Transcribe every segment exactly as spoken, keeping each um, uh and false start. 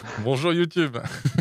Bonjour YouTube.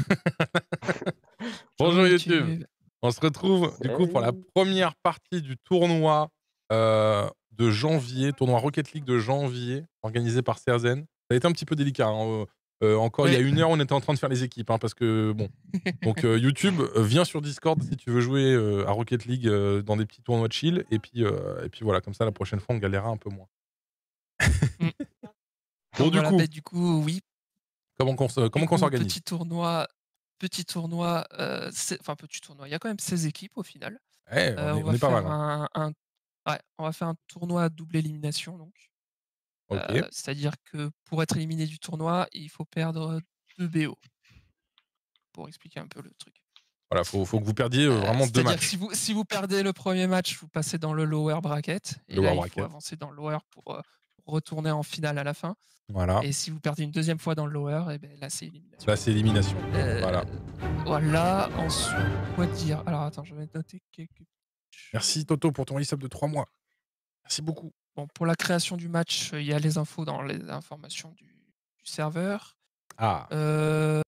Bonjour Bonjour YouTube. YouTube. On se retrouve du coup pour la Salut. première partie du tournoi, heu, de janvier, tournoi Rocket League de janvier, organisé par Serzen. Ça a été un petit peu délicat, hein, heu heu, encore il y a Ouais. une heure, on était en train de faire les équipes, hein, parce que bon donc heu, YouTube, heu, viens sur Discord si tu veux jouer, heu, à Rocket League, heu, dans des petits tournois chill et puis, heu et puis voilà, comme ça la prochaine fois on galérera un peu moins. Mmh. Bon Donc du voilà, coup beh, du coup, oui. comment qu'on se Du comment qu'on coup, s'organise? petit tournoi petit tournoi, heu, c'est enfin petit tournoi, il y a quand même seize équipes au final. Eh, Heu, on on est on va est pas mal, faire hein. un un ouais, on va faire un tournoi à double élimination donc. OK. Heu, c'est-à-dire que pour être éliminé du tournoi, il faut perdre deux B O. Pour expliquer un peu le truc. Voilà, faut faut que vous perdiez, heu, Heu, vraiment deux c'est-à-dire que matchs. si vous si vous perdez le premier match, vous passez dans le lower bracket et Lower là, il faut bracket. avancer dans le lower pour, heu, retourner en finale à la fin Voilà. et si vous perdez une deuxième fois dans le lower et beh, là, c'est élimination. Là, c'est élimination. Heu, Voilà. voilà, ensuite, quoi dire? Alors attends, je vais noter quelques Merci choses. Toto pour ton resub de trois mois. Merci beaucoup. Bon, pour la création du match, il y a les infos dans les informations du du serveur. Ah! Heu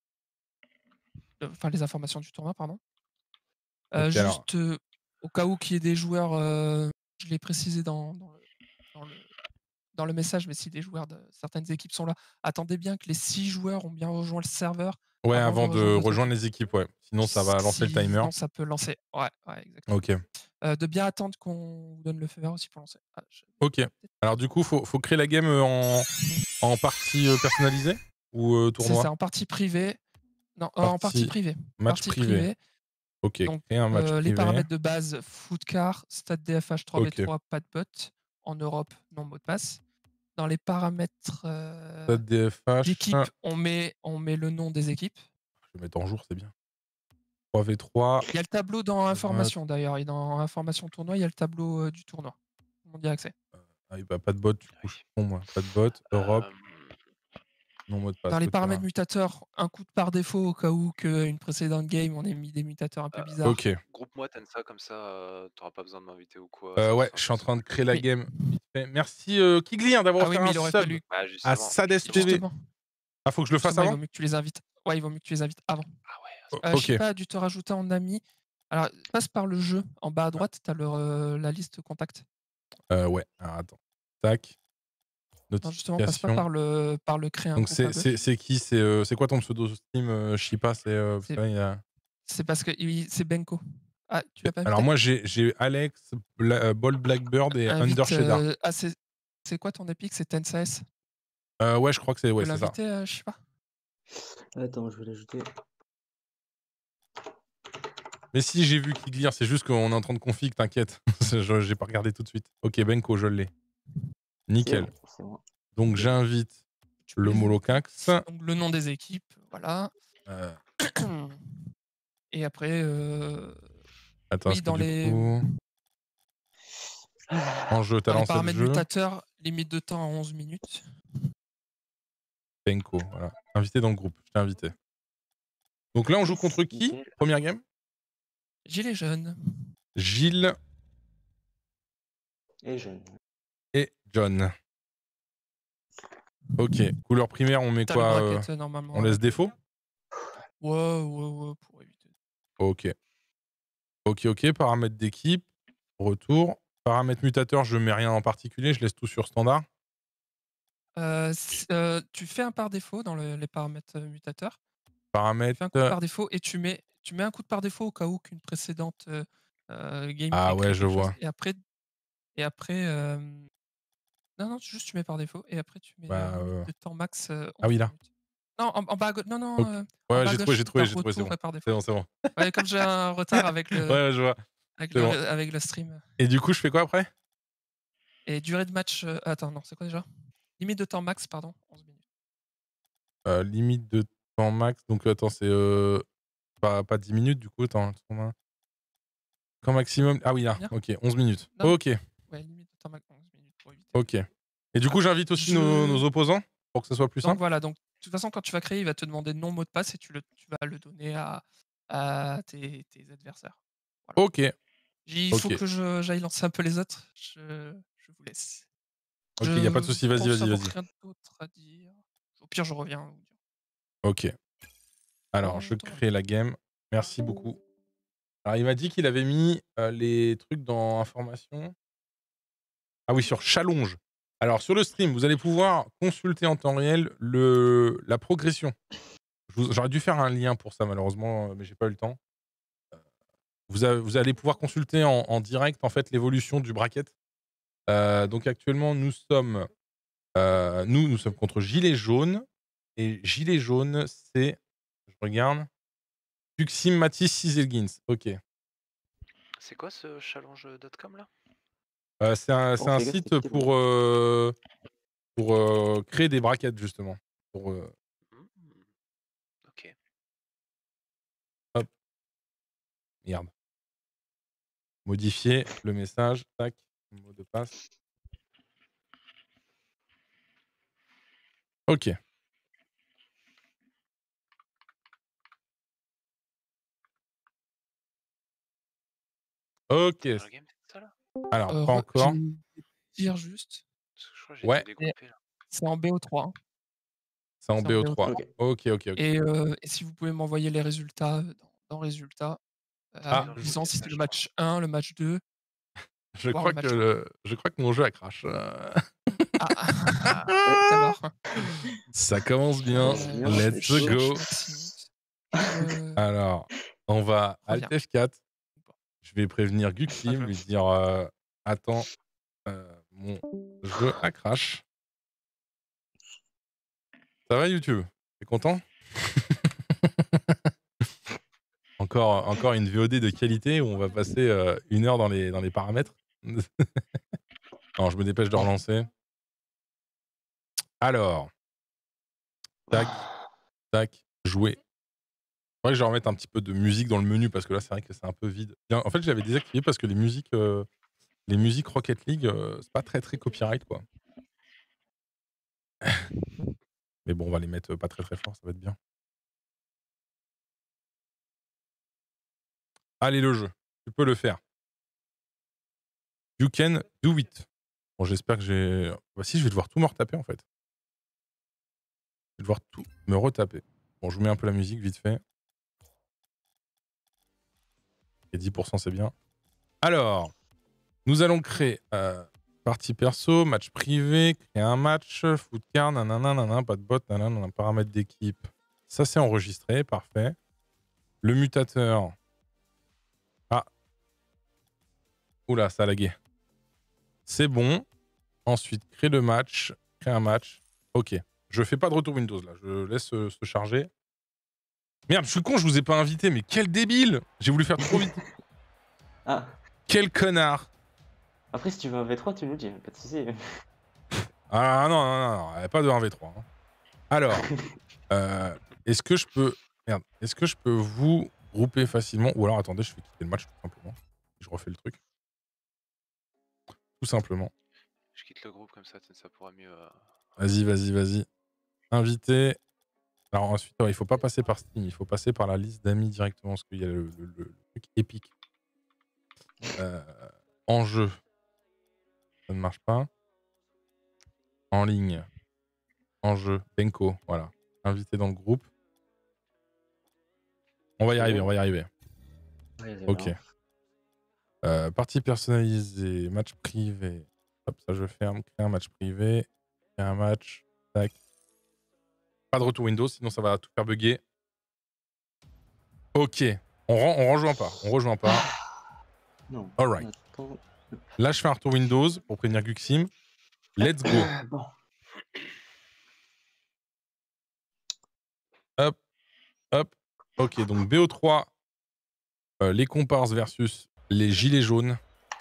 enfin les informations du tournoi, pardon. Heu, OK, alors juste, heu, au cas où qu'il y ait des joueurs, heu, je l'ai précisé dans dans le dans le dans le message, mais si des joueurs de certaines équipes sont là, attendez bien que les six joueurs ont bien rejoint le serveur Ouais, avant de avant de rejoindre votre rejoindre équipe. les équipes, ouais. Sinon ça va lancer le timer. Sinon ça peut lancer ouais, ouais, exactement. OK. Heu, de bien attendre qu'on vous donne le feu vert aussi pour lancer. Ah, je OK. devrais peut-être Alors du coup, faut faut créer la game, heu, en en partie, heu, personnalisée ou, heu, C'est tournoi? ça, en partie privée. Non, en partie Partie privée. match Partie privé. privée. OK, Donc, créer un match heu, les privé. paramètres de base, footcar, stat DFH trois v OK. trois, pas de bot. En Europe, non mot de passe. Dans les paramètres, heu, Stat DFH. d'équipe, on met on met le nom des équipes. Je vais mettre en jour, c'est bien. trois v trois. Il y a le tableau dans Vote. information d'ailleurs et dans information tournoi, il y a le tableau, heu, du tournoi. Tout le monde y a accès. Heu, ah oui, bah, pas de bot, du coup, je suis Oui. con moi. Pas de bot, Europe. Hem Non mot de passe, Dans les OK, paramètres voilà. mutateurs, un coup de par défaut au cas où qu'une précédente game, on ait mis des mutateurs un peu Heu, bizarres. OK. groupe-moi Tensa comme ça, heu, tu auras pas besoin de m'inviter ou quoi, Heu, ça ouais, sera je suis en plus train de simple. créer la Oui. game vite fait. Merci, heu, Kigli, hein, d'avoir Ah oui, offert mais un il aurait sub fallu Bah à justement, justement. SadesTV. justement Ah, faut que je le fasse justement, il avant? vaut mieux que tu les invites. Ouais, il vaut mieux que tu les invites avant. Ah ouais, à ce O Heu, OK. Shipa a dû te rajouter en ami. Alors, passe par le jeu. En bas à Ouais. droite, tu as le, heu, la liste contacts. Heu, ouais, alors attends. Tac. Non, justement, passe pas Notification. par le par le créer un Donc groupe c'est à c'est gauche. c'est qui? C'est, heu, c'est quoi ton pseudo Steam, heu, Shipa? C'est, heu, parce C'est que là, il y a c'est parce que i c'est Benko. Ah, tu Beh, l'as pas alors invité? moi j'ai j'ai Alex, Bla heu, Bold Blackbird et Invite, Undershadder. heu ah c'est c'est quoi ton epic? C'est TensaS? Heu, ouais, je crois que c'est Tu ouais, peux c'est ça. l'inviter, heu, Shipa? Attends, je vais l'ajouter. Mais si, j'ai vu Kigli, c'est juste qu'on est en train de config, t'inquiète. C'est je j'ai pas regardé tout de suite. OK, Benko, je l'ai. C'est Nickel. bon, c'est bon. Donc OK. j'invite Tu peux le les inviter. Molocax. Donc le nom des équipes, voilà. Heu Et après, heu, Attends, est-ce oui, que dans du les, mmh coup en jeu, tu as dans les lancé le paramètres jeu? mutateurs, limite de temps à onze minutes. Benko, voilà. Invité dans le groupe, je t'ai invité. Donc là, on joue Yes, contre qui? nickel. première game? Gilets jaunes. Gilles Et jeune. et John. OK. Couleur primaire, on met Tu as le quoi, heu? bracket, heu, On normalement laisse avec, heu défaut? ouais, ouais, ouais, pour éviter OK. OK, OK. Paramètres d'équipe. Retour. Paramètres mutateurs, je mets rien en particulier, je laisse tout sur standard? Heu, c heu, tu fais un par défaut dans le les paramètres, heu, mutateurs. Tu fais un coup de Paramètres par défaut et tu mets tu mets un coup de par défaut au cas où qu'une précédente, heu heu, game t'ait Ah écrit ouais, je quelque chose vois. et après et après, hem non, non, juste tu mets par défaut et après tu mets, heu, Bah, limite heu de temps max, heu, ah oui, onze là. minutes. Non, en en bas à gau non, non, OK. heu, en Ouais, bas à j'ai trouvé, gauche j'ai où tu as trouvé, j'ai trouvé, c'est retour bon. et par C'est défaut. bon, c'est bon. Ouais, comme j'ai un retard avec Ouais, le ouais, je vois. avec C'est le bon. ré avec le stream. Et du coup, je fais quoi après? Et durée de match, heu, attends, non, c'est quoi déjà? Limite de temps max, pardon, onze minutes. Heu, limite de temps max, donc attends, c'est, heu, pas pas dix minutes du coup, attends, combien? Temps maximum ah oui, là, Combien? OK, onze minutes. Non, OK. ouais, limite de temps max onze minutes pour éviter OK. de Et du voilà. coup, j'invite aussi nos Je nos opposants? Pour que ce soit plus donc simple? voilà, donc de toute façon, quand tu vas créer, il va te demander nom, mot de passe et tu le tu vas le donner à à tes tes adversaires. Voilà. OK. Il faut OK. que je j'aille lancer un peu les autres. Je je vous laisse. OK, il y a pas de Je v souci, vas-y, pense vas-y, avoir vas-y. rien d'autre à dire. Au pire, je reviens vous dire. OK. Alors, je crée la game. Merci beaucoup. Alors, il m'a dit qu'il avait mis euh, les trucs dans information. Ah oui, sur Challonge. Alors, sur le stream, vous allez pouvoir consulter en temps réel le, la progression. J'aurais dû faire un lien pour ça, malheureusement, mais j'ai pas eu le temps. Vous, avez, vous allez pouvoir consulter en, en direct, en fait, l'évolution du bracket. Euh, donc, actuellement, nous sommes, euh, nous, nous sommes contre Gilet Jaune. Et Gilet Jaune, c'est, je regarde, Tuxim Matisse Ciselgins. Ok. C'est quoi ce challenge point com là? Euh, c'est un, c'est Oh, un fais gaffe, site t'es quitté, pour, euh, pour euh, créer des brackets, justement. Pour, euh, Mmh. Ok. hop. Merde. Modifier le message. Tac. Mot de passe. Ok. Ok. Dans la game, c'est ça là? Alors, Euh, pas re- encore. je vais dire juste. Parce que je crois que j'ai Ouais. tout découpé là. C'est en B O trois. Hein. C'est en C'est B O trois. Ok. Ok, ok, ok. Et, euh, et si vous pouvez m'envoyer les résultats euh, dans, dans résultats, euh, Ah, en dans le disant si message, c'était le je match un, le match deux, Je voire crois, le match que trois. le... je crois que mon jeu a crash. Euh, Ah, Ouais. tout à l'heure. Ça commence bien. commence bien, Je Let's cherche go. Maximus. Euh, Alors, on va Reviens. Alt F quatre. Ou pas. Je vais prévenir Ah, Guxim, je- lui dire euh, attends, euh, mon jeu a crash. Ça va YouTube? T'es content? encore, encore une V O D de qualité où on va passer euh, une heure dans les, dans les paramètres. Non, je me dépêche de relancer. Alors, tac, tac, jouer. C'est vrai que je vais remettre un petit peu de musique dans le menu parce que là, c'est vrai que c'est un peu vide. Bien, en fait, je l'avais désactivé parce que les musiques, euh, les musiques Rocket League, euh, c'est pas très très copyright quoi. Mais bon, on va les mettre pas très très fort, ça va être bien. Allez, le jeu, tu peux le faire. You can do it. Bon, j'espère que j'ai. Bah, si, je vais devoir tout me retaper en fait. Je vais devoir tout me retaper. Bon, je vous mets un peu la musique vite fait. Et dix pour cent, c'est bien. Alors, nous allons créer euh, partie perso, match privé, créer un match, footcard, nanana, nanana, pas de bot, nanana, paramètres d'équipe. Ça, c'est enregistré, parfait. Le mutateur. Ah. Oula, ça a lagué. C'est bon. Ensuite, créer le match, créer un match. Ok. Je fais pas de retour Windows là, je laisse euh, se charger. Merde, je suis con, je vous ai pas invité, mais quel débile! J'ai voulu faire trop vite. Ah, Quel connard! après, si tu veux un V trois, tu nous dis, pas de soucis. Ah non, non, non, non, pas de un v trois. Hein. Alors, euh, est-ce que je peux... Merde, est-ce que je peux vous grouper facilement? Ou alors, attendez, je fais quitter le match tout simplement. Je refais le truc. Tout simplement. Je quitte le groupe comme ça, ça pourra mieux. Euh... Vas-y, vas-y, vas-y. Invité. Alors ensuite, ouais, il faut pas passer par Steam, il faut passer par la liste d'amis directement, parce qu'il y a le, le, le, le truc épique. Euh, en jeu. Ça ne marche pas. En ligne. En jeu. Benko, voilà. Invité dans le groupe. On va y arriver, on va y arriver. Ok. Euh, partie personnalisée, match privé. Hop, ça je ferme. Créer un match privé. Créer un match. Tac. Pas de retour Windows, sinon ça va tout faire bugger. Ok. On, on rejoint pas. On rejoint pas. Non. Alright. Là, je fais un retour Windows pour prévenir Guxim. Let's go. Bon. Hop. Hop. Ok, donc B O trois. Euh, les comparses versus les gilets jaunes.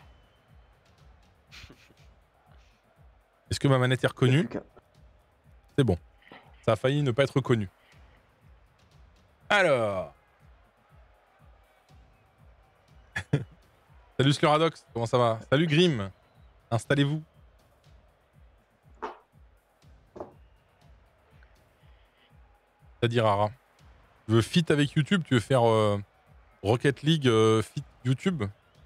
Est-ce que ma manette est reconnue? C'est bon. Ça a failli ne pas être reconnu. Alors. Salut Scleradox, comment ça va? Salut Grim. Installez-vous. C'est-à-dire Ara. Tu veux fit avec YouTube? Tu veux faire euh, Rocket League euh, fit YouTube?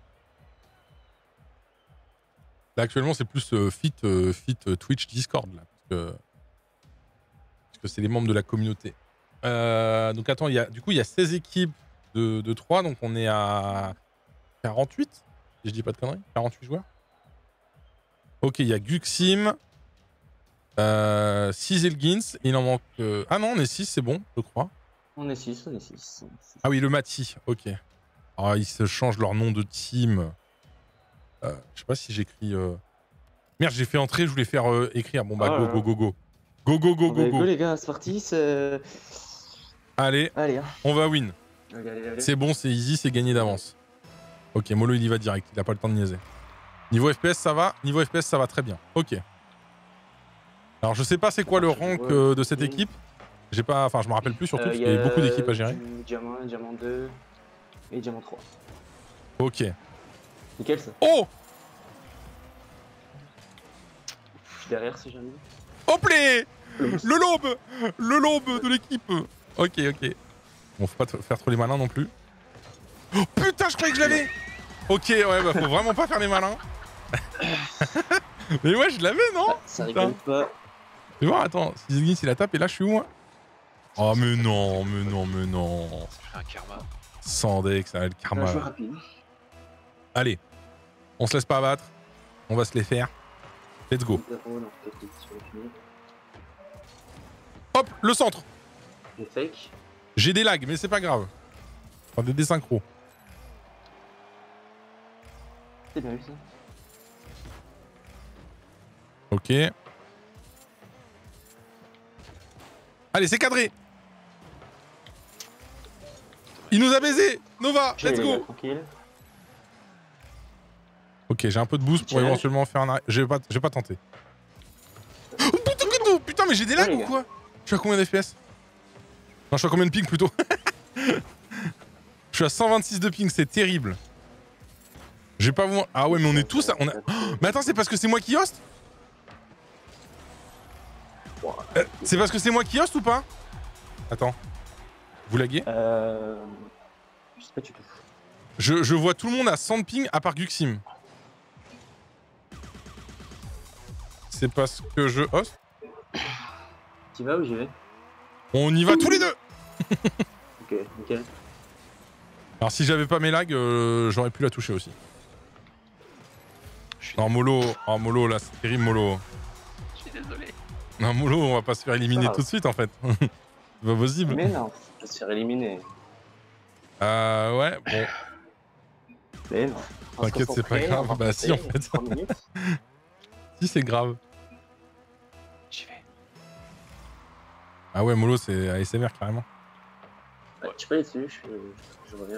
Là actuellement c'est plus euh, fit, euh, fit euh, Twitch Discord là, parce que parce que c'est les membres de la communauté. Euh, donc attends, il y a, du coup, il y a seize équipes de, de trois, donc on est à quarante-huit, si je dis pas de conneries. quarante-huit joueurs. Ok, il y a Guxim, euh, six Elgins, il en manque... Euh... Ah non, on est six, c'est bon, je crois. On est six, on est six. Ah oui, le Mati, ok. Ah, ils se changent leur nom de team. Euh, je sais pas si j'écris... Euh... Merde, j'ai fait entrer, je voulais faire euh, écrire. Bon bah, Oh go, là go, là. go, go. Go, go, go, Bon, go, bah, go. go les gars, c'est parti, c'est... Allez, Allez, hein. on va win. Allez, allez, allez. C'est bon, c'est easy, c'est gagné d'avance. Ok, Molo, il y va direct, il a pas le temps de niaiser. Niveau F P S, ça va. Niveau F P S, ça va très bien. Ok. Alors, je sais pas c'est quoi le rank euh, de cette équipe. J'ai pas... Enfin, je me rappelle plus surtout, Euh, parce qu'il y avait beaucoup d'équipes à gérer. du Diamant un, diamant deux et diamant trois. Ok. Nickel ça. Oh, Je suis derrière si jamais. hop les Le boost. Le lobe Le lobe de l'équipe. Ok, ok. Bon, faut pas te faire trop les malins non plus. Oh putain, je croyais que je l'avais. Ok, ouais, bah faut vraiment pas faire les malins. Mais ouais, je l'avais, non? Ah, ça Putain. rigole pas. Tu vois, attends, si Ziggy il la tape et là je suis où moi? Oh mais non, mais non, mais non. Ça fait un karma. Sans deck, ça va être Un karma. joueur rapide. Allez, on se laisse pas abattre. On va se les faire. Let's go. zéro, non, peut-être qu'il est sur le fini. Hop, le centre. Le fake. J'ai des lags, mais c'est pas grave. Enfin, des désynchros. C'est bien vu ça. Ok. Allez, c'est cadré. Il nous a baisé. Nova, let's Allez, les gars, go. tranquille. Ok, j'ai un peu de boost pour Challenge. éventuellement faire un arrêt. J'ai pas, j'ai pas tenté. Oh, putain, putain, putain, mais j'ai des lags Ouais, ou les quoi? Je suis à combien d'F P S? Non, je suis à combien de ping plutôt? Je suis à cent vingt-six de ping, c'est terrible. Je vais pas vous... Ah ouais, mais on est tous... À... On a... Oh, mais attends, c'est parce que c'est moi qui host? euh, C'est parce que c'est moi qui host ou pas? Attends. Vous laguez? Euh... Je sais pas du tout. je, je vois tout le monde à cent de ping à part Guxim. C'est parce que je host? Tu vas ou j'y vais? On y va tous les deux. Ok, nickel. Alors si j'avais pas mes lags, euh, j'aurais pu la toucher aussi. Je suis, Non, Molo, oh, Molo, là, c'est terrible, Molo. je suis désolé. Non, Molo, on va pas se faire éliminer Ah. tout de suite, en fait. C'est pas possible. Mais non, on va se faire éliminer. Euh, ouais, bon. Mais non. On va se T'inquiète, c'est pas concentrer, grave. on va Bah, si, en passer fait. trois minutes. Si, c'est grave. J'y vais. Ah ouais, Molo, c'est A S M R, carrément. Ouais, tu peux aller dessus, je, je reviens.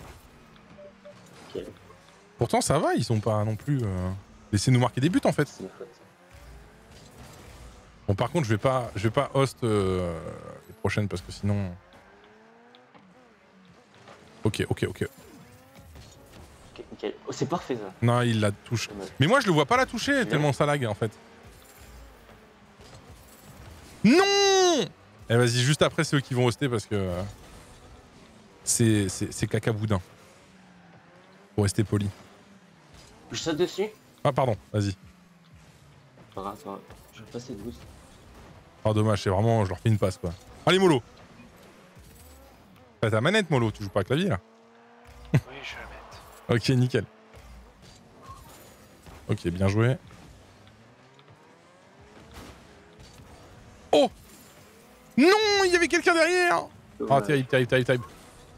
Ok, Pourtant, ça va, ils sont pas non plus... Euh... Laissez-nous marquer des buts, en fait. c'est une faute. Bon, par contre, je vais pas, je vais pas host euh, les prochaines, parce que sinon... Ok, ok, ok. Ok, nickel. Oh, c'est parfait ça. Non, il la touche. Dommage. Mais moi, je le vois pas la toucher, tellement ça lag, en fait. Non! Eh, vas-y, juste après, c'est eux qui vont hoster, parce que... euh, C'est c'est caca boudin. Pour rester poli. Je saute dessus. Ah, pardon, vas-y. Pas grave, pas grave. Je vais passer de boost. Oh, dommage, c'est vraiment... Je leur fais une passe, quoi. Allez, Molo! T'as ta manette, Molo, tu joues pas à clavier, là? Oui, je vais la mettre. Ok, nickel. Ok, bien joué. Oh! Non! Il y avait quelqu'un derrière! Ah, Dommage. terrible, terrible, terrible, terrible.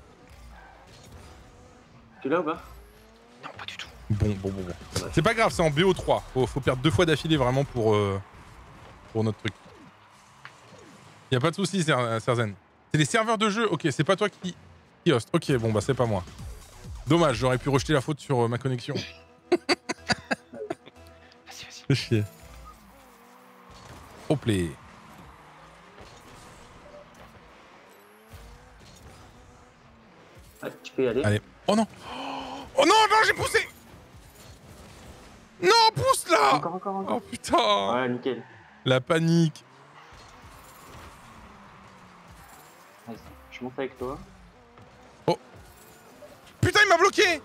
Tu es là ou pas? Non, pas du tout. Bon, bon, bon, bon. C'est pas grave, c'est en B O trois. Faut, faut perdre deux fois d'affilée vraiment pour, euh, pour notre truc. Y a pas de soucis, Ser- Serzen. C'est les serveurs de jeu. Ok, c'est pas toi qui, qui host. Ok, bon, bah c'est pas moi. Dommage, j'aurais pu rejeter la faute sur euh, ma connexion. Vas-y, vas-y. Fais chier. Hop les. Ah, tu peux y aller. Allez. Oh non! Oh non, non, j'ai poussé! Non, pousse là! Encore, encore, encore. Oh putain! Ouais, nickel. La panique. Vas-y, je monte avec toi. Putain, il m'a bloqué!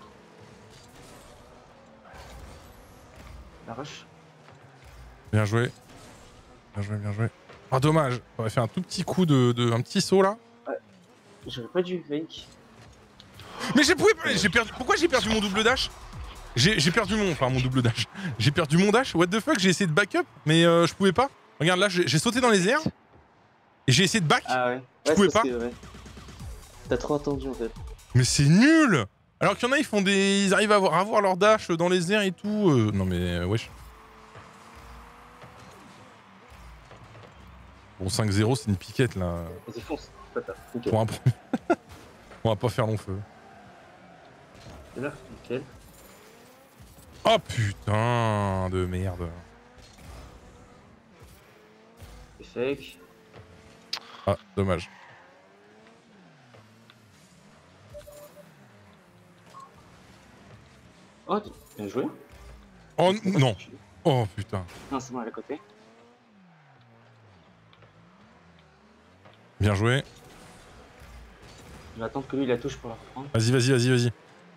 La rush. Bien joué. Bien joué, bien joué. Ah, dommage. J'aurais fait un tout petit coup de, de... un petit saut là. Ouais. J'aurais pas dû fake. Mais j'ai j'ai perdu. Pourquoi j'ai perdu mon double dash? J'ai perdu mon... Enfin, mon double dash. J'ai perdu mon dash. What the fuck? J'ai essayé de backup, mais euh, je pouvais pas. Regarde, là, j'ai sauté dans les airs. Et j'ai essayé de back. Ah ouais. Je ouais, pouvais pas. Ouais. T'as trop attendu en fait. Mais c'est nul. Alors qu'il y en a, ils font des... Ils arrivent à avoir, à avoir leur dash dans les airs et tout. Euh... Non mais, euh, wesh. Bon, cinq zéro, c'est une piquette, là. Vas-y, fonce. Okay. Pour un... On va pas faire long feu. Et là, nickel. Oh putain de merde. C'est fake. Ah, dommage. Oh, bien joué. Oh non. Oh putain. Non, c'est bon, elle est à côté. Bien joué. Je vais attendre que lui il la touche pour la reprendre. Vas-y, vas-y, vas-y, vas-y.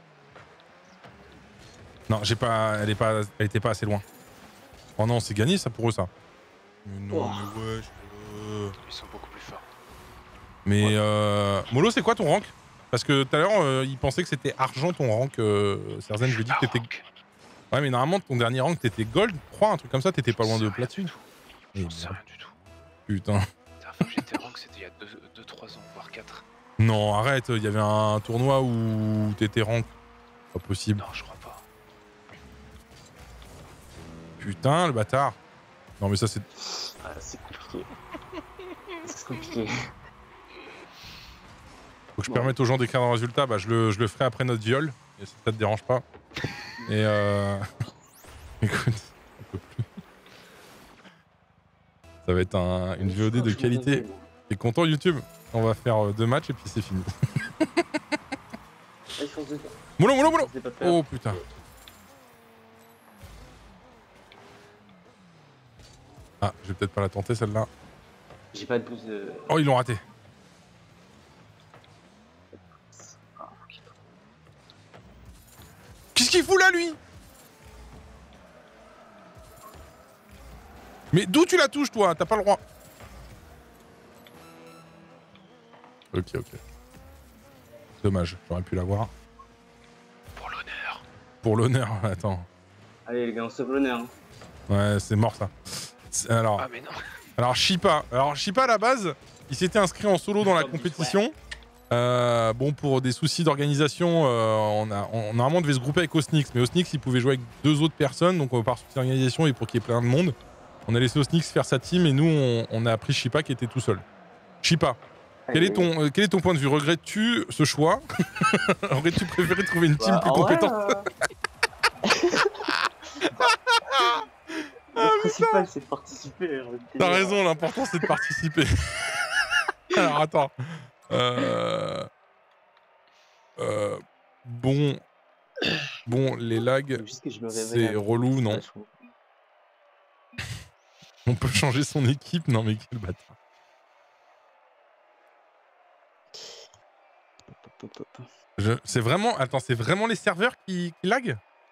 Non, j'ai pas... Elle est pas... Elle était pas assez loin. Oh non, c'est gagné ça pour eux, ça. Mais non, oh. mais wesh. Euh... Ils sont beaucoup plus forts. Mais ouais. euh... Molo, c'est quoi ton rank? Parce que tout à l'heure, euh, il pensait que c'était argent ton rank. Euh... Serzen, je lui ai dit que t'étais... Ouais, mais normalement, ton dernier rank, t'étais gold, trois, un truc comme ça, t'étais pas loin de platine. J'en sais rien du tout. Putain. La dernière fois que j'étais rank, c'était il y a deux trois ans, voire quatre. Non, arrête, il y avait un tournoi où t'étais rank. Pas possible. Non, je crois pas. Putain, le bâtard. Non, mais ça, c'est... Ah, c'est compliqué. C'est compliqué. Faut que je bon. permette aux gens d'écrire dans le résultat, bah je le, je le ferai après notre viol, et si ça te dérange pas. Et euh... Écoute, on peut plus. Ça va être un, une V O D de qualité. T'es content YouTube? On va faire deux matchs et puis c'est fini. Moulon, moulon, moulon. Oh putain. Ah, je vais peut-être pas la tenter celle-là. J'ai pas de boost de... Oh, ils l'ont raté. Qu'est-ce qu'il fout là, lui? Mais d'où tu la touches, toi? T'as pas le droit. Ok, ok. Dommage, j'aurais pu l'avoir. Pour l'honneur. Pour l'honneur, attends. Allez les gars, on sauve l'honneur. Hein. Ouais, c'est mort ça. Alors, ah mais non. Alors Shipa, alors Shipa à la base, il s'était inscrit en solo dans la compétition. Euh, bon, pour des soucis d'organisation, euh, on a, on, normalement on devait se grouper avec Osnix, mais Osnix il pouvait jouer avec deux autres personnes, donc par souci d'organisation et pour qu'il y ait plein de monde, on a laissé Osnix faire sa team et nous on, on a appris Shipa qui était tout seul. Shipa, quel est ton, euh, quel est ton point de vue? Regrettes-tu ce choix? Aurais-tu préféré trouver une team bah, plus compétente? Le principal c'est de participer. T'as raison, l'important c'est de participer. Alors attends. Euh... Euh... Bon... Bon, les lags, c'est relou, non? On peut changer son équipe? Non mais quel bâtard. Je... C'est vraiment... Attends, c'est vraiment les serveurs qui, qui lag?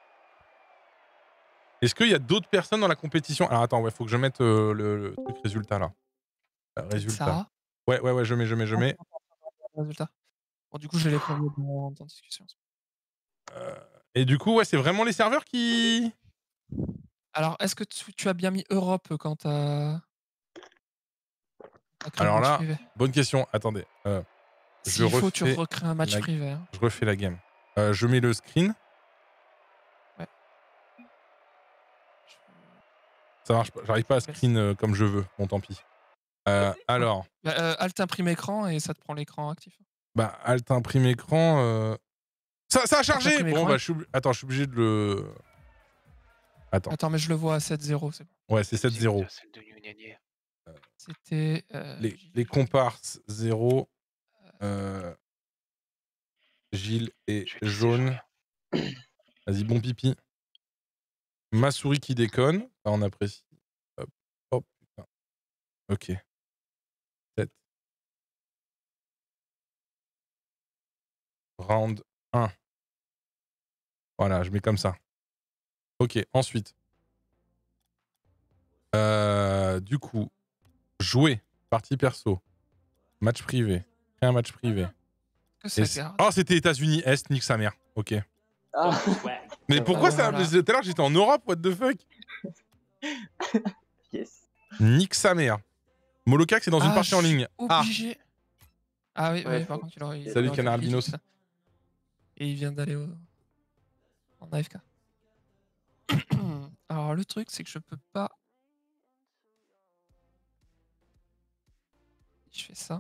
Est-ce qu'il y a d'autres personnes dans la compétition? Alors attends, ouais, faut que je mette euh, le, le truc résultat là. Euh, résultat. Ça ouais, ouais, ouais, je mets, je mets, je mets. Résultat. Bon, du coup, je les prendre dans, dans discussion. Euh, et du coup, ouais, c'est vraiment les serveurs qui... Alors, est-ce que tu, tu as bien mis Europe quand t'as... Alors là, bonne question. Attendez. Euh, S'il je faut, tu recrées un match la... privé. Hein. Je refais la game. Euh, je mets le screen. Ouais. Ça marche pas. J'arrive pas à screen euh, comme je veux. Bon, tant pis. Euh, alors. Bah, euh, Alt imprime écran et ça te prend l'écran actif. Bah, Alt imprime écran. Euh... Ça, ça a chargé. Bon, bah, je suis... Attends, je suis obligé de le. Attends. Attends, mais je le vois à sept zéro, c'est bon. Ouais, c'est sept zéro. C'était... Euh, les, les comparses zéro. Euh... Gilles et Jaune. Vas-y, bon pipi. Ma souris qui déconne. Ça, on apprécie. Hop. Oh putain. Ok. sept. Round un. Voilà, je mets comme ça. Ok, ensuite. Euh, du coup, Jouer. Partie perso. Match privé. Créer un match privé. Que ça Et c'est- garde. oh, c'était États-Unis Est, nique sa mère. Ok. Ah, Mais pourquoi ça voilà. Tout à l'heure, j'étais en Europe, what the fuck. yes. Nique sa mère. Molocax c'est dans une Ah, partie en je suis ligne. Ah, Obligé. Ah oui, Ouais, oui, par faut- contre, il aurait. il Salut, aurait Canard fait le Albinos. clic, ça. Et il vient d'aller au... en A F K. Alors, le truc, c'est que je peux pas. Je fais ça.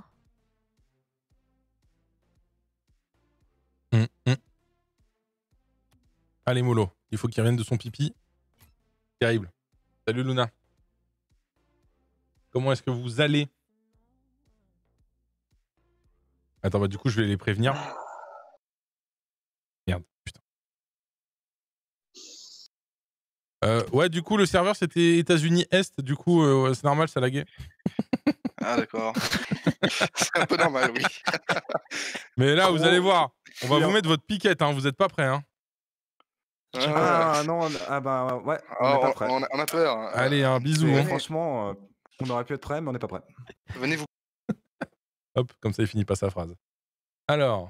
Hum, hum. Allez, Molo. Il faut qu'il revienne de son pipi. Terrible. Salut, Luna. Comment est-ce que vous allez? Attends, bah du coup, je vais les prévenir. Merde, putain. Euh, ouais, du coup, le serveur, c'était États-Unis Est. Du coup, euh, c'est normal, ça laguait. Ah d'accord. C'est un peu normal, oui. Mais là, vous Trop allez voir. On va bien. vous mettre votre piquette, hein. Vous n'êtes pas prêts, hein. Ouais, ouais. Ah non, on- ah bah ouais, on Ah, n'est pas on, prêt. on a, on a peur. hein. Allez, un bisou. C'est- hein. Franchement, euh, on aurait pu être prêt, mais on n'est pas prêt. Venez vous. Hop, comme ça, il finit pas sa phrase. Alors.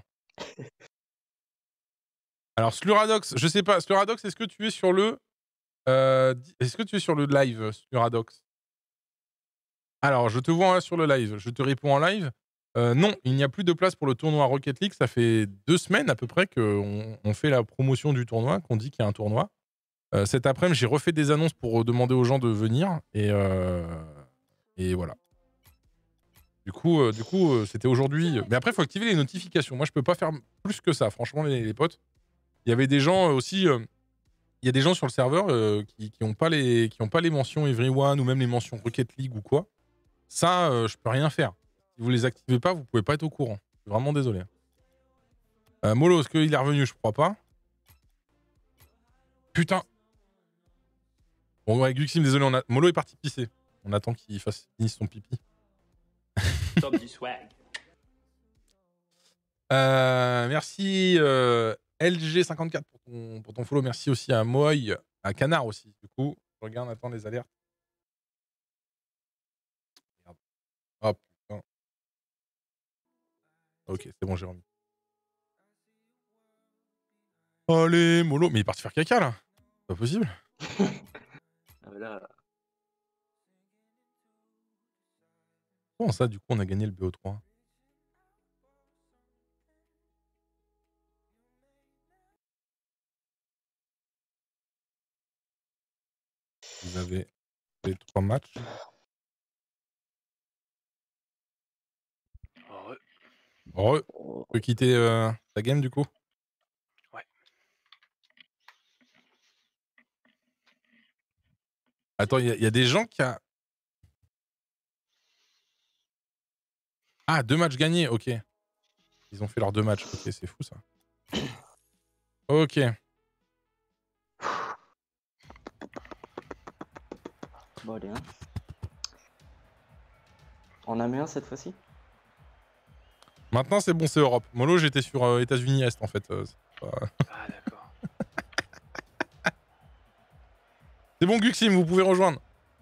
Alors, Sluradox, je sais pas. Sluradox, est-ce que tu es sur le. Euh, est-ce que tu es sur le live, Sluradox? Alors, je te vois hein, sur le live. Je te réponds en live. Euh, non, il n'y a plus de place pour le tournoi Rocket League. Ça fait deux semaines à peu près qu'on on fait la promotion du tournoi, qu'on dit qu'il y a un tournoi. Euh, cet après-midi, j'ai refait des annonces pour demander aux gens de venir. Et, euh, et voilà. Du coup, euh, du coup euh, c'était aujourd'hui. Mais après, il faut activer les notifications. Moi, je peux pas faire plus que ça, franchement, les, les potes. Il y avait des gens aussi. euh, Il y a des gens sur le serveur euh, qui n'ont pas, les- qui ont pas les mentions Everyone ou même les mentions Rocket League ou quoi. Ça, euh, je peux rien faire. Si vous les activez pas, vous pouvez pas être au courant. Je suis vraiment désolé. Euh, Molo, est-ce qu'il est revenu? Je crois pas. Putain. Bon, ouais, Guxim, désolé. On a... Molo est parti pisser. On attend qu'il fasse finisse son pipi. Top du swag. Euh, merci euh, L G cinquante-quatre pour ton, pour ton follow. Merci aussi à Moy, à Canard aussi. Du coup, je regarde, attends les alertes. Merde. Oh putain. Ok, c'est bon, j'ai remis. Allez, Molo. Mais il est parti faire caca là. C'est pas possible. Ah, mais là, Comment ça, du coup, on a gagné le B O trois? Vous avez les trois matchs. Ouais. Re, oh, tu peux quitter euh, ta game du coup? Ouais. Attends, il y, y a des gens qui a... Ah, deux matchs gagnés, ok. Ils ont fait leurs deux matchs, ok, c'est fou ça. Ok. bon, allez, hein. On a mis un cette fois-ci? Maintenant c'est bon, c'est Europe. Molo, j'étais sur euh, États-Unis Est en fait. Euh, c'est pas- Ah d'accord. C'est bon, Guxim, vous pouvez rejoindre.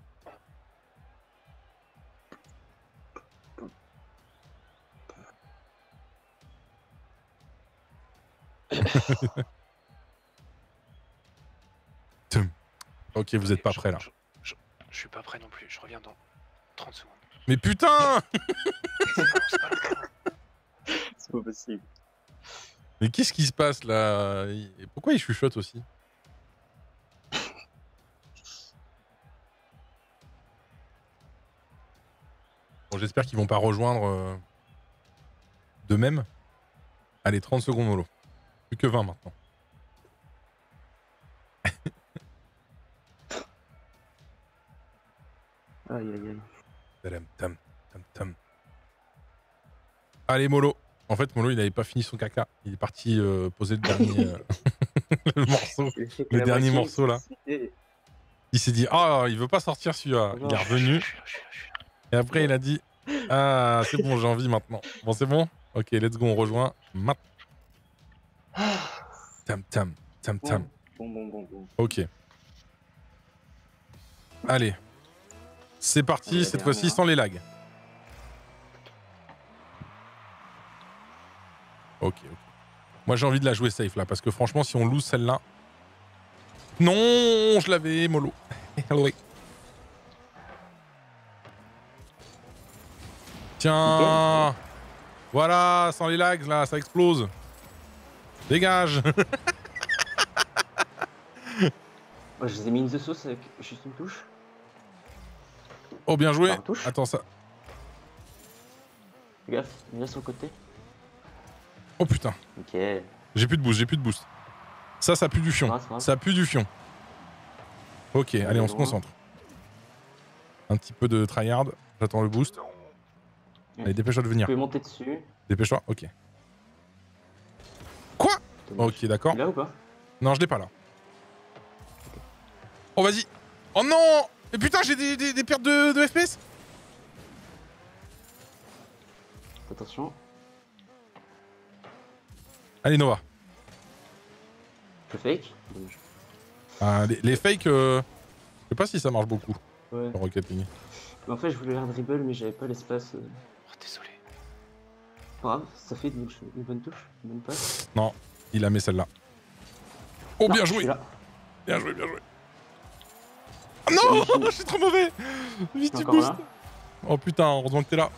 Tum. Ok, vous êtes pas Je- prêts là. Je, je- je suis pas prêt non plus. Je reviens dans trente secondes. Mais putain! C'est pas long, c'est pas long. C'est pas possible. Mais qu'est-ce qui se passe là? Il- Pourquoi il chuchote aussi? Bon, j'espère qu'ils vont pas rejoindre euh, de même. Allez, trente secondes Molo. Plus que vingt maintenant. Aïe, aïe, aïe. Tadam, tam, tam, tam. Allez Molo. En fait, Molo, il n'avait pas fini son caca. Il est parti euh, poser le dernier euh, le morceau. Il fait que Le la dernier moitié, morceau, là. c'est- Il s'est dit, ah, il veut pas sortir celui-là. Il est revenu. Je suis là, je suis là, je suis là. Et après, il a dit, ah, c'est bon, j'ai envie maintenant. Bon, c'est bon? Ok, let's go, on rejoint. Maintenant. Tam, tam, tam, tam. Bon, bon, bon, bon. Ok. Allez. C'est parti, La cette dernière. fois-ci sans les lags. Ok, ok. Moi j'ai envie de la jouer safe là, parce que franchement si on lose celle-là... Non, je l'avais, mollo. Oui. Tiens. Nickel. Voilà, sans les lags là, ça explose. Dégage. Moi, je les ai mis une de sauce avec juste une touche. Oh, bien joué. Par touche. Attends, ça... Fais gaffe, il est sur le côté. Oh putain. Ok. J'ai plus de boost, j'ai plus de boost. Ça, ça pue du fion. Ah, c'est grave. Ça pue du fion. Ok, allez, on se concentre. Un petit peu de tryhard. J'attends le boost. Allez, dépêche-toi de Tu venir. peux monter dessus. Dépêche-toi, ok. Quoi? Ok, d'accord. Tu l'as ou pas? Non, je l'ai pas là. Oh, vas-y. Oh non! Mais putain, j'ai des, des, des pertes de, de F P S. Attention. Allez, Nova. Je fake. Dommage. Ah, les, les fakes, euh... je sais pas si ça marche beaucoup, Ouais. le Rocket League. Mais en fait, je voulais faire dribble, mais j'avais pas l'espace. euh. Oh, désolé. Pas grave, ça fait une, une bonne touche, une bonne passe. Non, il a mis celle-là. Oh, Non, bien je joué. suis là. Bien joué, bien joué. Ah non, je suis trop mauvais. Vite, T'es tu encore boostes. là? Oh putain, heureusement que t'es là.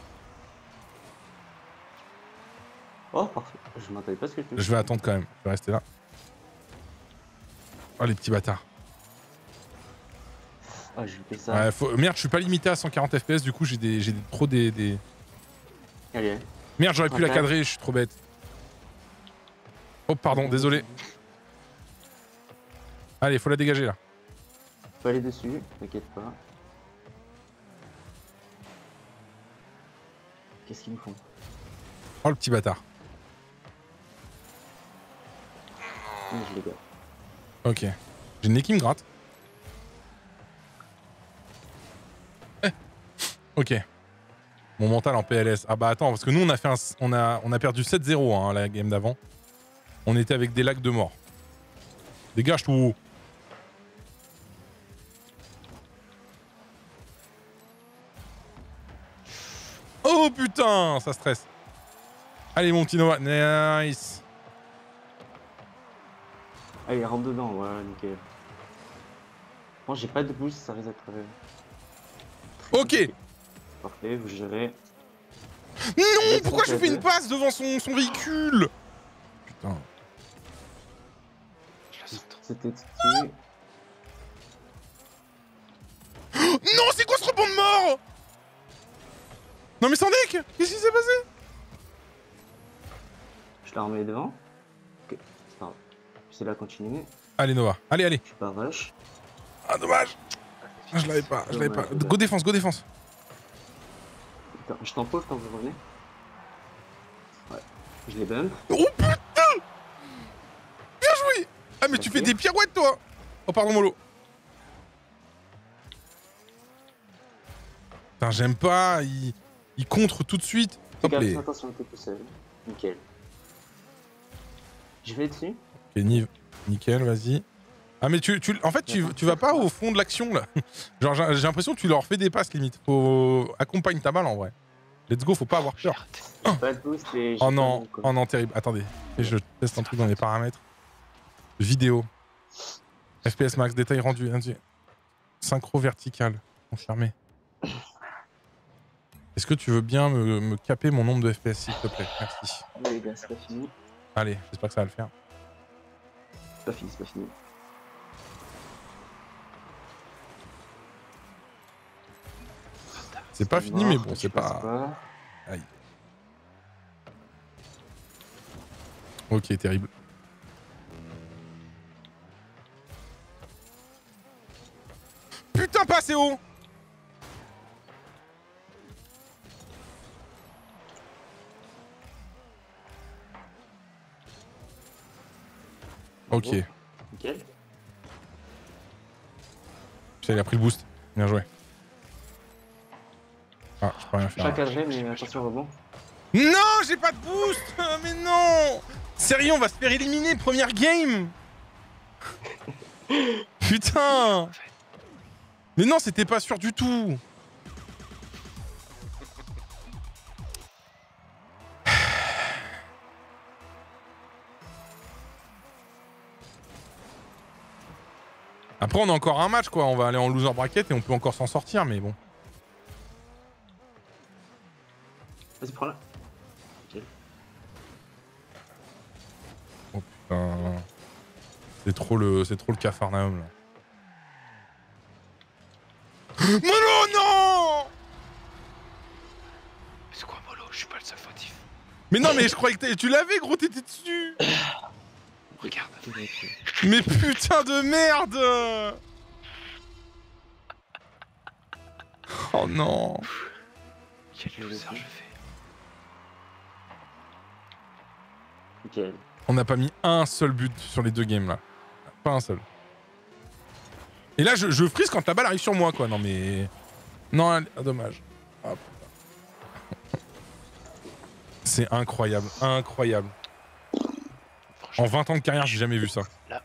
Oh, parfait. Je m'attendais pas à ce que tu Je vais attendre quand même, je vais rester là. Oh, les petits bâtards. Ah, j'ai fait ça. Ouais, faut... Merde, je suis pas limité à cent quarante F P S, du coup j'ai des... j'ai des... trop des... des... Allez, allez. Merde, j'aurais pu la Ok. cadrer, je suis trop bête. Oh, pardon, désolé. Allez, faut la dégager là. Faut aller dessus, t'inquiète pas. Qu'est-ce qu'ils nous font? Oh, le petit bâtard. Oui, je les garde. Ok. J'ai une nez qui me gratte. Eh. Ok. Mon mental en P L S. Ah bah attends, parce que nous on a fait un... on a, on a perdu sept zéro hein, la game d'avant. On était avec des lags de mort. Dégage tout. Oh putain, ça stresse. Allez mon petit Noah, nice. Ah, il rentre dedans, voilà, nickel. Bon, j'ai pas de boost, ça risque d'être. euh, très Ok. compliqué. Parfait, vous gérez. Non, Avec pourquoi son je fais une cadet. passe devant son, son véhicule? Putain. Je la centre. C'était dessus. Non, c'est quoi ce rebond de mort? Non mais sans deck, qu'est-ce qui s'est passé? Je la remets devant. Ok, c'est pas grave. C'est là, continuer. Allez Nova, allez, allez. Je suis pas rush. Ah dommage. Ah, je l'avais pas, je l'avais pas. Dommage, dommage. Go défense, go défense. Putain, je t'en pose quand vous revenez. Ouais. Je les bump. Oh putain. Bien joué. Ah mais tu Ok. fais des pirouettes toi. Oh pardon Molo. Putain j'aime pas, il... il contre tout de suite. Fais Hop gaffe, les... attention, t'es tout seul. Nickel. Je vais dessus. Ok, Nive, nickel, vas-y. Ah mais tu, tu, en fait tu, tu vas pas au fond de l'action là. Genre j'ai j'ai l'impression que tu leur fais des passes limite. Faut... Accompagne ta balle en vrai. Let's go, faut pas avoir J'ai peur. raté. Pas de boost et. j'ai Oh pas non, de- oh non, terrible. Attendez, et je teste un truc dans les paramètres. Vidéo. F P S max, détail rendu. rendu. Synchro vertical. Confirmé. Est-ce que tu veux bien me, me caper mon nombre de F P S s'il te plaît? Merci. Oui, les gars, c'est pas fini. Allez, j'espère que ça va le faire. C'est pas fini, c'est pas fini. C'est pas fini, mais bon, Tu c'est passes pas... Aïe. Ok, terrible. Putain, pas assez haut! Ok. Bravo. Nickel. Putain, il a pris le boost. Bien joué. Ah, je peux rien Je suis faire. encadré, mais attention au rebond. Non, j'ai pas de boost. Mais non. Sérieux, on va se faire éliminer première game. Putain. Mais non, c'était pas sûr du tout. Après, on a encore un match, quoi. On va aller en loser bracket et on peut encore s'en sortir, mais bon. Vas-y, prends-la. Ok. Oh putain. C'est trop le, c'est trop le Capharnaüm, là. Molo, non! C'est quoi, Molo? Je suis pas le seul fautif. Mais non, mais je croyais que tu l'avais, gros, t'étais dessus. Regarde. Mais putain de merde! Oh non! Quel loser je fais. Nickel. On n'a pas mis un seul but sur les deux games là. Pas un seul. Et là, je, je frise quand la balle arrive sur moi, quoi. Non, mais. Non, elle- ah, dommage. Ah, putain. C'est incroyable, incroyable. En vingt ans de carrière, j'ai jamais vu ça. Là.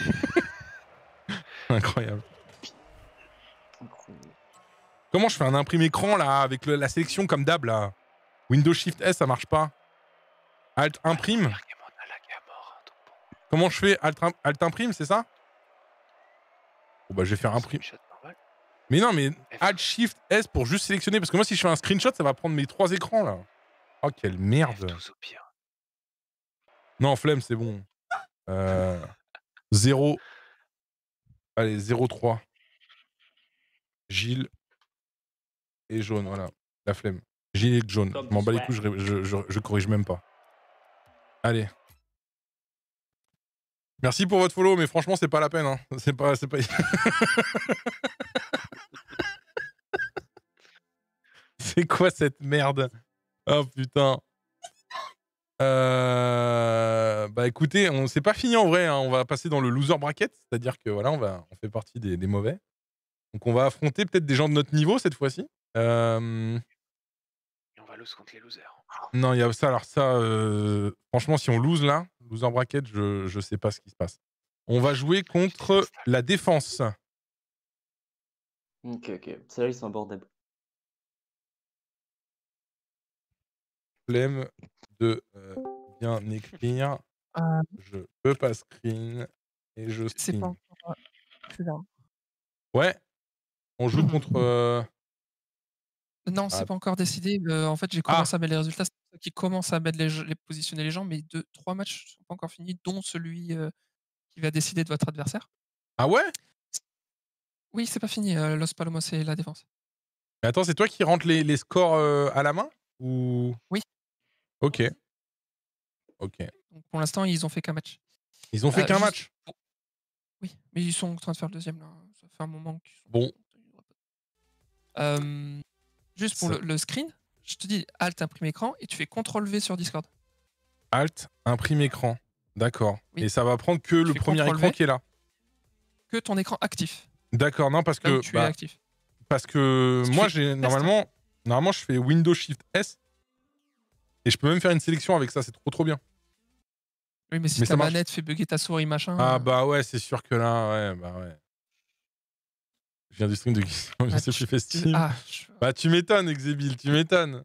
Incroyable. Incroyable. Comment je fais un imprimé écran là, avec le- la sélection comme d'hab là? Windows Shift S, ça marche pas. Alt imprime. Comment je fais Alt, im- Alt imprime, c'est ça? Bon bah je vais faire imprime. Mais non, mais Alt Shift S pour juste sélectionner. Parce que moi, si je fais un screenshot, ça va prendre mes trois écrans là. Oh, quelle merde. Non, flemme, c'est bon. Euh, zéro. Allez, zéro trois. Gilles et jaune, voilà. La flemme. Gilles et jaune. Je m'en bats les couilles, je, je, je, je corrige même pas. Allez. Merci pour votre follow, mais franchement, c'est pas la peine. Hein. C'est pas. C'est pas... C'est quoi cette merde? Oh putain. Euh... Bah écoutez, on c'est pas fini en vrai. Hein. On va passer dans le loser bracket, c'est-à-dire que voilà, on va, on fait partie des, des mauvais. Donc on va affronter peut-être des gens de notre niveau cette fois-ci. Euh... Et on va lose contre les losers. Non, il y a ça. Alors ça, euh... franchement, si on lose là, loser bracket, je je sais pas ce qui se passe. On va jouer contre la défense. Ok, ok. Ceux-là, ils sont abordables. Problème de euh, bien écrire. Euh, Je peux pas screen et je c'est pas screen. encore. C'est là. Ouais. On joue contre. euh, Non, c'est Ah. pas encore décidé. Euh, en fait, j'ai Ah. commencé à mettre les résultats. C'est pour ça qu'ils commencent à mettre les, jeux- les positionner les gens, mais deux, trois matchs sont pas encore finis, dont celui euh, qui va décider de votre adversaire. Ah ouais? Oui, c'est pas fini. euh, Los Palomos et la défense. Mais attends, c'est toi qui rentres les, les scores euh, à la main ou? Oui. Ok. Ok. Donc, pour l'instant, ils ont fait qu'un match. Ils ont fait Euh, qu'un juste match. pour- Oui, mais ils sont en train de faire le deuxième là. Ça fait un moment qu'ils sont. Bon. Euh, juste pour Ça- le, le screen, je te dis Alt imprime écran et tu fais contrôle V sur Discord. Alt, imprime écran. D'accord. Oui. Et ça va prendre que le fais premier contrôle écran V. qui est là. Que ton écran actif. D'accord. Non, parce Là où que tu es bah, actif. parce que Si tu moi fais j'ai test. normalement normalement je fais Windows Shift S et je peux même faire une sélection avec ça. C'est trop trop bien. Oui, mais si Mais ta ça marche. manette fait bugger ta souris, machin. Ah euh, bah ouais, c'est sûr que là, ouais, bah ouais. Je viens du stream de Guy. Je ah, sais tu- plus fait Steam. Ah, je- Bah tu m'étonnes, Exebil, tu m'étonnes.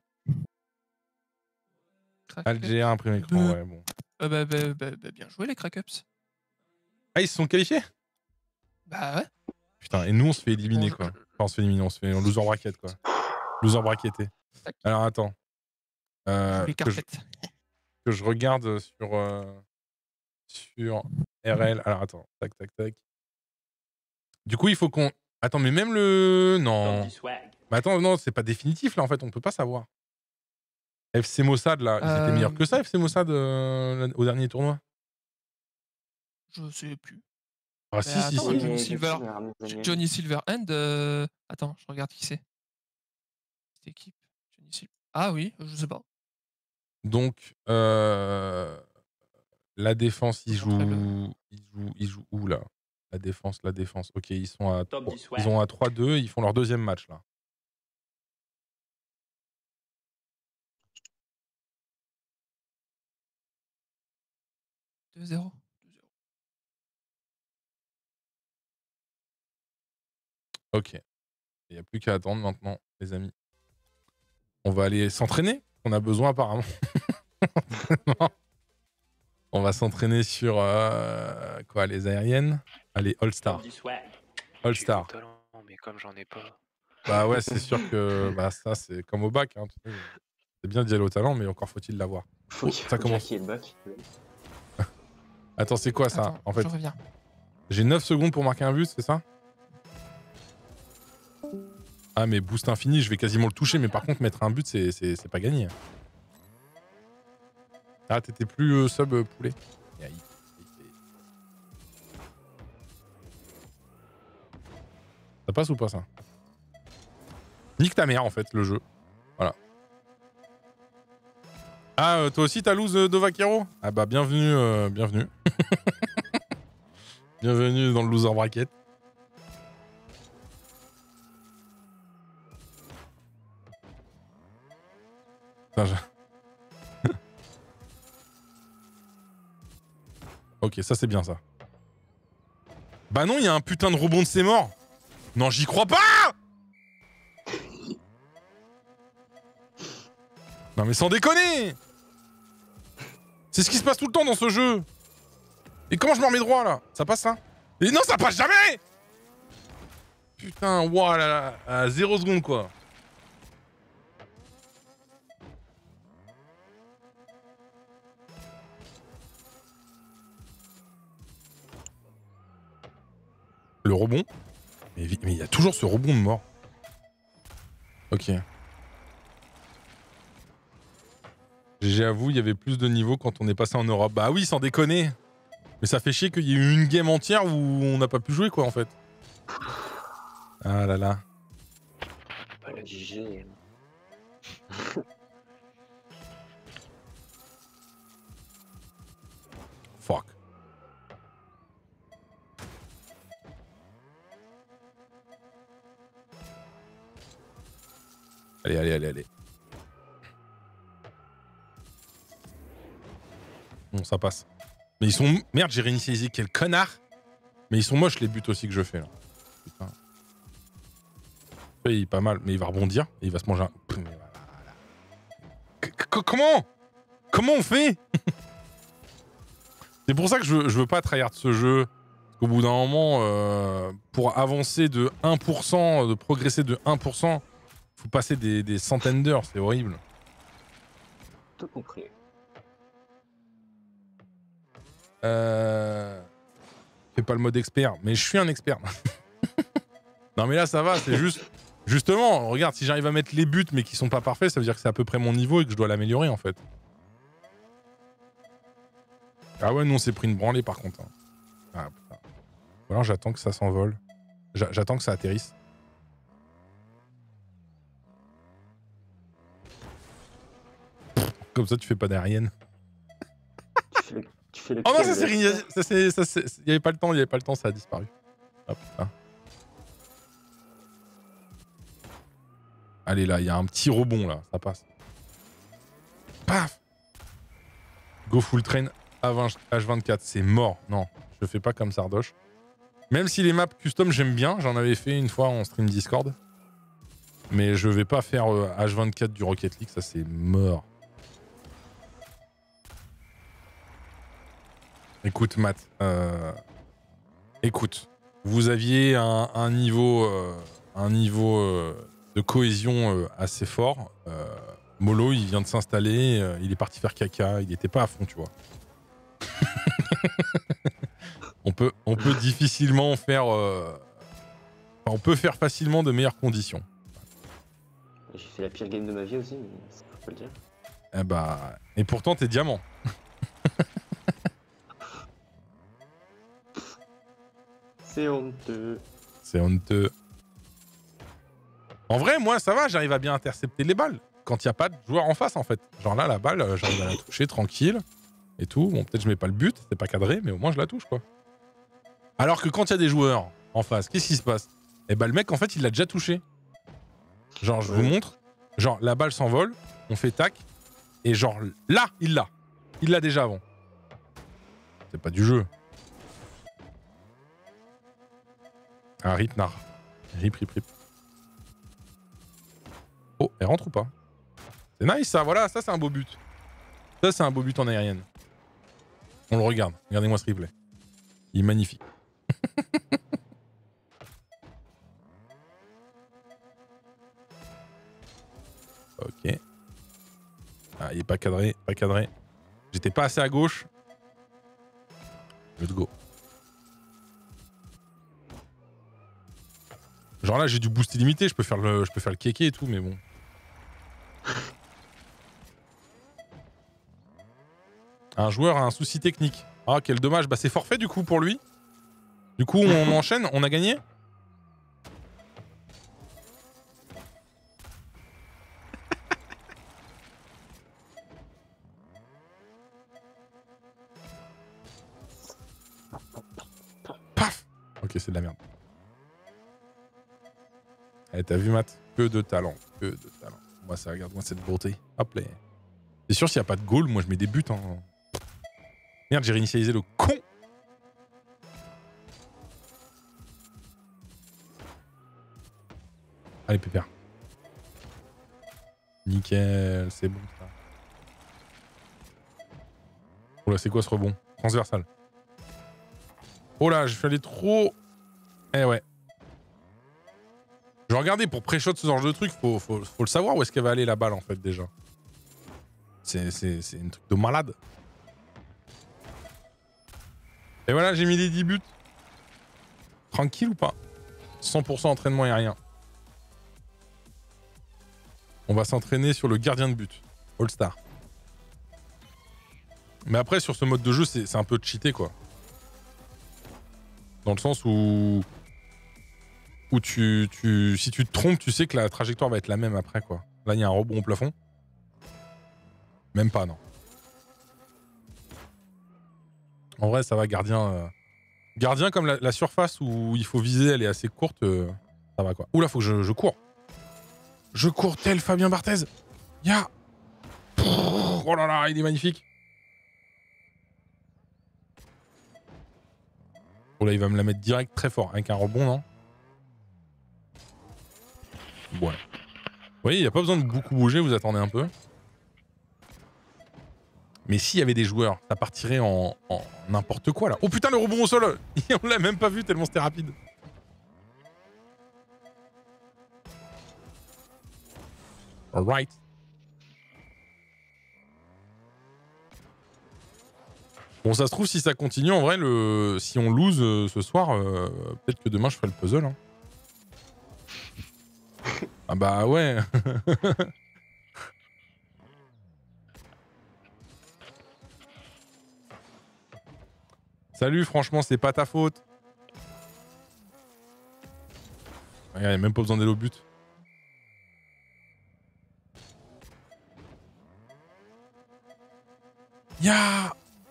crack Alt G un, imprime écran, Deux. ouais, bon. Euh, bah, bah, bah, bah, bien joué les crack-ups. Ah, ils se sont qualifiés? Bah ouais. Putain, et nous on se fait éliminer, Bon, je- quoi. Enfin, on se fait éliminer, on se fait en loser bracket, quoi. Loser bracketé. Tac. Alors attends. Euh, les que, je, carpettes. que je regarde sur, euh, sur R L. Alors attends, tac, tac, tac. Du coup, il faut qu'on... Attends, mais même le... Non. Comme du swag. Mais attends, non, c'est pas définitif, là, en fait, on peut pas savoir. F C Mossad, là, ils étaient meilleurs Euh, que ça, F C Mossad, euh, au dernier tournoi? Je sais plus. Ah Mais si, si, attends, si. Johnny mais Silver. Gauthier, Arnaud Daniel. Johnny Silverhand. euh, Attends, je regarde qui c'est. Cette équipe. Johnny Sil- Ah oui, je sais pas. Donc, euh, la défense, ils Ils sont très jouent, ils jouent, ils jouent où là? La défense, la défense. Ok, ils sont à, Top trois- du swag. ils ont à trois deux, ils font leur deuxième match là. deux zéro. Ok, il n'y a plus qu'à attendre maintenant, les amis. On va aller s'entraîner, on a besoin apparemment. On va s'entraîner sur euh, quoi, les aériennes? Allez, All Star. Comme du swag. All J'ai Star. du talent, mais comme j'en ai pas. Bah ouais, c'est sûr que bah, ça, c'est comme au bac. Hein, tu sais. C'est bien d'y aller au talent, mais encore faut-il l'avoir. Faut Oh, qu'il ça faut commence. qu'il y ait le bac. Attends, c'est quoi ça Attends, en fait? je reviens. J'ai neuf secondes pour marquer un but, c'est ça? Ah, mais boost infini, je vais quasiment le toucher, mais par contre, mettre un but, c'est c'est- c'est pas gagné. Ah, t'étais plus euh, sub euh, poulet. Aïe. Ça passe ou pas ça? Nique ta mère en fait, le jeu. Voilà. Ah, euh, toi aussi t'as lose euh, de Vaquero? Ah bah bienvenue, euh, bienvenue. Bienvenue dans le loser bracket. Putain, je- Ok, ça c'est bien ça. Bah non, il y a un putain de rebond de ses morts. Non, j'y crois pas. Non mais sans déconner. C'est ce qui se passe tout le temps dans ce jeu. Et comment je me remets droit là? Ça passe ça? Et non, ça passe jamais. Putain, ouah là là, à zéro seconde quoi. Le rebond. Mais il y a toujours ce rebond de mort. Ok. G G à vous, il y avait plus de niveaux quand on est passé en Europe. Bah oui, sans déconner. Mais ça fait chier qu'il y ait eu une game entière où on n'a pas pu jouer quoi en fait. Ah là là. Pas le G G. Fuck. Allez, allez, allez, allez. Bon, ça passe. Mais ils sont... Merde, j'ai réinitialisé, quel connard. Mais ils sont moches les buts aussi que je fais là. Putain. Il est pas mal, mais il va rebondir et il va se manger un... Comment Comment on fait? C'est pour ça que je, je veux pas tryhard ce jeu. Parce qu'au bout d'un moment, euh, pour avancer de un pour cent, de progresser de un pour cent, faut passer des, des centaines d'heures, c'est horrible. Tout compris. Euh... Fais pas le mode expert, mais je suis un expert. Non mais là ça va, c'est juste... Justement, regarde, si j'arrive à mettre les buts mais qui sont pas parfaits, ça veut dire que c'est à peu près mon niveau et que je dois l'améliorer en fait. Ah ouais, nous on s'est pris une branlée par contre. Hein. Ah putain. Ou alors j'attends que ça s'envole. J'a- J'attends que ça atterrisse. Comme ça tu fais pas d'aérienne. Tu fais le, tu fais le Oh non, kill, ça s'est là. réinitialisé. Ça s'est- ça s'est- Il y avait pas le temps, il y avait pas le temps, ça a disparu. Ah putain. Allez là, il y a un petit rebond là, ça passe. Paf. Go full train H vingt-quatre, c'est mort. Non, je fais pas comme Sardoche. Même si les maps custom j'aime bien, j'en avais fait une fois en stream Discord. Mais je vais pas faire euh, H vingt-quatre du Rocket League, ça c'est mort. Écoute Matt, euh... écoute, vous aviez un, un niveau, euh, un niveau euh, de cohésion euh, assez fort. Euh, Molo, il vient de s'installer, euh, il est parti faire caca, il était pas à fond, tu vois. on peut, on peut difficilement faire, euh... enfin, on peut faire facilement de meilleures conditions. J'ai fait la pire game de ma vie aussi, mais ça faut le dire. Eh bah, et pourtant t'es diamant. C'est honteux. C'est honteux. En vrai, moi, ça va, j'arrive à bien intercepter les balles. Quand il n'y a pas de joueur en face, en fait. Genre là, la balle, euh, j'arrive à la toucher tranquille. Et tout. Bon, peut-être je mets pas le but, c'est pas cadré, mais au moins je la touche, quoi. Alors que quand il y a des joueurs en face, qu'est-ce qui se passe? Eh bah, le mec, en fait, il l'a déjà touché. Genre, je vous montre. Genre, la balle s'envole, on fait tac. Et genre, là, il l'a. Il l'a déjà avant. C'est pas du jeu. Ah, rip, nar. Rip, rip, rip. Oh, elle rentre ou pas? C'est nice ça, voilà, ça c'est un beau but. Ça c'est un beau but en aérienne. On le regarde, regardez-moi ce replay. Il est magnifique. pas cadré, pas cadré. J'étais pas assez à gauche. Let's go. Genre là, j'ai du boost illimité, je peux faire le, je peux faire le kéké et tout, mais bon. Un joueur a un souci technique. Ah, quel dommage. Bah, c'est forfait du coup pour lui. Du coup, on enchaîne, on a gagné. Paf. Ok, c'est de la merde. Eh, t'as vu, Matt? Que de talent, que de talent. Moi, ça, regarde-moi cette beauté. Hop là. C'est sûr, s'il n'y a pas de goal, moi, je mets des buts. Hein. Merde, j'ai réinitialisé le con. Allez, pépère. Nickel, c'est bon, ça. Oh là, c'est quoi ce rebond? Transversal. Oh là, je suis allé trop... Eh ouais. Je regardais pour pré-shot ce genre de truc, faut, faut, faut le savoir où est-ce qu'elle va aller la balle en fait déjà. C'est un truc de malade. Et voilà, j'ai mis les dix buts. Tranquille ou pas? cent pour cent entraînement et rien. On va s'entraîner sur le gardien de but. All-Star. Mais après, sur ce mode de jeu, c'est un peu cheaté quoi. Dans le sens où... Où tu, tu... Si tu te trompes, tu sais que la trajectoire va être la même après quoi. Là, il y a un rebond au plafond. Même pas, non. En vrai, ça va, gardien... Euh... Gardien, comme la, la surface où il faut viser, elle est assez courte, euh... ça va quoi. Oula, faut que je, je cours. Je cours tel Fabien Barthez. Ya yeah. Oh là là, il est magnifique. Oh là, il va me la mettre direct très fort, avec un rebond, non? Ouais. Vous voyez, il n'y a pas besoin de beaucoup bouger, vous attendez un peu. Mais s'il y avait des joueurs, ça partirait en, en n'importe quoi là. Oh putain, le rebond au sol. On l'a même pas vu tellement c'était rapide. Alright. Bon, ça se trouve, si ça continue, en vrai, le... si on lose euh, ce soir, euh, peut-être que demain je ferai le puzzle. Hein. Ah bah ouais. Salut, franchement, c'est pas ta faute. Regarde, y'a même pas besoin d'aller au but. Ya.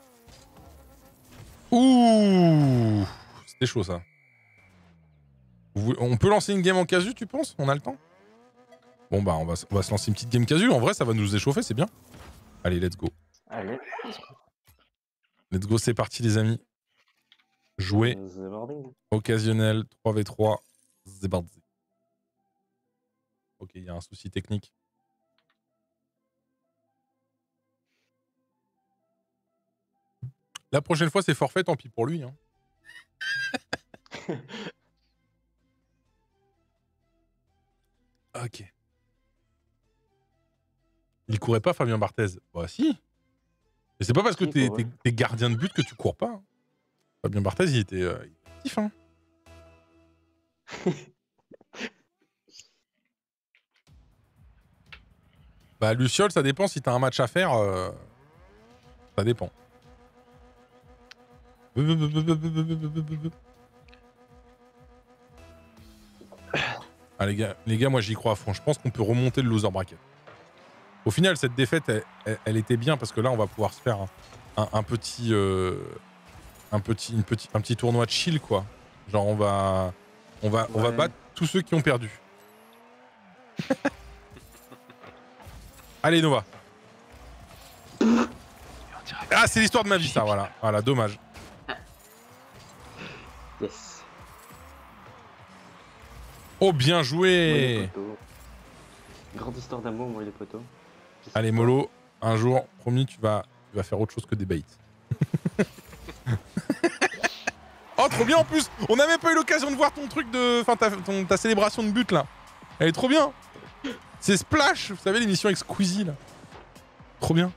Ouh. C'était chaud ça. On peut lancer une game en casu, tu penses? On a le temps? Bon bah on va, on va se lancer une petite game casu. En vrai, ça va nous échauffer, c'est bien. Allez, let's go. Allez. Let's go, c'est parti les amis. Jouer. Occasionnel, trois v trois. Zébardi. Ok, il y a un souci technique. La prochaine fois, c'est forfait, tant pis pour lui. Hein. Ok. Il courait pas, Fabien Barthez? Bah si. Mais c'est pas parce que t'es es gardien de but que tu cours pas. Hein. Fabien Barthez, il était, euh, il était actif. Hein. Bah Luciole, ça dépend si t'as un match à faire. Euh... Ça dépend. Ah les gars, les gars, moi j'y crois à fond. Je pense qu'on peut remonter le loser bracket. Au final, cette défaite, elle, elle, elle était bien parce que là, on va pouvoir se faire un, un, un petit, euh, un petit, une petit, un petit tournoi de chill quoi. Genre on va, on va, ouais. on va battre tous ceux qui ont perdu. Allez Nova. Ah, c'est l'histoire de ma vie ça, voilà, voilà, dommage. Yes. Oh, bien joué. Grande histoire d'amour, moi, les potos. Allez, Molo, un jour, promis, tu vas, tu vas faire autre chose que des baits. Oh, trop bien en plus. On n'a même pas eu l'occasion de voir ton truc de... Enfin, ta, ton, ta célébration de but, là. Elle est trop bien. C'est Splash, vous savez, l'émission avec Squeezie, là. Trop bien.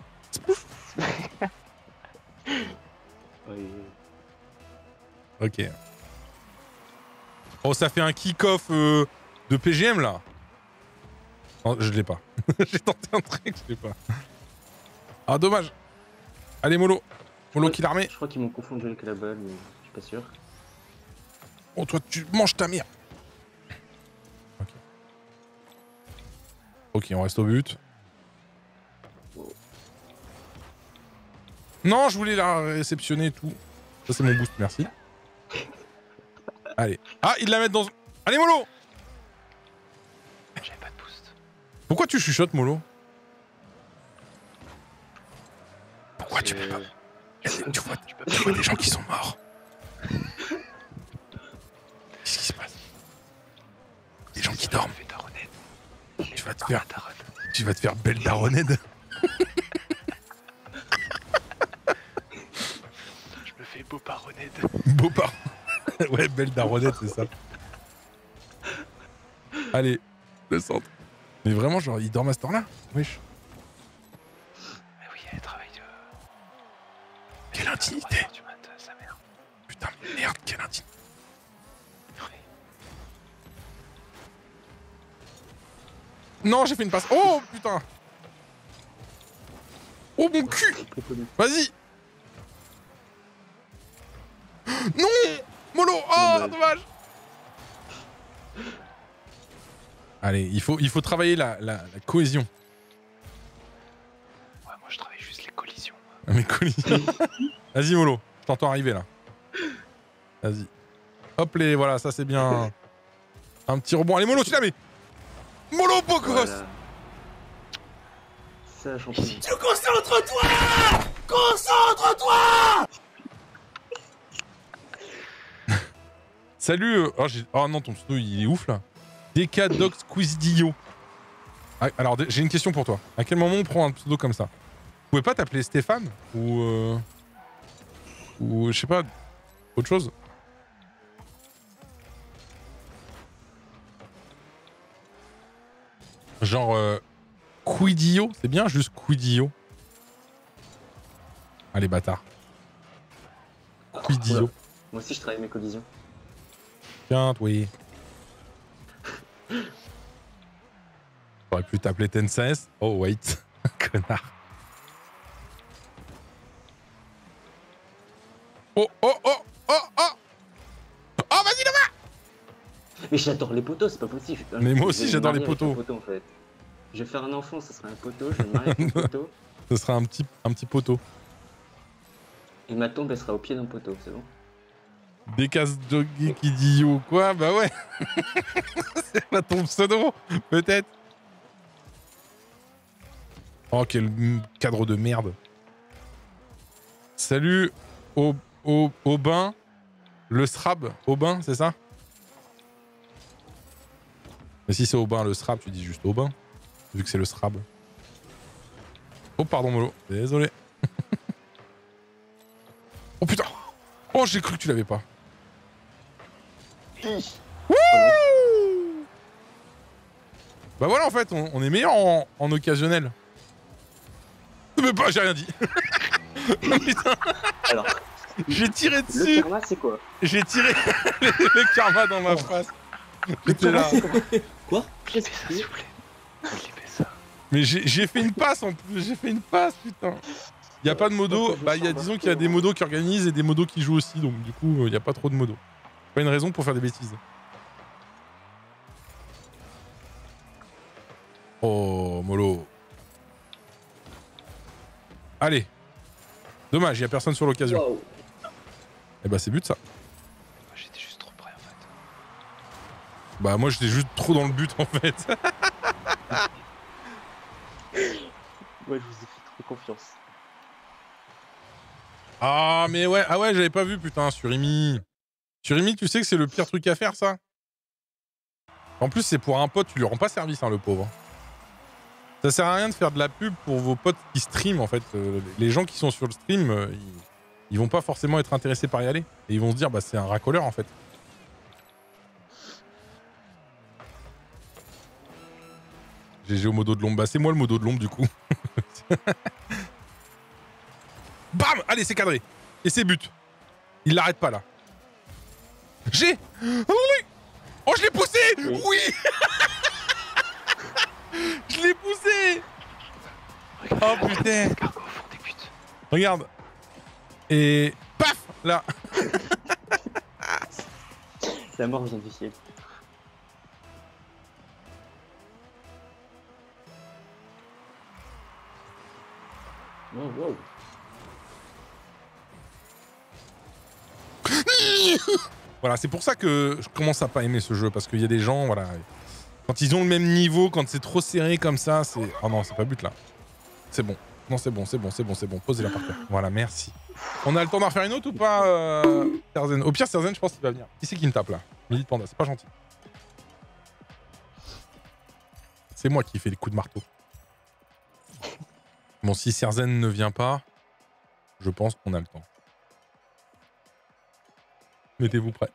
Oui. Ok. Oh, ça fait un kick-off euh, de P G M là. Non, je l'ai pas. J'ai tenté un truc, je l'ai pas. Ah, dommage. Allez, Molo. Molo qui l'armée. Je crois qu'ils m'ont confondu avec la balle, mais je suis pas sûr. Oh, toi, tu manges ta mère. Ok. Ok, on reste au but. Non, je voulais la réceptionner et tout. Ça, c'est mon boost, merci. Allez. Ah, ils la mettent dans... Allez, Molo. J'avais pas de boost. Pourquoi tu chuchotes, Molo? Pourquoi tu C'est- peux pas... Tu vois, tu vois des gens qui sont morts. Qu'est-ce qui se passe? Des gens qui dorment. Fais daronette. Tu vas te faire... Daronne. Tu vas te faire belle daronette. Je me fais beau paronnette. Beau par... Ouais, belle daronette, c'est ça. Allez, le centre. Mais vraiment, genre, il dort à cette heure-là? Wesh. Mais oui, elle travaille de... Quelle intimité. Du mat, sa mère. Putain, mais merde, quelle intimité. Non, j'ai fait une passe. Oh, putain. Oh, mon cul. Vas-y. Non. Molo. Oh, dommage. Allez, il faut, il faut travailler la, la, la cohésion. Ouais, moi je travaille juste les collisions. Ah, mais collision. Vas-y, Molo. Je t'entends arriver, là. Vas-y. Hop, les... Voilà, ça, c'est bien. Un petit rebond. Allez, Molo, tu la mets. Molo, beau gosse. Voilà. Ça, champion. Concentre-toi! Concentre-toi! Salut. Euh... Oh, oh non, ton pseudo, il est ouf, là. D K Dox Quizdillo. Ah, alors, j'ai une question pour toi. À quel moment on prend un pseudo comme ça? Vous pouvez pas t'appeler Stéphane? Ou... Euh... Ou, je sais pas, autre chose? Genre... Euh... Quidillo? C'est bien, juste Quidillo. Allez, bâtard. Quidillo. Oula. Moi aussi, je travaille mes collisions. Tiens, oui. J'aurais pu t'appeler Tencent. Oh, wait. Connard. Oh, oh, oh, oh, oh. Oh, vas-y, Thomas. Mais j'adore les poteaux, c'est pas possible. Mais moi Je aussi, vais me j'adore les marier avec poteaux. un poteau, en fait. Je vais faire un enfant, ça sera un poteau, je vais me marier avec un poteau. Ce sera un petit, un petit poteau. Et ma tombe, elle sera au pied d'un poteau, c'est bon? Décasse Doggy qui dit yo, quoi? Bah ouais. C'est pas ton pseudo, peut-être. Oh, quel cadre de merde. Salut, au, au, Aubin. Le Srab, Aubin, c'est ça? Mais si c'est Aubin, le Srab, tu dis juste Aubin. Vu que c'est le Srab. Oh, pardon, Molo. Désolé. Oh putain. Oh, j'ai cru que tu l'avais pas. Wouh. Bah voilà, en fait, on, on est meilleur en, en occasionnel. Mais pas, j'ai rien dit. Putain. Alors, j'ai tiré le dessus. karma, c'est quoi? J'ai tiré le karma dans ma face. J'étais là. Quoi? Clippez ça, s'il vous plaît. Clippez ça. Mais j'ai fait une passe en plus. J'ai fait une passe, putain. Il n'y a pas de modo. Bah, y a, disons qu'il y a des modos qui organisent et des modos qui jouent aussi. Donc, du coup, il n'y a pas trop de modos. Pas une raison pour faire des bêtises. Oh, mollo. Allez. Dommage, il n'y a personne sur l'occasion. Wow. Eh bah, c'est but ça. J'étais juste trop près en fait. Bah, moi, j'étais juste trop dans le but en fait. Moi, je vous ai fait trop confiance. Ah, mais ouais, ah ouais, j'avais pas vu, putain, sur Imi. Sur Imi, tu sais que c'est le pire truc à faire, ça? En plus, c'est pour un pote, tu lui rends pas service, hein, le pauvre. Ça sert à rien de faire de la pub pour vos potes qui streament, en fait. Euh, les gens qui sont sur le stream, euh, ils, ils vont pas forcément être intéressés par y aller. Et ils vont se dire, bah, c'est un racoleur, en fait. G G au modo de l'ombre. Bah, c'est moi le modo de l'ombre, du coup. Bam! Allez, c'est cadré. Et c'est but. Il l'arrête pas, là. J'ai... Oh oui! Oh, je l'ai poussé! Oui, oui. Je l'ai poussé! Oh, putain! Regarde. Et... Paf! Là. La mort vient du ciel. Oh, wow. Voilà, c'est pour ça que je commence à pas aimer ce jeu, parce qu'il y a des gens, voilà, quand ils ont le même niveau, quand c'est trop serré comme ça, c'est... Oh non, c'est pas but là. C'est bon. Non, c'est bon, c'est bon, c'est bon, c'est bon. Posez-la par terre. Voilà, merci. On a le temps d'en refaire une autre ou pas, euh... Serzen? Au pire, Serzen, je pense qu'il va venir. Qui c'est qui me tape là? Milite Panda, c'est pas gentil. C'est moi qui fais les coups de marteau. Bon, si Serzen ne vient pas, je pense qu'on a le temps. Mettez-vous prêts.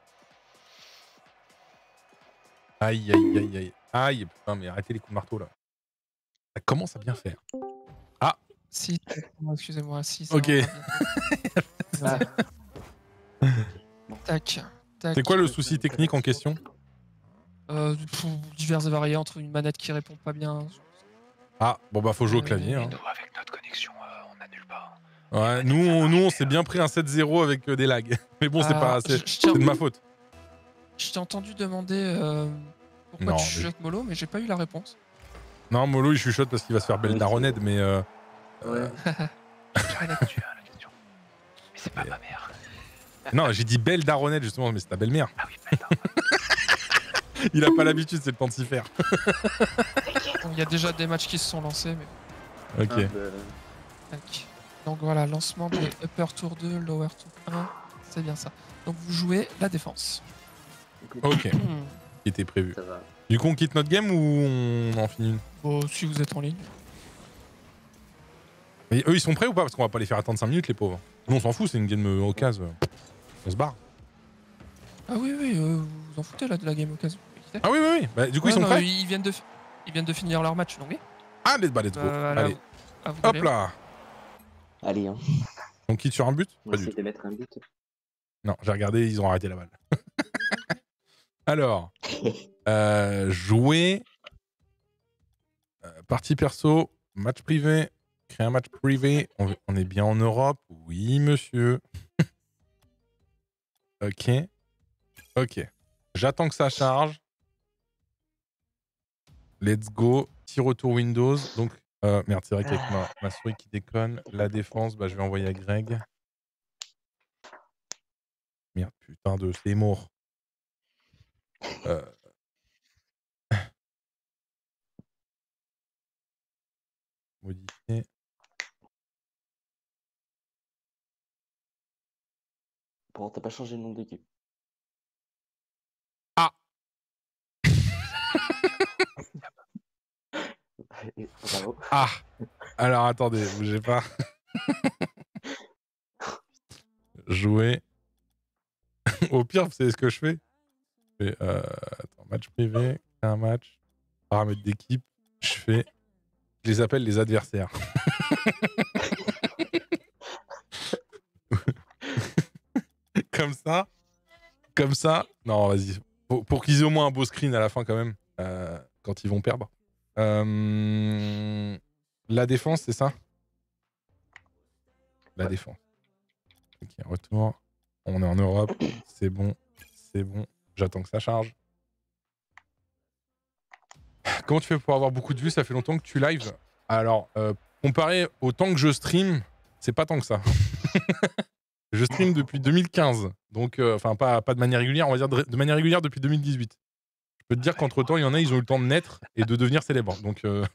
Aïe, aïe, aïe, aïe. Aïe, putain, mais arrêtez les coups de marteau, là. Ça commence à bien faire. Ah! Si, excusez-moi, si. Ça Ok. va pas bien. Tac, tac. C'est quoi le souci technique en question? euh, pff, Divers et variés, entre une manette qui répond pas bien. Ah, bon bah faut jouer au Euh, clavier. Hein. Nous, avec notre connexion, euh, on annule pas. Ouais, nous, on, nous, on s'est bien pris un sept zéro avec euh, des lags. Mais bon, c'est Ah, pas, je- c'est je tiens- c'est de ma faute. Je t'ai entendu demander euh, pourquoi Non, tu mais- chuchotes Molo, mais j'ai pas eu la réponse. Non, Molo, il chuchote parce qu'il va se faire belle Oui, daronette, mais... Euh, Ouais. Tu as la question. Mais c'est pas ma mère. non, j'ai dit belle daronette, justement, mais c'est ta belle-mère. Ah oui, putain. Il a pas l'habitude, c'est le temps de s'y faire. Il y a déjà des matchs qui se sont lancés, mais Ok. Ah, bah, tac. Donc voilà, lancement des Upper Tour deux, Lower Tour un, c'est bien ça. Donc vous jouez la défense. écoute, Ok, Hmm. qui était prévu. ça va. Du coup, on quitte notre game ou on en finit une? Bon, si vous êtes en ligne. Mais eux, ils sont prêts ou pas? Parce qu'on va pas les faire attendre cinq minutes, les pauvres. Nous, on s'en fout, c'est une game au cas. On se barre. Ah oui, oui, euh, vous vous en foutez là de la game occasion. Ah oui, oui, oui. Bah, du coup, Ouais, ils sont non, prêts? ils viennent de, fi- ils viennent de finir leur match, donc oui. Ah, let's, bah, let's go. Euh, là, Allez, à vous hop d'aller. là. Allez, hein. On quitte sur un but? On Pas va du essayer tout. de mettre un but. Non, j'ai regardé, ils ont arrêté la balle. Alors, euh, jouer, euh, partie perso, match privé, créer un match privé. On, on est bien en Europe? Oui, monsieur. Ok. Ok. J'attends que ça charge. Let's go. Petit retour Windows. Donc, euh, merde, c'est vrai qu'avec ma, ma souris qui déconne, la défense, bah, je vais envoyer à Greg. Merde, putain de c'est mort. Euh... Modifier. Bon, t'as pas changé le nom d'équipe. Ah. Et- Bravo. Ah. Alors attendez, bougez pas. Jouer. Au pire, vous savez ce que je fais? Je fais euh... attends, match privé, un match, paramètres d'équipe. Je fais. Je les appelle les adversaires. Comme ça. Comme ça. Non, vas-y. Pour, pour qu'ils aient au moins un beau screen à la fin, quand même. Euh, quand ils vont perdre. Euh... La défense, c'est ça? La défense. Ok, retour. On est en Europe. C'est bon. C'est bon. J'attends que ça charge. Comment tu fais pour avoir beaucoup de vues? Ça fait longtemps que tu live. Alors, euh, comparé au temps que je stream, c'est pas tant que ça. Je stream depuis deux mille quinze. Donc, euh, enfin, pas, pas de manière régulière, on va dire de, de manière régulière depuis deux mille dix-huit. Je peux te dire qu'entre-temps, il y en a, ils ont eu le temps de naître et de devenir célèbres. Donc, euh...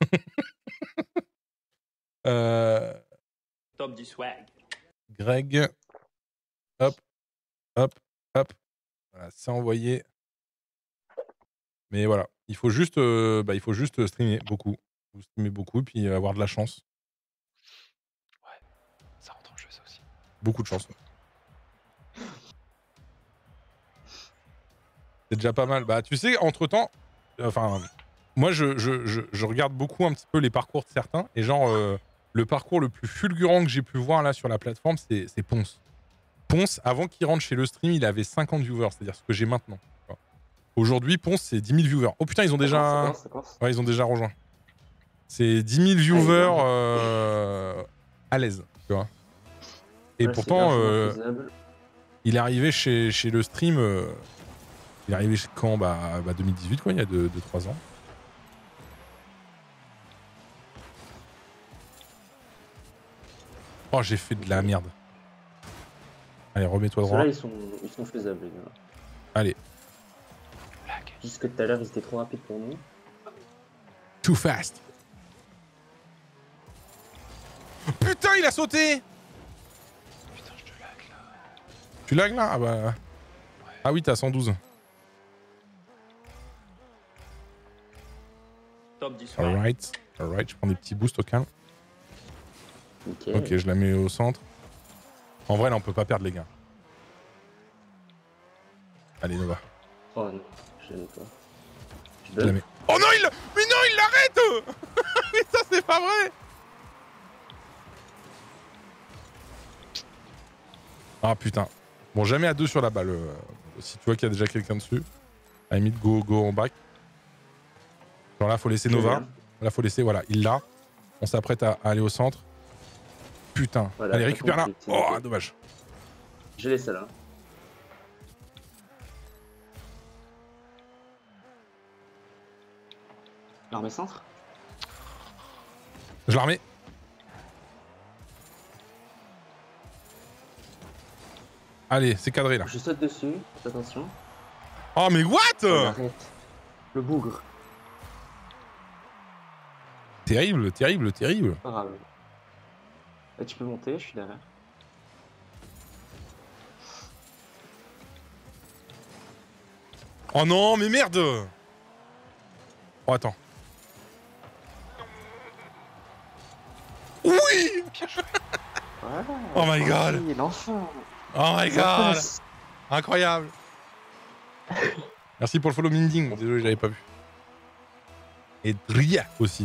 euh... Top du swag. Greg. Hop, hop, hop. Voilà, c'est envoyé. Mais voilà, il faut juste, euh, bah, il faut juste streamer beaucoup. Vous streamer beaucoup et puis euh, avoir de la chance. Ouais, ça rentre en jeu ça aussi. Beaucoup de chance. C'est déjà pas mal. Bah, tu sais, entre-temps, enfin, moi, je, je, je, je regarde beaucoup un petit peu les parcours de certains. Et genre, euh, le parcours le plus fulgurant que j'ai pu voir là sur la plateforme, c'est c'est Ponce. Ponce, avant qu'il rentre chez le stream, il avait cinquante viewers, c'est-à-dire ce que j'ai maintenant. Aujourd'hui, Ponce, c'est dix mille viewers. Oh putain, ils ont Ça déjà... commence, ça commence, ça commence. Ouais, ils ont déjà rejoint. C'est dix mille viewers euh, à l'aise, tu vois. Et Ouais, c'est pourtant, largement euh, faisable. il est arrivé chez, chez le stream... euh, il est arrivé chez- quand bah, bah deux mille dix-huit, quoi, il y a deux trois ans. Oh, j'ai fait de la merde. Allez, remets-toi droit. Ceux-là, ils sont, ils sont faisables, les gars. Allez. Juste que tout à l'heure, ils étaient trop rapides pour nous. Too fast. Putain, il a sauté. Putain, je te lag là. Tu lag là? Ah bah... Ah oui, t'as cent douze. Top du swag. Alright. Alright, je prends des petits boosts au calme. Nickel. Ok, je la mets au centre. En vrai, là, on peut pas perdre, les gars. Allez, Nova. Oh non, je l'aime pas. Je Je la donne. mets. Oh non, il... Mais non, il l'arrête. Mais ça, c'est pas vrai. Ah, putain. Bon, jamais à deux sur la balle. euh, Si tu vois qu'il y a déjà quelqu'un dessus. À la limite, go, go en back. Genre là, faut laisser Nova. Là, faut laisser... Voilà, il l'a. On s'apprête à à aller au centre. Putain. Voilà, Allez, t'as récupère là. compris, c'est Oh, nickel. dommage. Je laisse ça là. L'armée centre. Je la remets. Allez, c'est cadré là. Je saute dessus, attention. Oh, mais what? Oh, arrête. Le bougre. Terrible, terrible, terrible. Pas grave. Là, tu peux monter, je suis derrière. Oh non, mais merde. Oh, attends. Oui. Voilà. Oh my god. Tranquille, enfin. Oh my Ça god. passe. Incroyable. Merci pour le follow Minding. Désolé, j'avais pas vu. Et Dria aussi.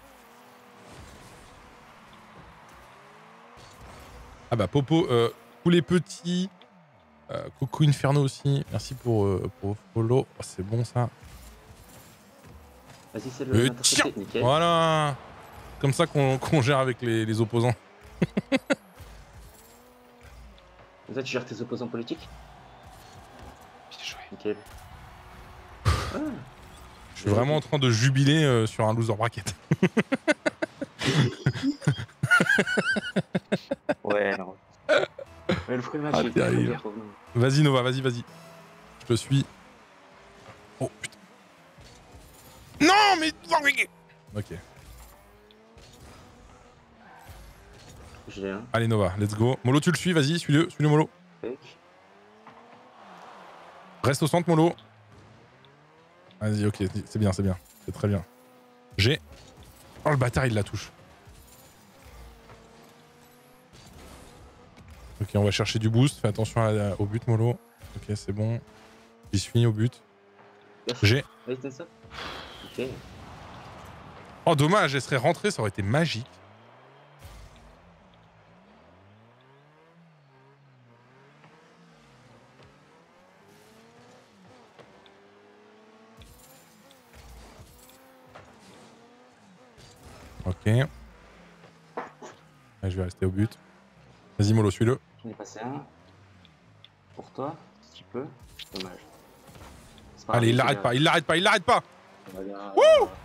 Ah bah Popo, euh, tous les petits. Euh, Coco Inferno aussi. Merci pour, euh, pour follow. Oh, c'est bon ça. Vas-y, c'est le Et intercepté, tiens. nickel. Voilà. Comme ça qu'on qu'on gère avec les, les opposants. Comme ça, tu gères tes opposants politiques. Bien joué. Nickel. Ah. Je suis vraiment en train de jubiler euh, sur un loser bracket. Ouais, non. Mais le premier match, Ah, il était terrible. bien, revenons. Vas-y Nova, vas-y, vas-y. Je te suis. Oh putain. Non mais... Ok. J'ai un. Allez Nova, let's go. Molo, tu le suis, vas-y, suis-le, suis-le Molo. Fake. Reste au centre Molo. Vas-y, ok, c'est bien, c'est bien. C'est très bien. J'ai... Oh le bâtard, il la touche. Ok, on va chercher du boost. Fais attention à la- au but Molo. Ok, c'est bon. J'y suis au but. J'ai... Vas-y, t'as ça. Ok. Oh dommage, elle serait rentrée, ça aurait été magique. Ok. Là, je vais rester au but. Vas-y Molo, suis-le. J'en ai passé un. Pour toi, si tu peux. Dommage. C'est pas Allez, il grave, l'arrête c'est pas, il l'arrête pas, il l'arrête pas. On va bien-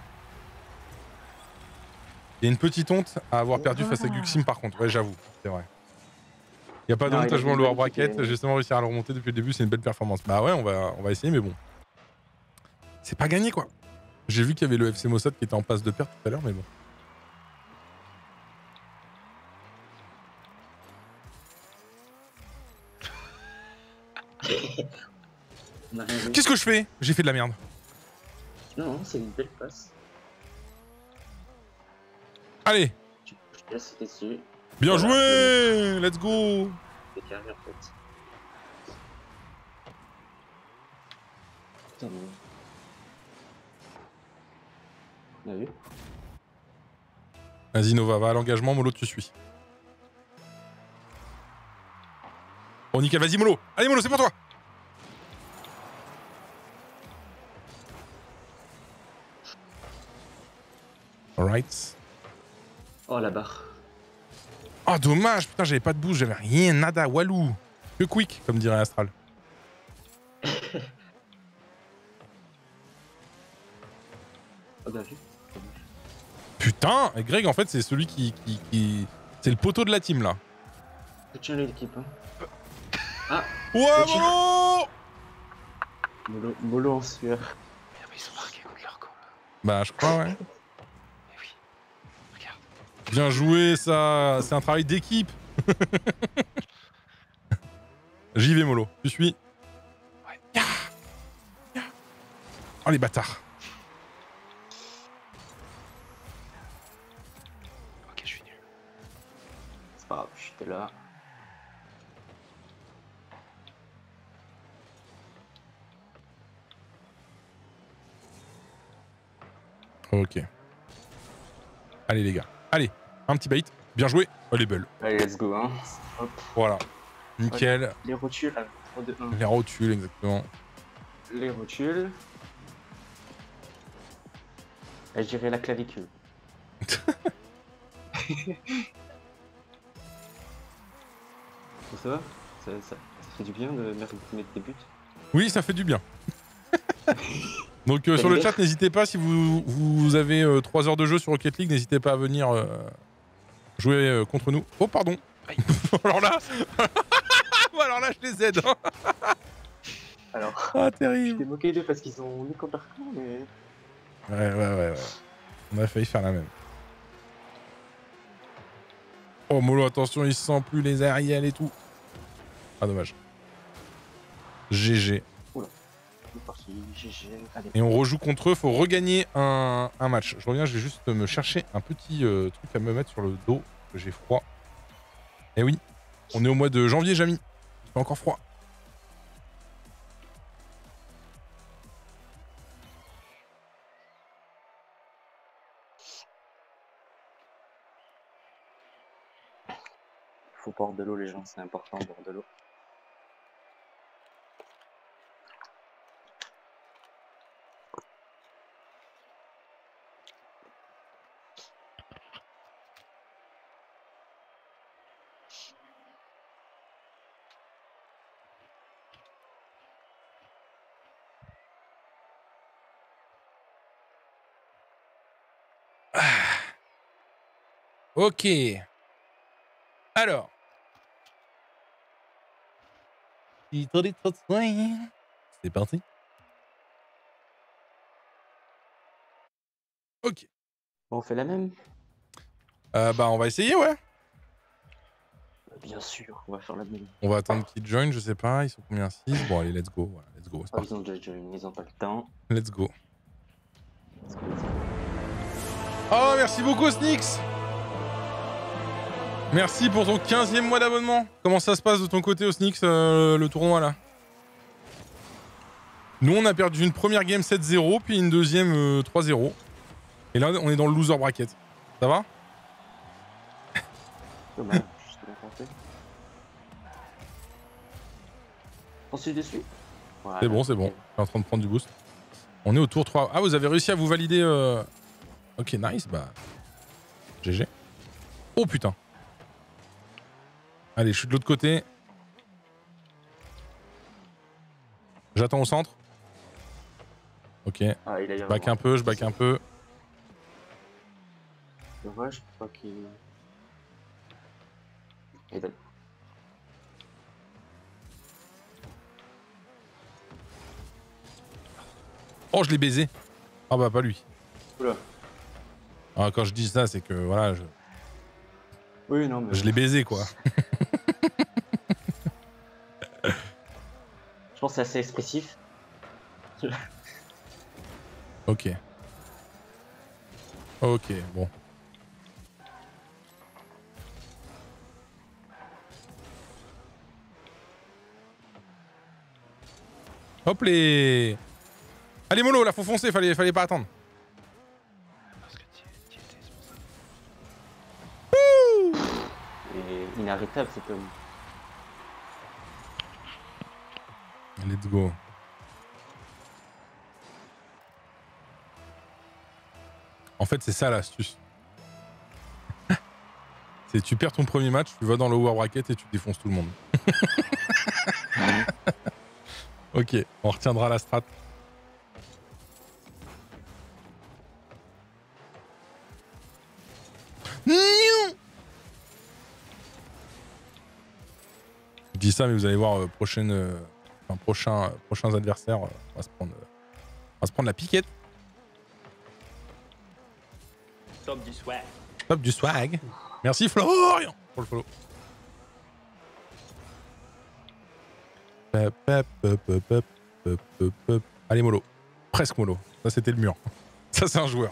Il y a une petite honte à avoir perdu face à Guxim par contre. Ouais, j'avoue, c'est vrai. Il y a pas de Non, honte il à a jouer en une lower bonne bracket. équipe, et- J'ai justement réussi à le remonter depuis le début, c'est une belle performance. Bah ouais, on va, on va essayer, mais bon. C'est pas gagné quoi. J'ai vu qu'il y avait le F C Mossad qui était en passe de perte tout à l'heure, mais bon. On a rien vu. Qu'est-ce que je fais? J'ai fait de la merde. Non, non, c'est une belle passe. Allez, Tu je te laisse sauter dessus. bien Voilà, joué. Let's go. C'est carré en fait. Putain, mais... On a vu? Vas-y, Nova, va à l'engagement. Molo, tu suis. Oh, nickel. Vas-y, Molo. Allez, Molo, c'est pour toi. Alright. Oh la barre. Ah, oh, dommage. Putain, j'avais pas de boost. J'avais rien, nada. Walou. Que quick, comme dirait Astral. Oh, bien vu. Putain, et Greg, en fait, c'est celui qui... qui, qui... C'est le poteau de la team, là. Soutiens l'équipe. Hein. Ah, Ouais, Ok. Molo. mollo, mollo en sueur. Mais non, mais ils sont marqués contre leur camp là. Bah, je crois, ouais. Mais oui. Regarde. Bien joué, ça. C'est un travail d'équipe. J'y vais, Molo. Tu suis. Ouais. Ya. Ya. Oh, les bâtards. Ok, je suis nul. C'est pas grave, j'étais là. Ok. Allez, les gars. Allez, un petit bait. Bien joué. Oh, elle est belle. Allez, let's go. Hein. Hop, Voilà. Nickel. les rotules. Allez, trois, deux, un. Les rotules, exactement. Les rotules. Et je dirais la clavicule. Ça va ça, ça, ça fait du bien de mettre des buts. Oui, ça fait du bien. Donc euh, sur le chat, n'hésitez pas, si vous, vous avez euh, trois heures de jeu sur Rocket League, n'hésitez pas à venir euh, jouer euh, contre nous. Oh, pardon. Alors là... Alors là, je les aide. Hein. Alors, Ah, je terrible. t'ai moqué d'eux parce qu'ils ont mis contre leur camp, mais... Ouais, ouais, ouais, ouais. On a failli faire la même. Oh, Molo, attention, il sent plus les aériels et tout. Ah, dommage. G G. C'est parti, G G. Allez. Et on rejoue contre eux, faut regagner un, un match. Je reviens, je vais juste me chercher un petit euh, truc à me mettre sur le dos, parce que j'ai froid. Eh oui, on est au mois de janvier, Jamy. Il fait encore froid. Faut boire de l'eau, les gens, c'est important, boire de l'eau. Ok. Alors. C'est parti. Ok. Bon, on fait la même? Euh, bah, on va essayer, ouais. Bien sûr, on va faire la même. On va attendre qu'ils join, je sais pas. Ils sont combien? six. Bon, allez, let's go. Voilà, let's go. C'est Ah, parti. ils ont déjà join, ils ont pas le temps. Let's go. Let's go, let's go. Oh, merci beaucoup, Snix. Merci pour ton quinzième mois d'abonnement. Comment ça se passe de ton côté, au Snix, euh, le tournoi, là? Nous, on a perdu une première game sept zéro, puis une deuxième euh, trois zéro. Et là, on est dans le loser bracket. Ça va? Dommage, je t'ai bien tenté. Ensuite dessus? Voilà. C'est bon, c'est bon. Je suis en train de prendre du boost. On est au tour trois. Ah, vous avez réussi à vous valider... Euh... Ok, nice, bah... G G. Oh, putain. Allez, je suis de l'autre côté. J'attends au centre. Ok. Ah, il a Je back un peu, je back un peu. Dommage, je crois qu'il... Et donne. Oh, je l'ai baisé. Ah bah, pas lui. Oula. Ah, quand je dis ça, c'est que, voilà, je, Oui, non, mais... je l'ai baisé, quoi. Je pense que c'est assez expressif. Ok. Ok, bon. Hop les... Allez mollo, là faut foncer, fallait, fallait pas attendre. Parce que t'y t'y étais, c'est pour ça. inarrêtable cet homme. Let's go. En fait, c'est ça l'astuce. C'est tu perds ton premier match, tu vas dans le lower bracket et tu défonces tout le monde. Ok, on retiendra la strat. Je dis ça, mais vous allez voir, euh, prochaine, euh, enfin, prochain, euh, prochains adversaires, euh, on, va se prendre, euh, on va se prendre la piquette. Top du swag. Top du swag. Merci Florian pour le follow. Pop, pop, pop, pop, pop, pop, pop, pop. Allez mollo. Presque mollo. Ça c'était le mur. Ça c'est un joueur.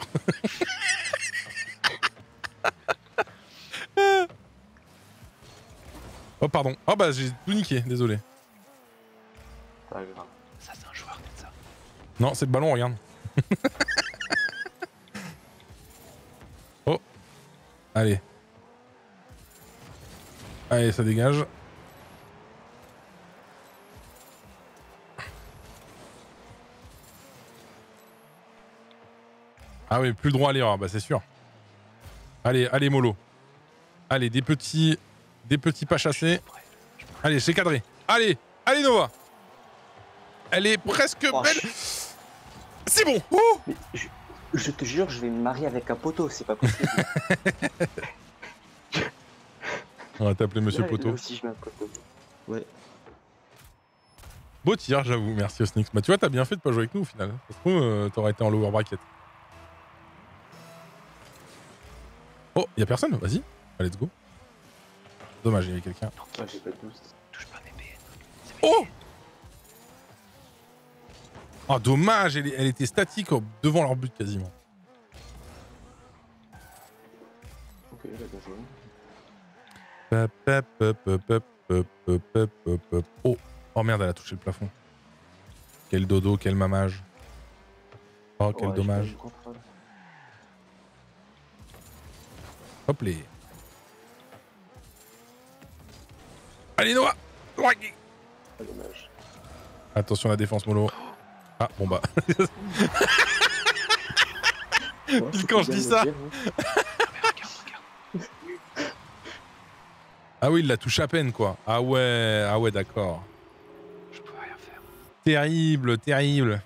Oh pardon. Oh bah j'ai tout niqué, désolé. Pas grave. Ça, c'est un joueur comme ça. Non, c'est le ballon, regarde. Oh. Allez. Allez, ça dégage. Ah oui, plus le droit à l'erreur, bah c'est sûr. Allez, allez mollo. Allez, des petits... Des petits pas chassés. Allez, c'est cadré. Allez, allez Nova. Elle est presque Oh, belle. je- C'est bon. Oh Mais je, je te jure, je vais me marier avec un poteau, c'est pas possible. On va t'appeler Monsieur Là, Poteau. là aussi, je mets un poteau. Ouais. Beau tir, j'avoue. Merci Osnix. Bah tu vois, t'as bien fait de pas jouer avec nous au final. Ça se trouve, euh, t'aurais été en lower bracket. Oh, y'a personne. Vas-y. Allez, let's go. Dommage, il y avait quelqu'un. Ah, j'ai pas de boost. Touche pas mes P N. Oh Oh, dommage, elle, elle était statique oh, devant leur but quasiment. Ok, là, bien joué. Pop, pop, pop, pop, pop, pop, pop, pop, pop. Oh. Oh merde, elle a touché le plafond. Quel dodo, quel mamage. Oh, quel Ouais, j'ai dommage. pas eu le contrôle. Hop les. Allez Noah. Ah, dommage. Attention à la défense mollo. Ah bon bah. Ouais, Quand je faut dis bien ça. le dire, hein. Ah oui, il la touche à peine quoi. Ah ouais, ah ouais d'accord. Je pouvais rien faire. Terrible, terrible.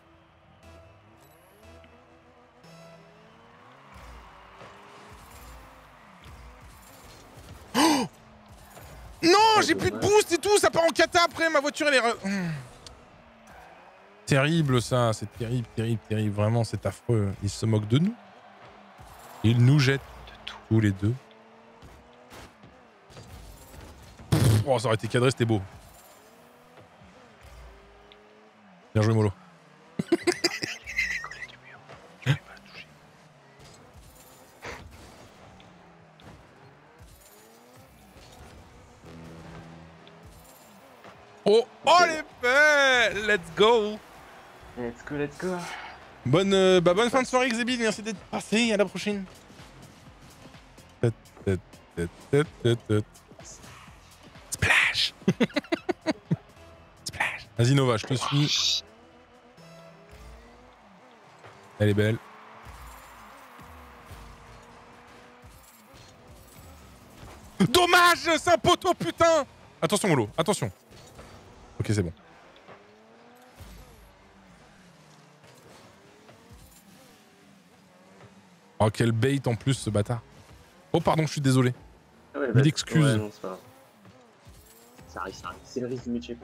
Oh non, Oh, j'ai plus de dommage. boost et tout, ça part en cata après, ma voiture elle est... re- Hmm. Terrible ça, c'est terrible, terrible, terrible, vraiment c'est affreux. Ils se moquent de nous. Ils nous jettent tous les deux. Pff, oh, ça aurait été cadré, c'était beau. Bien joué mollo. Collé du mur. Je vais pas le toucher. Oh, oh les faits. Let's go. Let's go, let's go. Bonne, euh, bah, bonne fin de soirée Xébid, merci d'être passé, à la prochaine. Splash. Splash. Vas-y Nova, je te suis. Elle est belle. Dommage, c'est un poteau putain. Attention Molo, attention. Ok c'est bon. Oh quel bait en plus ce bâtard. Oh pardon, je suis désolé. Ah ouais, Mille excuses. Ouais, non, c'est pas grave. Ça arrive, ça arrive. C'est le risque du métier. Quoi.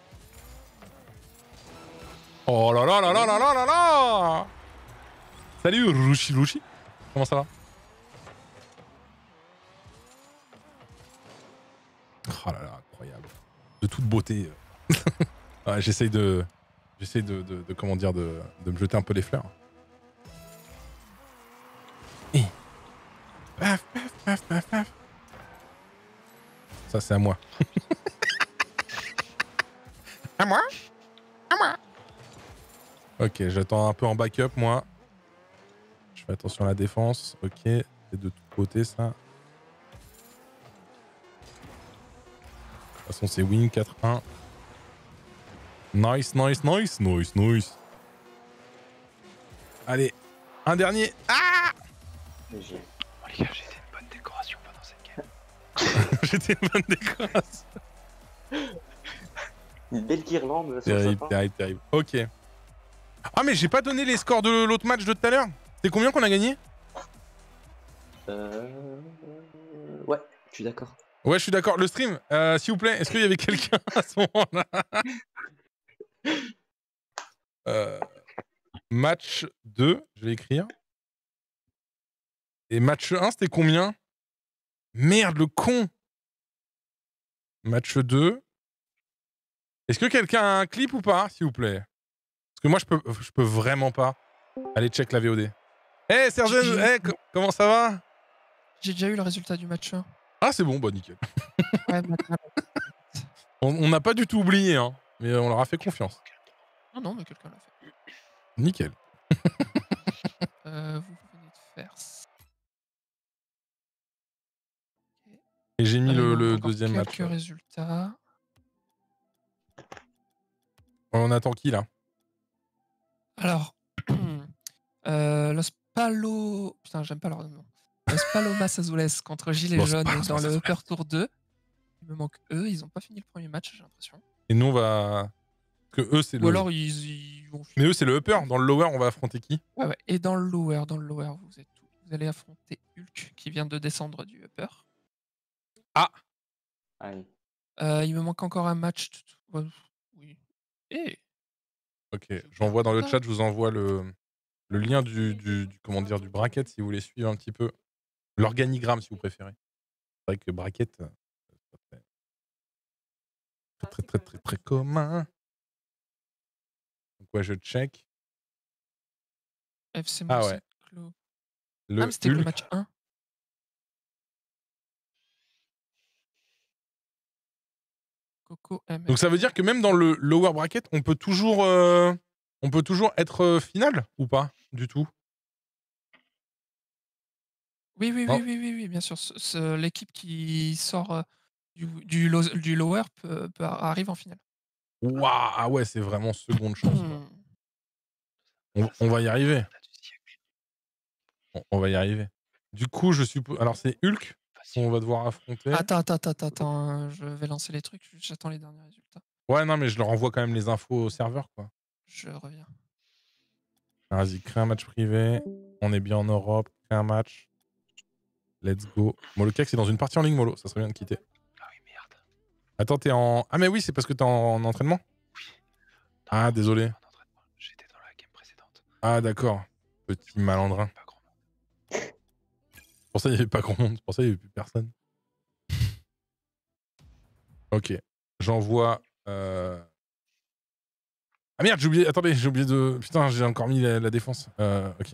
Oh là là là là là là là là. Salut Rushi Rushi. Comment ça va? Oh là là, incroyable. De toute beauté. Ouais, j'essaye de... J'essaye de, de, de... Comment dire de, de me jeter un peu les fleurs. Et... Paf, paf, paf, paf, paf. Ça c'est à moi. À moi? À moi? Ok, j'attends un peu en backup moi. Je fais attention à la défense. Ok, c'est de toute beauté ça. toute façon, c'est win quatre un. Nice, nice, nice, nice, nice. Allez, un dernier. Ah G G. Oh les gars, j'ai été une bonne décoration pendant cette game. J'étais une bonne décoration. Une belle guirlande sur le Terrible, sapin. terrible, terrible. Ok. Ah, mais j'ai pas donné les scores de l'autre match de tout à l'heure. C'est combien qu'on a gagné? Euh... Ouais, je suis d'accord. Ouais, je suis d'accord. Le stream, euh, s'il vous plaît, est-ce qu'il y avait quelqu'un à ce moment-là? euh, Match deux, je vais écrire. Et match un, c'était combien? Merde, le con. Match deux. Est-ce que quelqu'un a un clip ou pas, s'il vous plaît? Parce que moi, je peux, je peux vraiment pas. Allez, check la V O D. Eh, hey, Sergent, J'ai- hey, co- comment ça va? J'ai déjà eu le résultat du match un. Ah, c'est bon, bah nickel. Ouais, maintenant. On on n'a pas du tout oublié, hein, mais on leur a fait confiance. Non, non, mais quelqu'un l'a fait. Nickel. Euh, vous venez de faire ça. Et j'ai mis Ah, il le, manque le encore deuxième match. quelques ouais. résultats. On attend qui, là? Alors, euh, Los Palo... Putain, j'aime pas leur nom. Los Palomas Azules contre Gilets Los jaunes Palomas dans le Azules. Upper Tour deux. Il me manque eux, ils ont pas fini le premier match, j'ai l'impression. Et nous, on va... Que eux, c'est Ou le... alors ils, ils vont Mais eux, c'est le upper. Dans le lower, on va affronter qui? Ouais, ouais. Et dans le lower, dans le lower, vous êtes où? Vous allez affronter Hulk qui vient de descendre du upper. Aïe. Euh, il me manque encore un match. Ouais, oui. Et Ok, j'envoie dans le chat, je vous envoie le, le lien du, du, du- comment dire, du bracket si vous voulez suivre un petit peu. L'organigramme, si vous préférez. C'est vrai que bracket, euh, c'est pas très, très, très, très, très, très commun. Donc ouais, je check. F C Ah Monte ouais. Claude. Le Ah, mais c'était que le Hulk. match un. Coco M. Donc ça veut dire que même dans le lower bracket, on peut toujours, euh, on peut toujours être euh, final ou pas du tout? Oui, oui, Non. oui, oui, oui, oui, bien sûr. Ce- ce- L'équipe qui sort euh, du, du, lo- du lower peut, peut- arrive en finale. Waouh, ah ouais, c'est vraiment seconde chance. quoi. Hmm. On, Ça, c'est on va y le arriver. résultat du siècle. On, on va y arriver. Du coup, je suppose. Alors c'est Hulk Facile. qu'on va devoir affronter. Attends, attends, attends, attends. euh, Je vais lancer les trucs. J'attends les derniers résultats. Ouais, non, mais je leur envoie quand même les infos au serveur, quoi. Je reviens. Vas-y, crée un match privé. On est bien en Europe. Crée un match. Let's go. Molocax, c'est dans une partie en ligne, Molo. Ça serait bien de quitter. Ah oui, merde. Attends, t'es en. Ah, mais oui, c'est parce que t'es en, en entraînement? Non, Ah, désolé. en entraînement. J'étais dans la game précédente. Ah, d'accord. Petit malandrin. Pas grand monde. C'est pour ça qu'il n'y avait pas grand monde. C'est pour ça qu'il n'y avait plus personne. Ok. J'envoie. Euh... Ah merde, j'ai oublié. Attendez, j'ai oublié de. Putain, j'ai encore mis la, la défense. Euh, ok.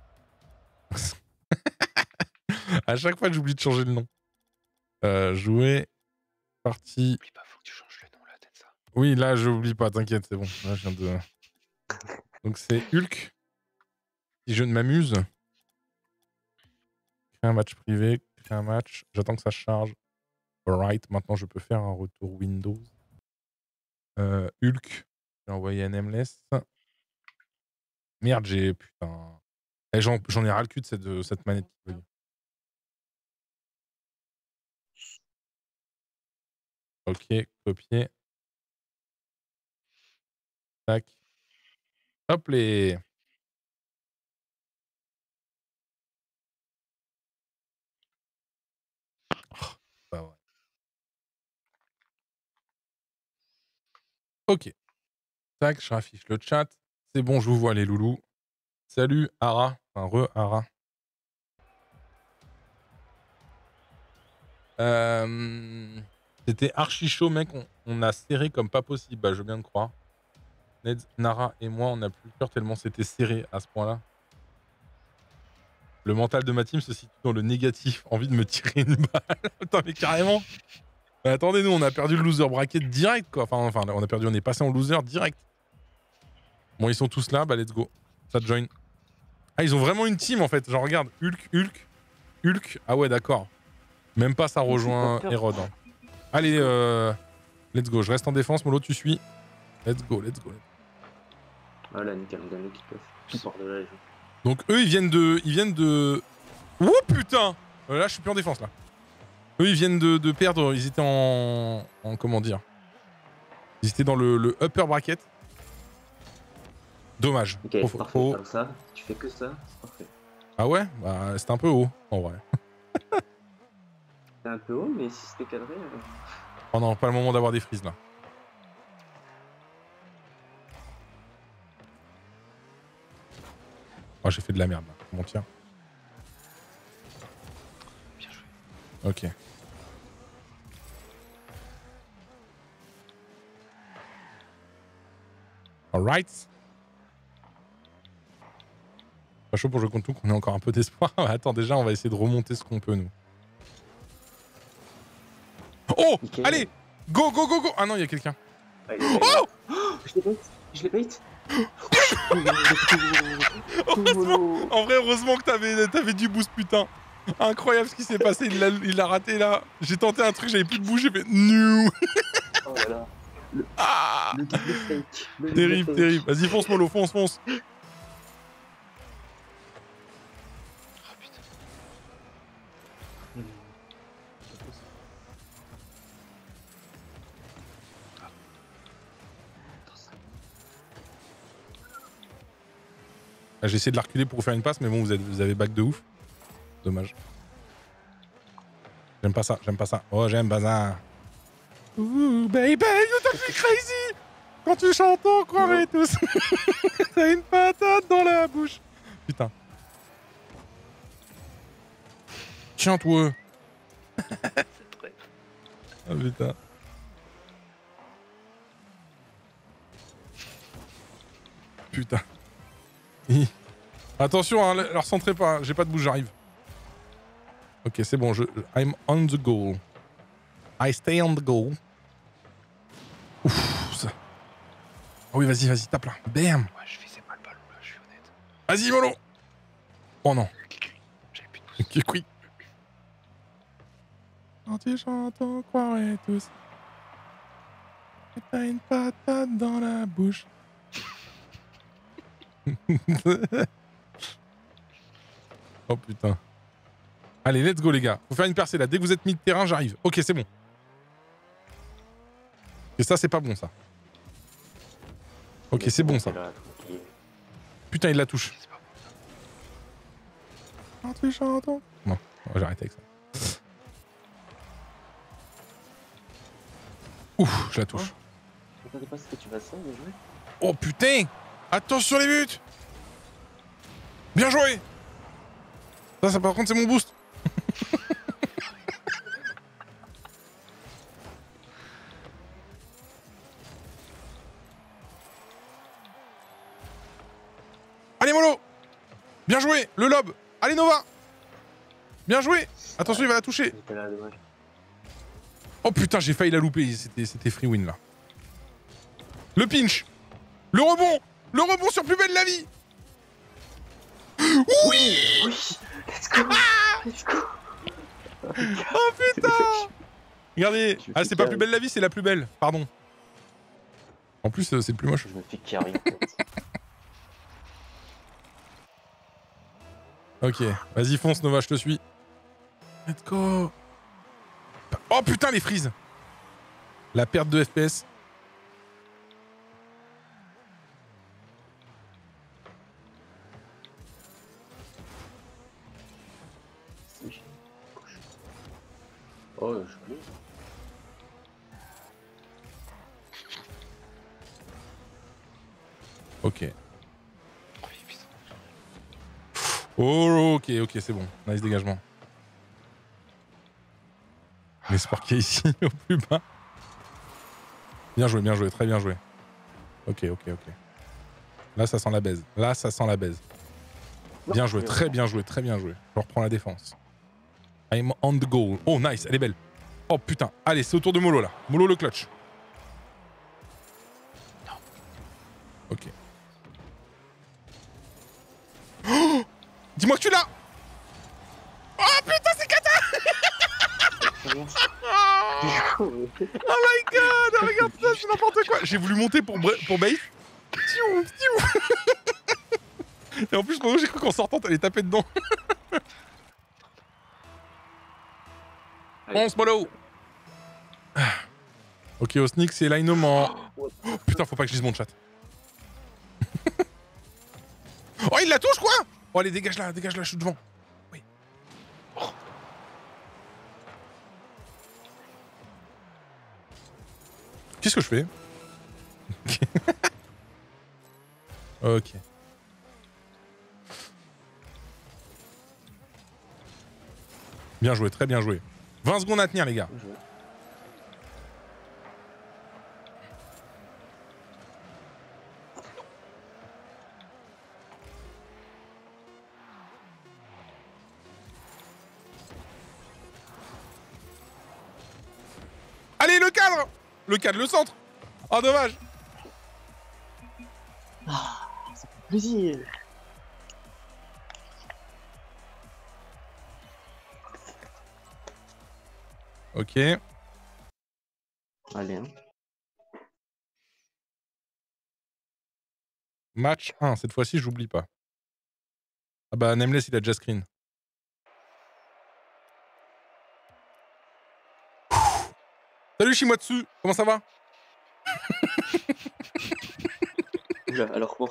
À chaque fois, j'oublie de changer le nom. Euh, jouer. Partie. Oublie pas, faut que tu changes le nom là, t'aides ça. Oui, là, je n'oublie pas, t'inquiète, c'est bon. Là, je viens de. Donc, c'est Hulk. Si je ne m'amuse. Créer un match privé. Créer un match. J'attends que ça charge. Alright, maintenant, je peux faire un retour Windows. Euh, Hulk. J'ai envoyé un nameless. Merde, j'ai. Putain. Eh, J'en j'en ai ras le cul de cette, de cette manette qui bug. Ok, copier. Tac. Hop les. Oh, pas vrai. Ok. Tac, je raffiche le chat. C'est bon, je vous vois les loulous. Salut Ara. Enfin, re-Ara. Euh, C'était archi chaud, mec. On, on a serré comme pas possible. Bah, je veux bien te croire. Ned, Nara et moi, on a plus peur tellement c'était serré à ce point-là. Le mental de ma team se situe dans le négatif. Envie de me tirer une balle. Attends, mais carrément. Mais attendez, nous, on a perdu le loser bracket direct, quoi. Enfin, enfin, on a perdu, on est passé en loser direct. Bon, ils sont tous là. Bah, let's go. Ça join. Ah, ils ont vraiment une team, en fait. Genre, regarde. Hulk, Hulk, Hulk. Ah ouais, d'accord. Même pas, ça rejoint Hérode. Hein. Allez, euh... Let's go, je reste en défense, Molo, tu suis. Let's go, let's go. Voilà, nickel, on gagne l'équipe. Tout part de là, les gens. Donc eux, ils viennent de... Ils viennent de... Oh putain euh, Là, je suis plus en défense, là. Eux, ils viennent de, de perdre... Ils étaient en... en... Comment dire? Ils étaient dans le, le upper bracket. Dommage. Ok, Faut- parfait, faut- comme ça, tu fais que ça, c'est parfait. Ah ouais? Bah, c'était un peu haut, en vrai. C'est un peu haut, mais si c'était cadré... euh, Oh non, pas le moment d'avoir des frises, là. Oh, j'ai fait de la merde, là. Bon, tiens. Bien joué. Ok. Alright. Pas chaud pour jouer contre nous, qu'on ait encore un peu d'espoir. Attends, déjà, on va essayer de remonter ce qu'on peut, nous. Oh! Nickel. Allez! Go, go, go, go! Ah non, il y a quelqu'un. ah, il est Oh! Oh, je l'ai bait, je l'ai bait. Heureusement, en vrai, heureusement que t'avais, t'avais du boost, putain. Incroyable ce qui s'est passé, il l'a, il l'a raté là. J'ai tenté un truc, j'avais plus de bouche, j'ai fait new. Oh là là. Le, Ah, le double fake. Le double terrible, fake. terrible. Vas-y, fonce, Molo, fonce, fonce. Oh putain. Hmm. Ah, j'ai essayé de la reculer pour vous faire une passe, mais bon, vous, êtes, vous avez back de ouf. Dommage. J'aime pas ça, j'aime pas ça. Oh, j'aime pas ça. Ouh, baby, you don't be crazy. Quand tu chantes, on croirait tous. T'as une patate dans la bouche. Putain. Tiens, toi. C'est très. Ah, putain. Putain. Hi. Attention, hein, leur centrez pas, hein, j'ai pas de bouche, j'arrive. Ok, c'est bon, je, I'm on the goal. I stay on the goal. Ouf, ça. Oh oui, vas-y, vas-y, tape là. Bam. Ouais, je visais pas le ballon là, je suis honnête. Vas-y, Molo. Oh non. J'avais plus de pouce. Ok, oui. Quand tu chantes, on croirait tous. Et t'as une patate dans la bouche. Oh putain. Allez, let's go les gars. Faut faire une percée là. Dès que vous êtes mis de terrain, j'arrive. Ok, c'est bon. Et ça, c'est pas bon ça. Ok, c'est bon ça. Là, tranquille. Putain, il la touche. C'est pas bon. Quand tu chantes. on- Non, j'arrête avec ça. Ouf, je la touche. Je m'attendais pas à ce que tu fasses ça, bien joué. Oh putain! Attention les buts! Bien joué! Ça, ça par contre, c'est mon boost. Allez, Molo! Bien joué! Le lob! Allez, Nova! Bien joué! Attention, il va la toucher! J'étais là, dommage. Oh putain, j'ai failli la louper. C'était, c'était free win là. Le pinch! Le rebond! Le rebond sur plus belle la vie! Oui! Oui! Let's go! Let's go! Oh putain! Regardez! Je me Ah, fais c'est pas carry. plus belle la vie, c'est la plus belle. Pardon. En plus, euh, c'est le plus moche. Je me fais carry en fait. Ok, vas-y, fonce, Nova, je te suis. Let's go! Oh putain, les frises! La perte de F P S. Oh, je l'ai. Ok. Oh, oui, putain. Oh, ok, ok, c'est bon. Nice dégagement. L'espoir qui est ici, au plus bas. Bien joué, bien joué, très bien joué. Ok, ok, ok. Là, ça sent la baise. Là, ça sent la baise. Bien joué, très bien joué, très bien joué. Je reprends la défense. I'm on the goal. Oh, nice, elle est belle. Oh, putain. Allez, c'est au tour de Molo, là. Molo, le clutch. Ok. Oh, dis-moi que tu l'as. Oh, putain, c'est cata. Très bien. Oh Oh my god, regarde ça, c'est n'importe quoi. J'ai voulu monter pour, pour bait. Tiou, tiou. Et en plus, j'ai cru qu'en sortant, t'allais taper dedans. onze mollo. Ok, au sneak, c'est l'alignement. Oh, putain, faut pas que je lise mon chat. Oh, il la touche, quoi. Oh, allez, dégage là, dégage là, je suis devant. Oui. Oh. Qu'est-ce que je fais? Ok. Bien joué, très bien joué. vingt secondes à tenir, les gars. Allez, le cadre! Le cadre, le centre! Oh, dommage! Ah, ça fait plaisir. Ok. Allez, hein. Match un, cette fois-ci, j'oublie pas. Ah bah, Nameless, il a déjà screen. Salut Shimatsu, comment ça va? Oula, alors bon.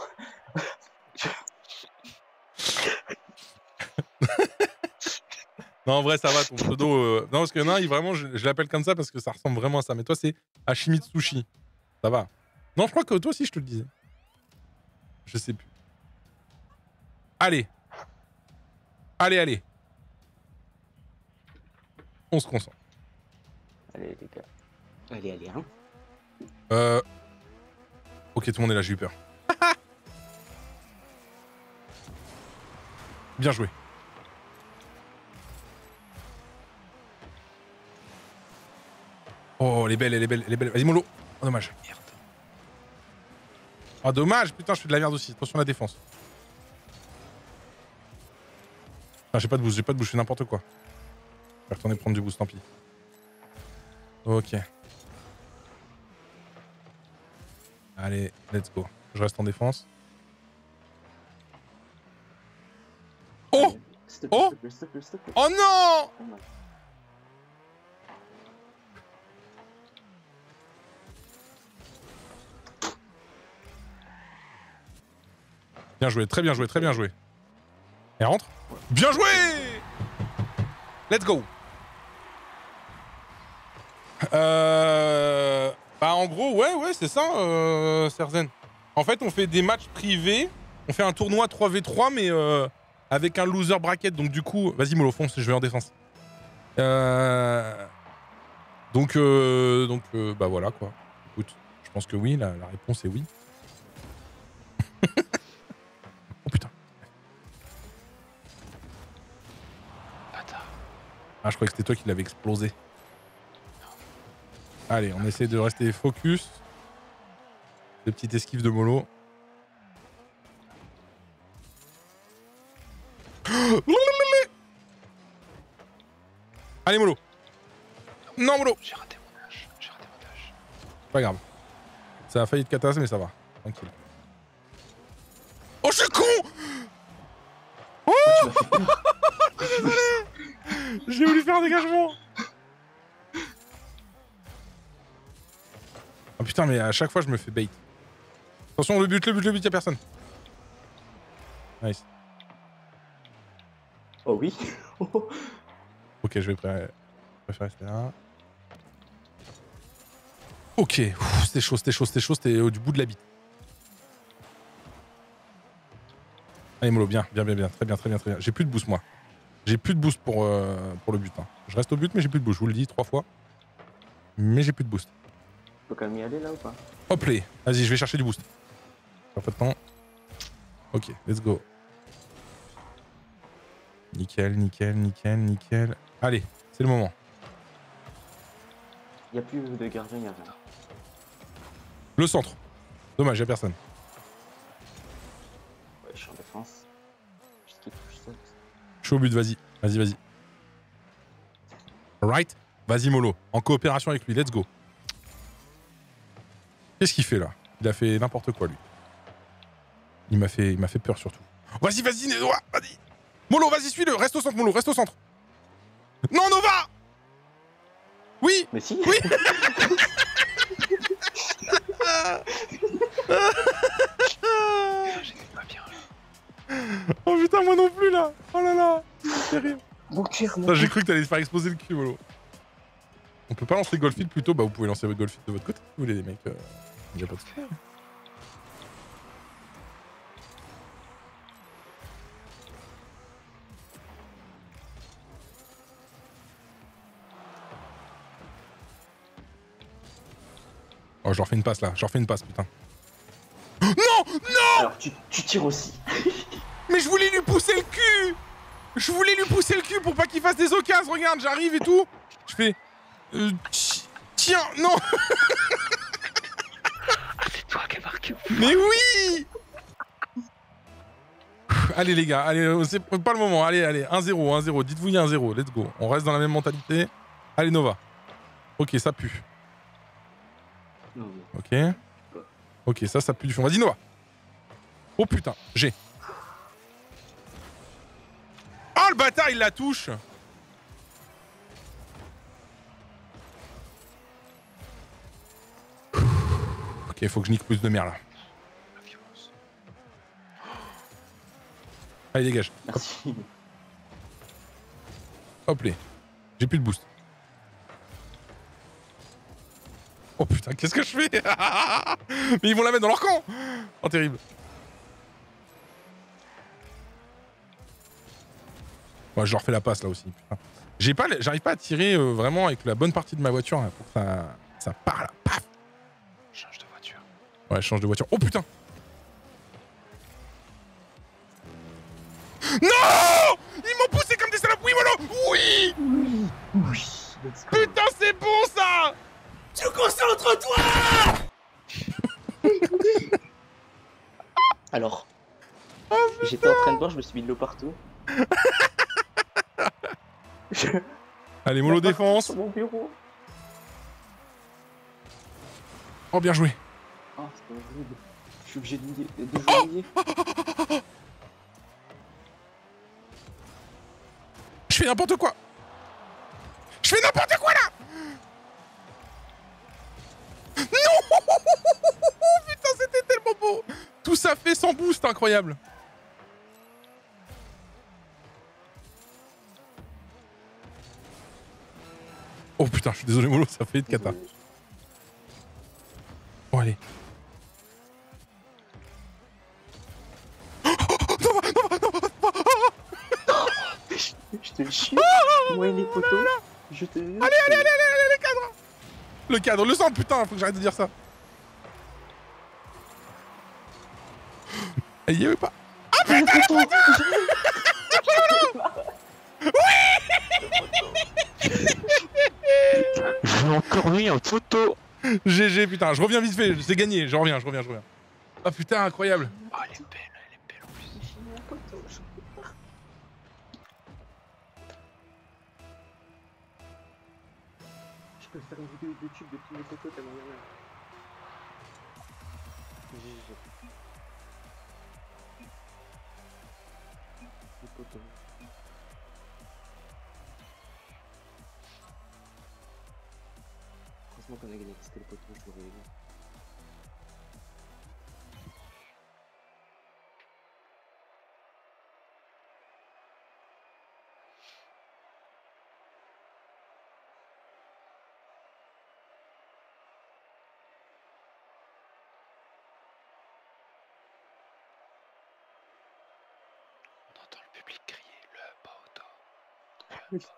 Non, en vrai, ça va, ton pseudo... Euh... Non, parce que non, il, vraiment, je, je l'appelle comme ça parce que ça ressemble vraiment à ça. Mais toi, c'est Hashimitsushi. Ça va. Non, je crois que toi aussi, je te le disais. Je sais plus. Allez. Allez, allez. On se concentre. Allez, les gars. Allez, allez, hein. Euh... Ok, tout le monde est là, j'ai eu peur. Bien joué. Oh, elle est belle, elle est belle, elle est belle. Vas-y, mollo. Oh, dommage. Merde. Oh, dommage. Putain, je fais de la merde aussi. Attention à la défense. Ah, j'ai pas de boost, j'ai pas de boost, je fais n'importe quoi. Je vais retourner prendre du boost, tant pis. Ok. Allez, let's go. Je reste en défense. Oh! Oh! Oh non! Bien joué, très bien joué, très bien joué. Elle rentre. Bien joué! Let's go! Euh... Bah en gros, ouais, ouais, c'est ça, euh, Serzen. En fait, on fait des matchs privés. On fait un tournoi trois v trois, mais euh, avec un loser bracket. Donc du coup... Vas-y, Molo, fonce, je vais en défense. Euh... Donc, euh, donc euh, bah voilà, quoi. Écoute, je pense que oui, la, la réponse est oui. Oh putain. Ah, je croyais que c'était toi qui l'avais explosé. Allez, on essaie de rester focus. Le petit esquive de Molo. Allez, Molo. Non, Molo. J'ai raté mon âge. J'ai raté mon âge. Pas grave. Ça a failli te catasser, mais ça va. Tranquille. Oh, je suis con. Oh, désolé. J'ai voulu faire un dégagement. Oh putain, mais à chaque fois, je me fais bait. Attention, le but, le but, le but, y'a personne. Nice. Oh oui. Ok, je vais pré... préférer rester là. Ok, c'était chaud, c'était chaud, c'était chaud, c'était au du bout de la bite. Allez, Molo, bien, bien, bien, bien, très bien, très bien, très bien. J'ai plus de boost, moi. J'ai plus de boost pour, euh, pour le but. Hein. Je reste au but, mais j'ai plus de boost. Je vous le dis trois fois. Mais j'ai plus de boost. Faut quand même y aller là ou pas? Hop, les. Vas-y, je vais chercher du boost. Pas de temps. Ok, let's go. Nickel, nickel, nickel, nickel. Allez, c'est le moment. Y'a plus de gardien, y'a rien. Le centre. Dommage, y'a personne. Ouais, je suis en défense. Juste qu'il touche ça. Je suis au but, vas-y. Vas-y, vas-y. Right. Vas-y, Molo. En coopération avec lui. Let's go. Qu'est-ce qu'il fait là? Il a fait n'importe quoi, lui. Il m'a fait, il m'a fait peur, surtout. Vas-y, vas-y, Nova. Vas-y. Molo, vas-y, suis-le. Reste au centre, Molo. Reste au centre. Non, Nova. Oui. Mais si. Oui. J'étais pas bien. Oh putain, moi non plus là. Oh là là. C'est terrible. Mon cœur, mon J'ai cœur. cru que t'allais te faire exploser le cul, Molo. On peut pas lancer Goldfield plutôt? Bah, vous pouvez lancer votre Goldfield de votre côté si vous voulez, les mecs. Euh... J'ai pas de soucis. Oh, je leur fais une passe là. Je leur fais une passe, putain. Non! Non! Alors, tu, tu tires aussi. Mais je voulais lui pousser le cul! Je voulais lui pousser le cul pour pas qu'il fasse des occasions. Regarde, j'arrive et tout. Je fais. Euh, tiens, non! Ah, c'est toi qui as marqué. Mais oui! Allez les gars, allez, c'est pas le moment. Allez, allez, un zéro, un zéro. Dites-vous il y a un zéro. Let's go. On reste dans la même mentalité. Allez, Nova. Ok, ça pue. Non, mais... Ok. Ok, ça, ça pue du fond. Vas-y, Nova. Oh putain, j'ai. Oh, le bâtard, il la touche. Ok, faut que je nique plus de merde, là. Allez, dégage. Merci. Hop, les. J'ai plus de boost. Oh putain, qu'est-ce que je fais? Mais ils vont la mettre dans leur camp. Oh, terrible. Ouais, je leur fais la passe là aussi. J'ai pas, j'arrive pas à tirer euh, vraiment avec la bonne partie de ma voiture là, pour que ça, ça part là. Paf. Change de voiture. Ouais, je change de voiture. Oh putain. Non! Ils m'ont poussé comme des salopes. Oui, Molo. Oui. Oui. Oui. Let's go. Putain, c'est bon ça. Tu concentres-toi! Alors, Oh, j'étais en train de boire, je me suis mis de l'eau partout. Je... Allez, Molo La partie défense. sur mon bureau. Oh, bien joué. Oh, c'est horrible. Je suis obligé de mouiller, de jouer mouiller. Je fais n'importe quoi. Je fais n'importe quoi là. Non. Putain, c'était tellement beau. Tout ça fait sans boost, incroyable. Oh putain, je suis désolé Molo, ça fait de cata. Oh allez. Je te jure. Moi et les poteaux. Je te jure. Allez, allez, allez, allez, allez, le cadre. Le cadre, le centre, putain, faut que j'arrête de dire ça. Il y avait pas. Ah putain, le poteau. J'ai encore mis un photo. G G, putain, je reviens vite fait, c'est gagné, je reviens, je reviens, je reviens. Ah putain, incroyable. Oh, elle est belle, elle est belle en plus. J'ai mis un poteau. Je... je peux faire une vidéo YouTube de tous mes poteaux tellement il y en a. G G. Les poteaux. Franchement, qu'on a gagné, c'était le poteau, je l'aurais aimé. On entend le public crier le poteau.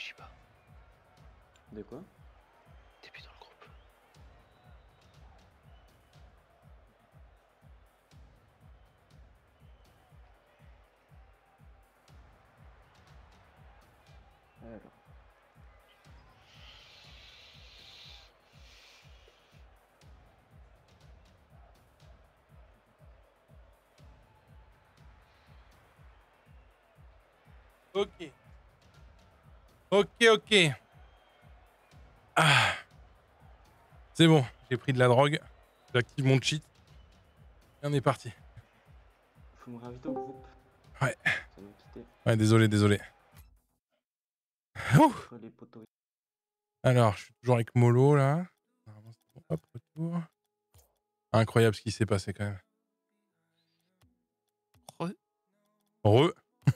Shiba. De quoi? T'es plus dans le groupe. Alors. Ok. Ok, ok. Ah. C'est bon, j'ai pris de la drogue. J'active mon cheat. Et on est parti. Faut me réinviter au groupe. Ouais. Ça m'a quitté. Ouais, désolé, désolé. Ouh. Entre les poteaux. Alors, je suis toujours avec Molo, là. Hop, retour. Incroyable ce qui s'est passé, quand même. Re. Re.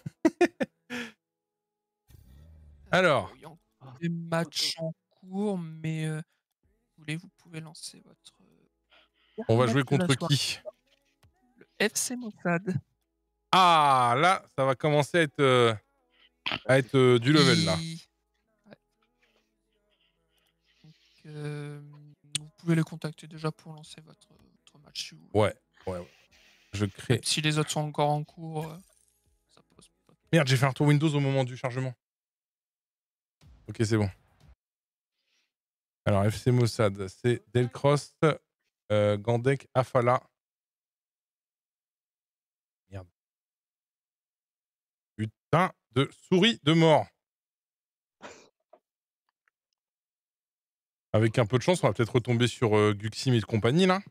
Alors. Il y a encore des matchs en cours, mais euh, si vous voulez, vous pouvez lancer votre. euh, On va match jouer de la contre soirée. qui? Le F C Mossad. Ah, là, ça va commencer à être, euh, à être euh, du level, là. Qui- Ouais. Donc, euh, vous pouvez les contacter déjà pour lancer votre, votre match si vous voulez. Ouais, ouais, ouais. Je crée. Même si les autres sont encore en cours, euh, ça pose pas de Merde, j'ai fait un tour Windows au moment du chargement. Ok, c'est bon. Alors, F C Mossad, c'est Delcross, euh, Gandek, Afala. Merde. Putain de souris de mort. Avec un peu de chance, on va peut-être retomber sur euh, Guxim et compagnie, là.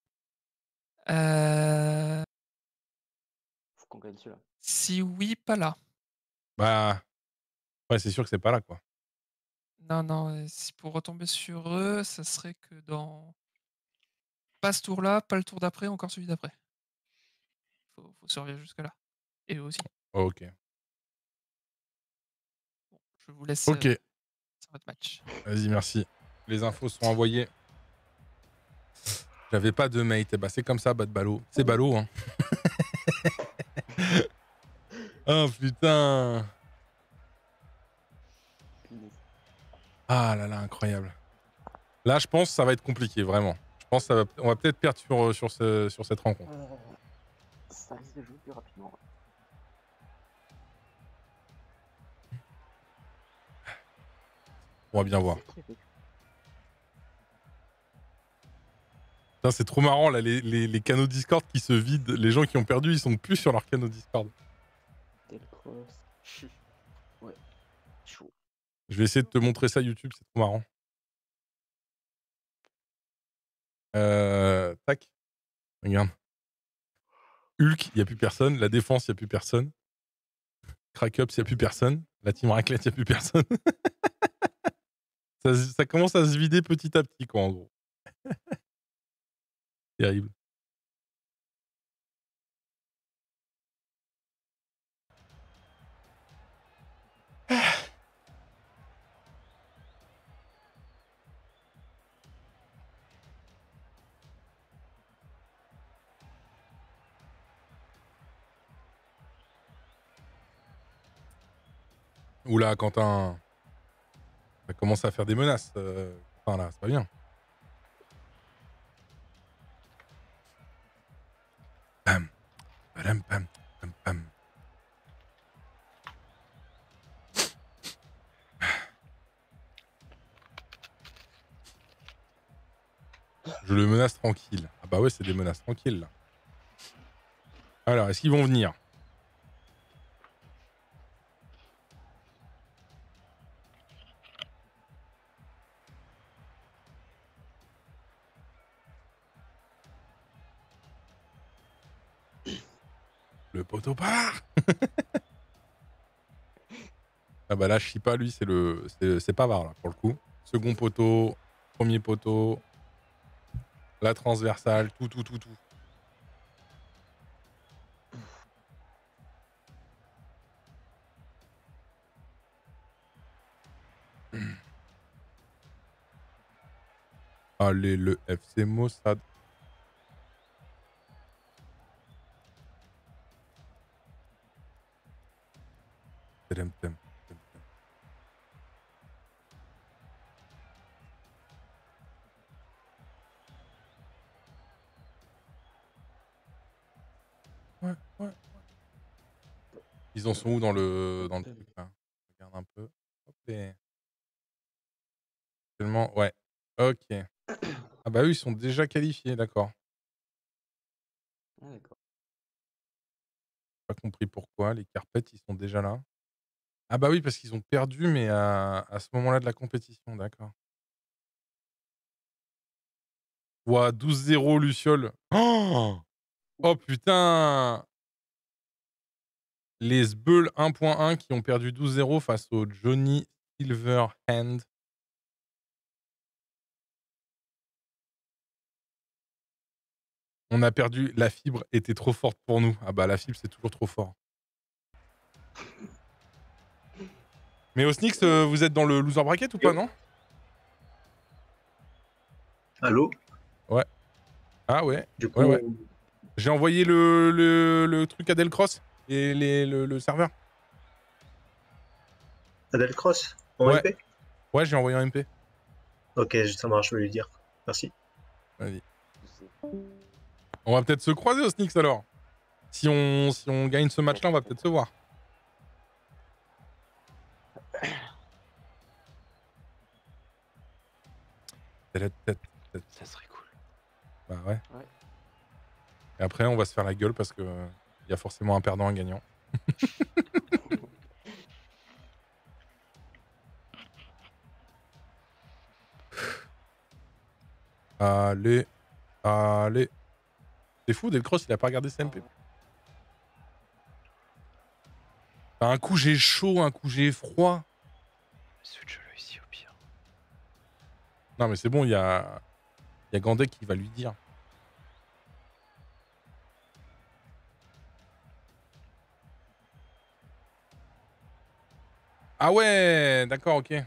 Euh, Faut qu'on gagne celui-là. Si oui, pas là. Bah, ouais, c'est sûr que c'est pas là, quoi. Non, non, euh, si pour retomber sur eux, ça serait que dans. Pas ce tour-là, pas le tour d'après, encore celui d'après. Faut, faut survivre jusque-là. Et eux aussi. Oh, ok. Bon, je vous laisse Ok. euh, sur votre match. Vas-y, merci. Les infos sont envoyées. J'avais pas de mate. Eh bah, c'est comme ça, bas de ballot. C'est ballot, hein. Oh, putain. Ah là là, incroyable. Là, je pense que ça va être compliqué, vraiment. Je pense qu'on va, on va peut-être perdre sur, sur, ce, sur cette rencontre. Euh, ça risque de jouer plus rapidement. On va bien voir. C'est qui avec Putain, c'est trop marrant, là, les, les, les canaux Discord qui se vident. Les gens qui ont perdu, ils sont plus sur leur canaux Discord. Delcross. Ouais. Chaud. Je vais essayer de te montrer ça YouTube, c'est trop marrant. Euh, tac. Regarde. Hulk, il n'y a plus personne. La défense, il n'y a plus personne. Crack-Ups, il n'y a plus personne. La team raclette, il n'y a plus personne. ça, ça commence à se vider petit à petit, quoi, en gros. Terrible. Oula, Quentin. Ça commence à faire des menaces. Euh... Enfin, là, c'est pas bien. Pam. Pam, pam, pam, pam. Je le menace tranquille. Ah bah ouais, c'est des menaces tranquilles, là. Alors, est-ce qu'ils vont venir? Le poteau part. Ah bah là, je sais pas, lui, c'est le, c'est Pavard, là, pour le coup. Second poteau, premier poteau, la transversale, tout, tout, tout, tout. Allez, le F C Mossad. ouais, ouais. Ils en sont où dans le, dans le truc là? Regarde un peu. Hop les... Tellement, ouais. Ok. Ah bah eux, ils sont déjà qualifiés, d'accord. Ah, d'accord. Pas compris pourquoi. Les carpettes, ils sont déjà là. Ah bah oui, parce qu'ils ont perdu, mais à, à ce moment-là de la compétition, d'accord. Ouah, douze zéro, Luciole. Oh, oh putain! Les Sbeul un point un qui ont perdu douze zéro face au Johnny Silverhand. On a perdu, la fibre était trop forte pour nous. Ah bah la fibre, c'est toujours trop fort. Mais Osnix, euh, vous êtes dans le loser bracket ou pas, non? Allô? Ouais. Ah ouais. Du coup, Ouais, ouais. J'ai envoyé le, le, le truc à Delcross et les, le, le serveur. Adelcross en Ouais. M P? Ouais, j'ai envoyé un M P. Ok, ça marche, je vais lui dire. Merci. Vas-y. On va peut-être se croiser, Osnix, alors. Si on, si on gagne ce match-là, on va peut-être se voir. Ça serait cool. Bah ouais. Ouais. Et après, on va se faire la gueule parce que il y a forcément un perdant, un gagnant. Allez, allez. C'est fou, Delcross, il a pas regardé C M P. Un coup j'ai chaud, un coup j'ai froid. Switch-le ici au pire. Non mais c'est bon, il y a... Il y a Gandek qui va lui dire. Ah ouais, d'accord, ok.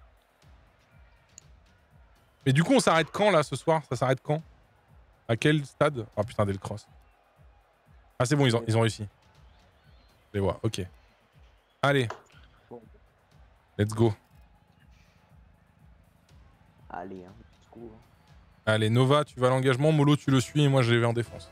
Mais du coup, on s'arrête quand, là, ce soir? Ça s'arrête quand? À quel stade? Ah putain, Delcross. Ah c'est bon, ils ont, ils ont réussi. Je les vois, ok. Allez. Let's go. Allez, hein. Let's go, hein. Allez, Nova, tu vas à l'engagement. Molo, tu le suis et moi, je les vais en défense.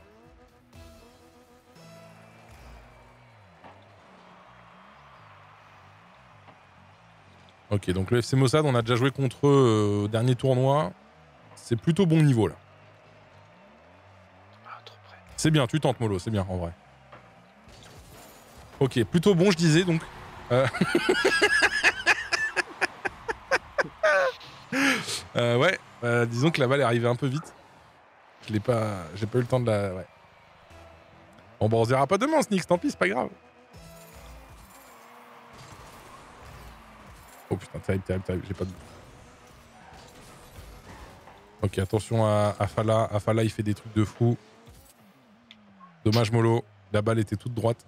Ok, donc le F C Mossad, on a déjà joué contre eux euh, au dernier tournoi. C'est plutôt bon niveau, là. Ah, trop près. C'est bien, tu tentes, Molo, c'est bien, en vrai. Ok, plutôt bon, je disais, donc. Euh... euh, ouais, euh, disons que la balle est arrivée un peu vite. Je l'ai pas... J'ai pas eu le temps de la... Ouais. Bon, bah, on se verra pas demain, Snix, tant pis, c'est pas grave. Oh putain, terrible, terrible, terrible, j'ai pas de... Ok, attention à, à Fala. À Fala, il fait des trucs de fou. Dommage, Molo. La balle était toute droite.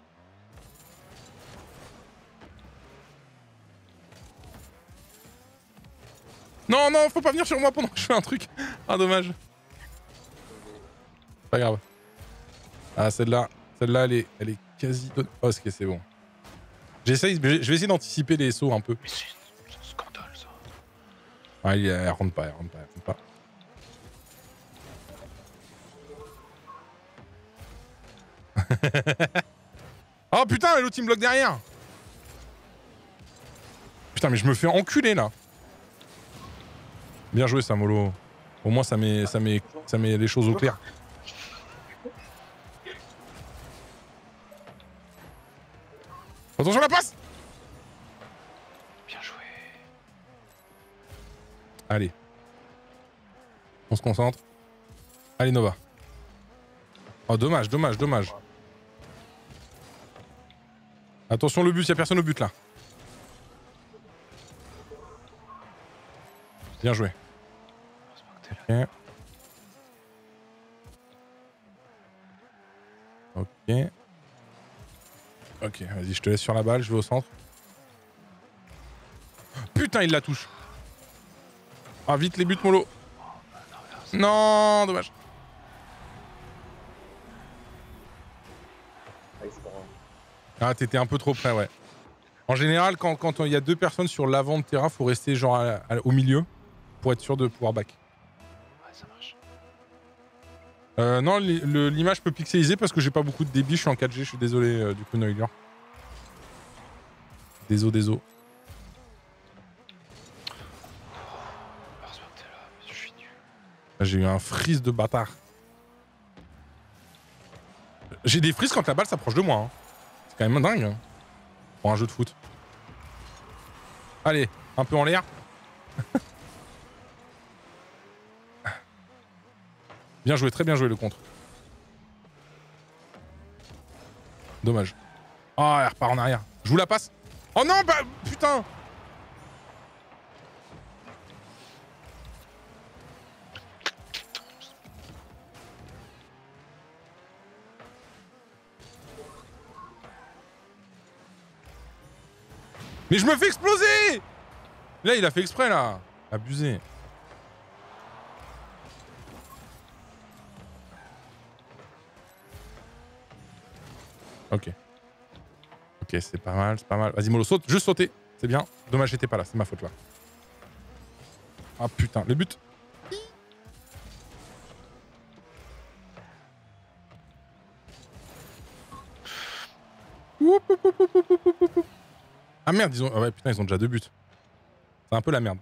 Non, non, faut pas venir sur moi pendant que je fais un truc. Ah, dommage. Pas grave. Ah, celle-là, celle-là, elle est, elle est quasi... Oh, ok, c'est bon. J'essaye, je vais essayer d'anticiper les sauts un peu. Mais c'est un scandale, ça. Ah, elle, elle rentre pas, elle rentre pas, elle rentre pas. Oh putain, l'autre il me bloque derrière. Putain, mais je me fais enculer là. Bien joué, ça, Molo. Au moins, ça met, ça met, ça met les choses au clair. Attention la passe. Bien joué. Allez. On se concentre. Allez, Nova. Oh, dommage, dommage, dommage. Attention le but, il n'y a personne au but là. Bien joué. Ok. Ok. Ok, vas-y, je te laisse sur la balle, je vais au centre. Putain, il la touche. Ah, vite les buts, Molo. Non, dommage. Ah, t'étais un peu trop près, ouais. En général, quand quand il y a deux personnes sur l'avant de terrain, faut rester genre à, à, au milieu pour être sûr de pouvoir back. Ouais, ça marche. Euh, non, li- le- l'image peut pixeliser parce que j'ai pas beaucoup de débit, je suis en quatre G, je suis désolé euh, du coup Noilure. Désolé, désolé. Heureusement que t'es là, je suis nul. J'ai eu un freeze de bâtard. J'ai des frises quand la balle s'approche de moi. Hein. C'est quand même dingue. Hein, pour un jeu de foot. Allez, un peu en l'air. Bien joué, très bien joué le contre. Dommage. Ah, elle repart en arrière. Je vous la passe. Oh non, bah putain. Mais je me fais exploser. Là, il a fait exprès, là. Abusé. Ok. Ok, c'est pas mal, c'est pas mal. Vas-y, Molo, saute, juste sauter. C'est bien. Dommage, j'étais pas là, c'est ma faute, là. Ah, putain, le but. Oup, oup, oup, oup, oup, oup, oup, oup. Ah merde, ils ont... Ah ouais, putain, ils ont déjà deux buts. C'est un peu la merde.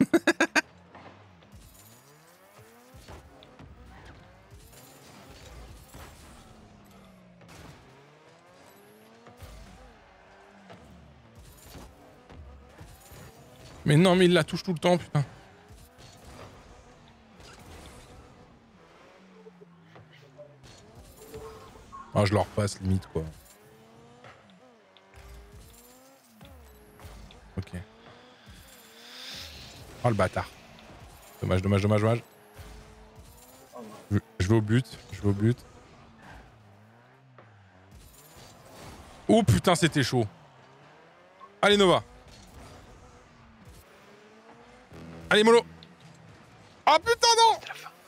Mais non, mais il la touche tout le temps, putain. Ah, je leur passe limite, quoi. Ok. Oh, le bâtard. Dommage, dommage, dommage, dommage. Je, je vais au but, je vais au but. Oh putain, c'était chaud. Allez, Nova. Allez, Molo. Oh putain, non.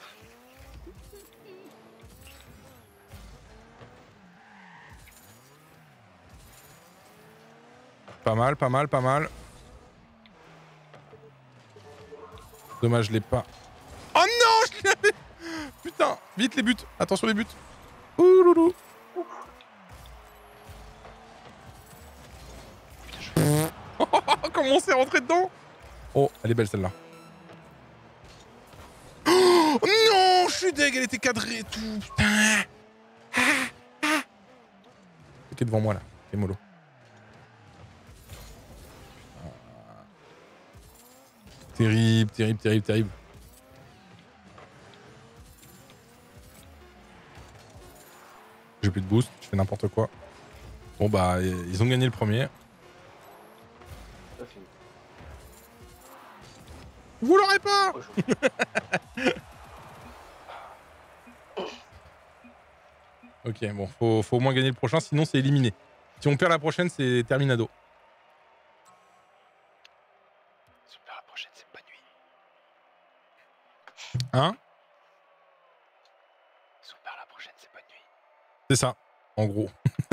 Pas mal, pas mal, pas mal. Dommage, je l'ai pas. Oh non, je l'avais. Putain, vite les buts. Attention les buts. Ouh loulou. Comment on s'est rentré dedans? Oh, elle est belle celle-là. Oh non, je suis deg, elle était cadrée et tout. Putain. Ok, devant moi là. Ok, Molo. Terrible, terrible, terrible, terrible. J'ai plus de boost, je fais n'importe quoi. Bon bah, ils ont gagné le premier. Vous l'aurez pas. Ok, bon, faut, faut au moins gagner le prochain, sinon c'est éliminé. Si on perd la prochaine, c'est terminado. Si on perd la prochaine, c'est pas nuit. Hein? Si on perd la prochaine, c'est pas nuit. C'est ça, en gros.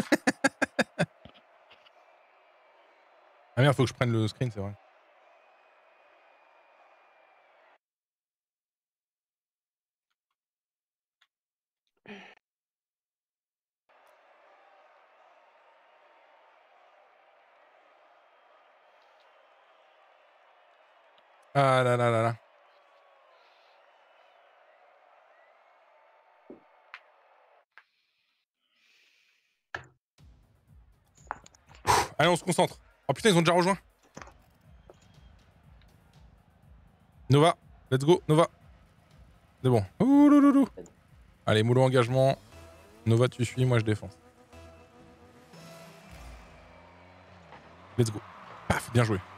Ah merde, faut que je prenne le screen, c'est vrai. Ah là là là là. Pff, allez, on se concentre. Oh putain, ils ont déjà rejoint. Nova, let's go, Nova. C'est bon. Ouh, lou, lou, lou. Allez, mollo engagement. Nova, tu suis, moi je défonce. Let's go. Paf, bien joué.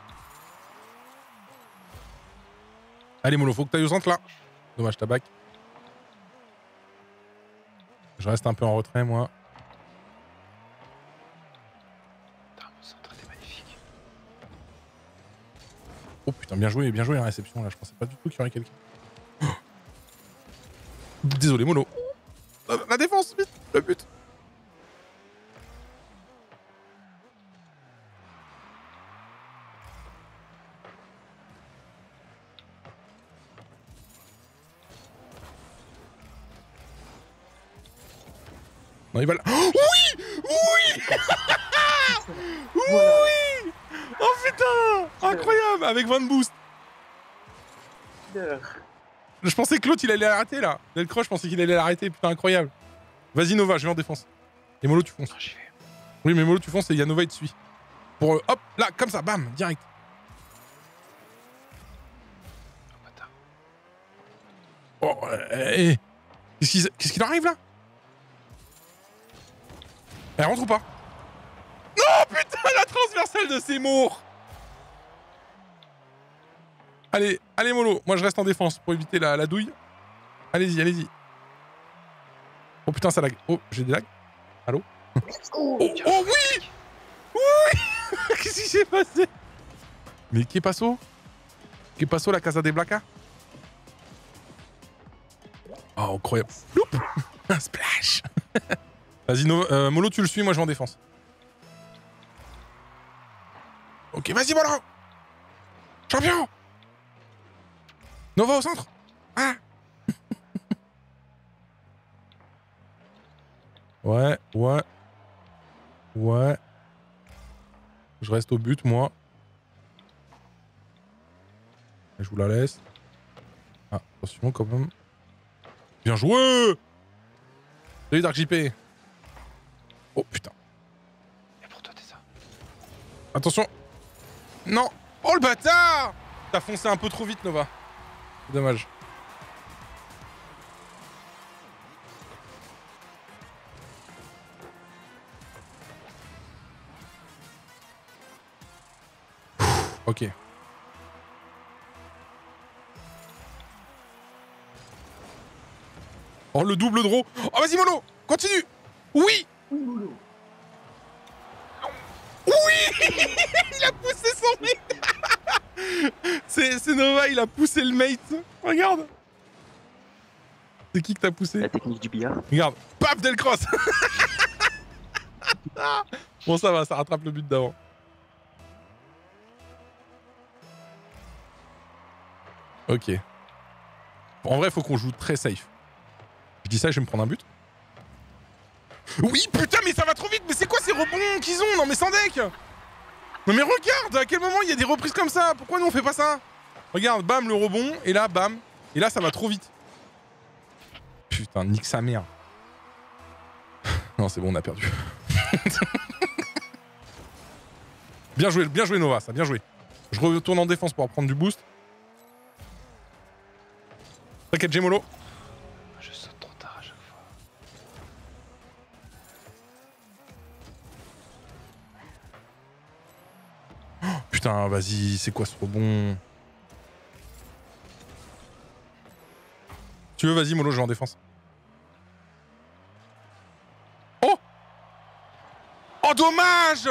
Allez, mollo, faut que t'ailles au centre là. Dommage, tabac. Je reste un peu en retrait, moi. Putain, mon centre était magnifique. Oh putain, bien joué, bien joué la réception là. Je pensais pas du tout qu'il y aurait quelqu'un. Oh. Désolé, mollo. Euh, La défense, vite, le but. Non, il va là. Oh, oui. Oui. Oui. Oh putain. Incroyable. Avec vingt de boost. Je pensais que l'autre il allait l'arrêter là. Delcroix, je pensais qu'il allait l'arrêter. Putain, incroyable. Vas-y Nova, je vais en défense. Et Molo, tu fonces. Ah, j'y vais. Oui, mais Molo, tu fonces et il y a Nova, il te suit. Pour euh, hop, là, comme ça, bam, direct. Oh, bâtard. Oh, euh, eh. Qu'est-ce qui qu'est-ce qu'il arrive là? Elle rentre ou pas? Non, putain, la transversale de Seymour. Allez, allez Molo, moi je reste en défense pour éviter la, la douille. Allez-y, allez-y. Oh putain, ça lag. Oh, j'ai des lags. Allô? Oh, oh oui. Oui. Qu'est-ce qui s'est passé? Mais qui est passo? Qui est passo la Casa des Blacas? Oh, incroyable. Loup. Un splash. Vas-y, no, euh, Molo, tu le suis, moi je vais en défense. Ok, vas-y, Molo. Champion. Nova au centre. Ah. Ouais, ouais. Ouais. Je reste au but, moi. Et je vous la laisse. Ah, attention quand même. Bien joué. Salut Dark J P. Oh putain. Et pour toi, t'es ça. Attention. Non. Oh le bâtard. T'as foncé un peu trop vite, Nova. C'est dommage. Ok. Oh, le double draw. Oh, vas-y, Molo. Continue. Oui. Oui. Il a poussé son mate. C'est Nova, il a poussé le mate. Regarde. C'est qui que t'as poussé? La technique du billard. Regarde. Paf, Delcross. Bon, ça va, ça rattrape le but d'avant. Ok. En vrai, faut qu'on joue très safe. Je dis ça, je vais me prendre un but. Oui, putain, mais ça va trop vite. Mais c'est quoi ces rebonds qu'ils ont? Non, mais sans deck. Non, mais regarde, à quel moment il y a des reprises comme ça? Pourquoi nous on fait pas ça? Regarde, bam, le rebond. Et là, bam. Et là, ça va trop vite. Putain, nique sa mère. Non, c'est bon, on a perdu. Bien joué, bien joué, Nova, ça, bien joué. Je retourne en défense pour prendre du boost. T'inquiète, Gemolo. Je saute trop tard à chaque fois. Oh, putain, vas-y, c'est quoi ce rebond? Tu veux, vas-y, Molo, je vais en défense. Oh! Oh, dommage!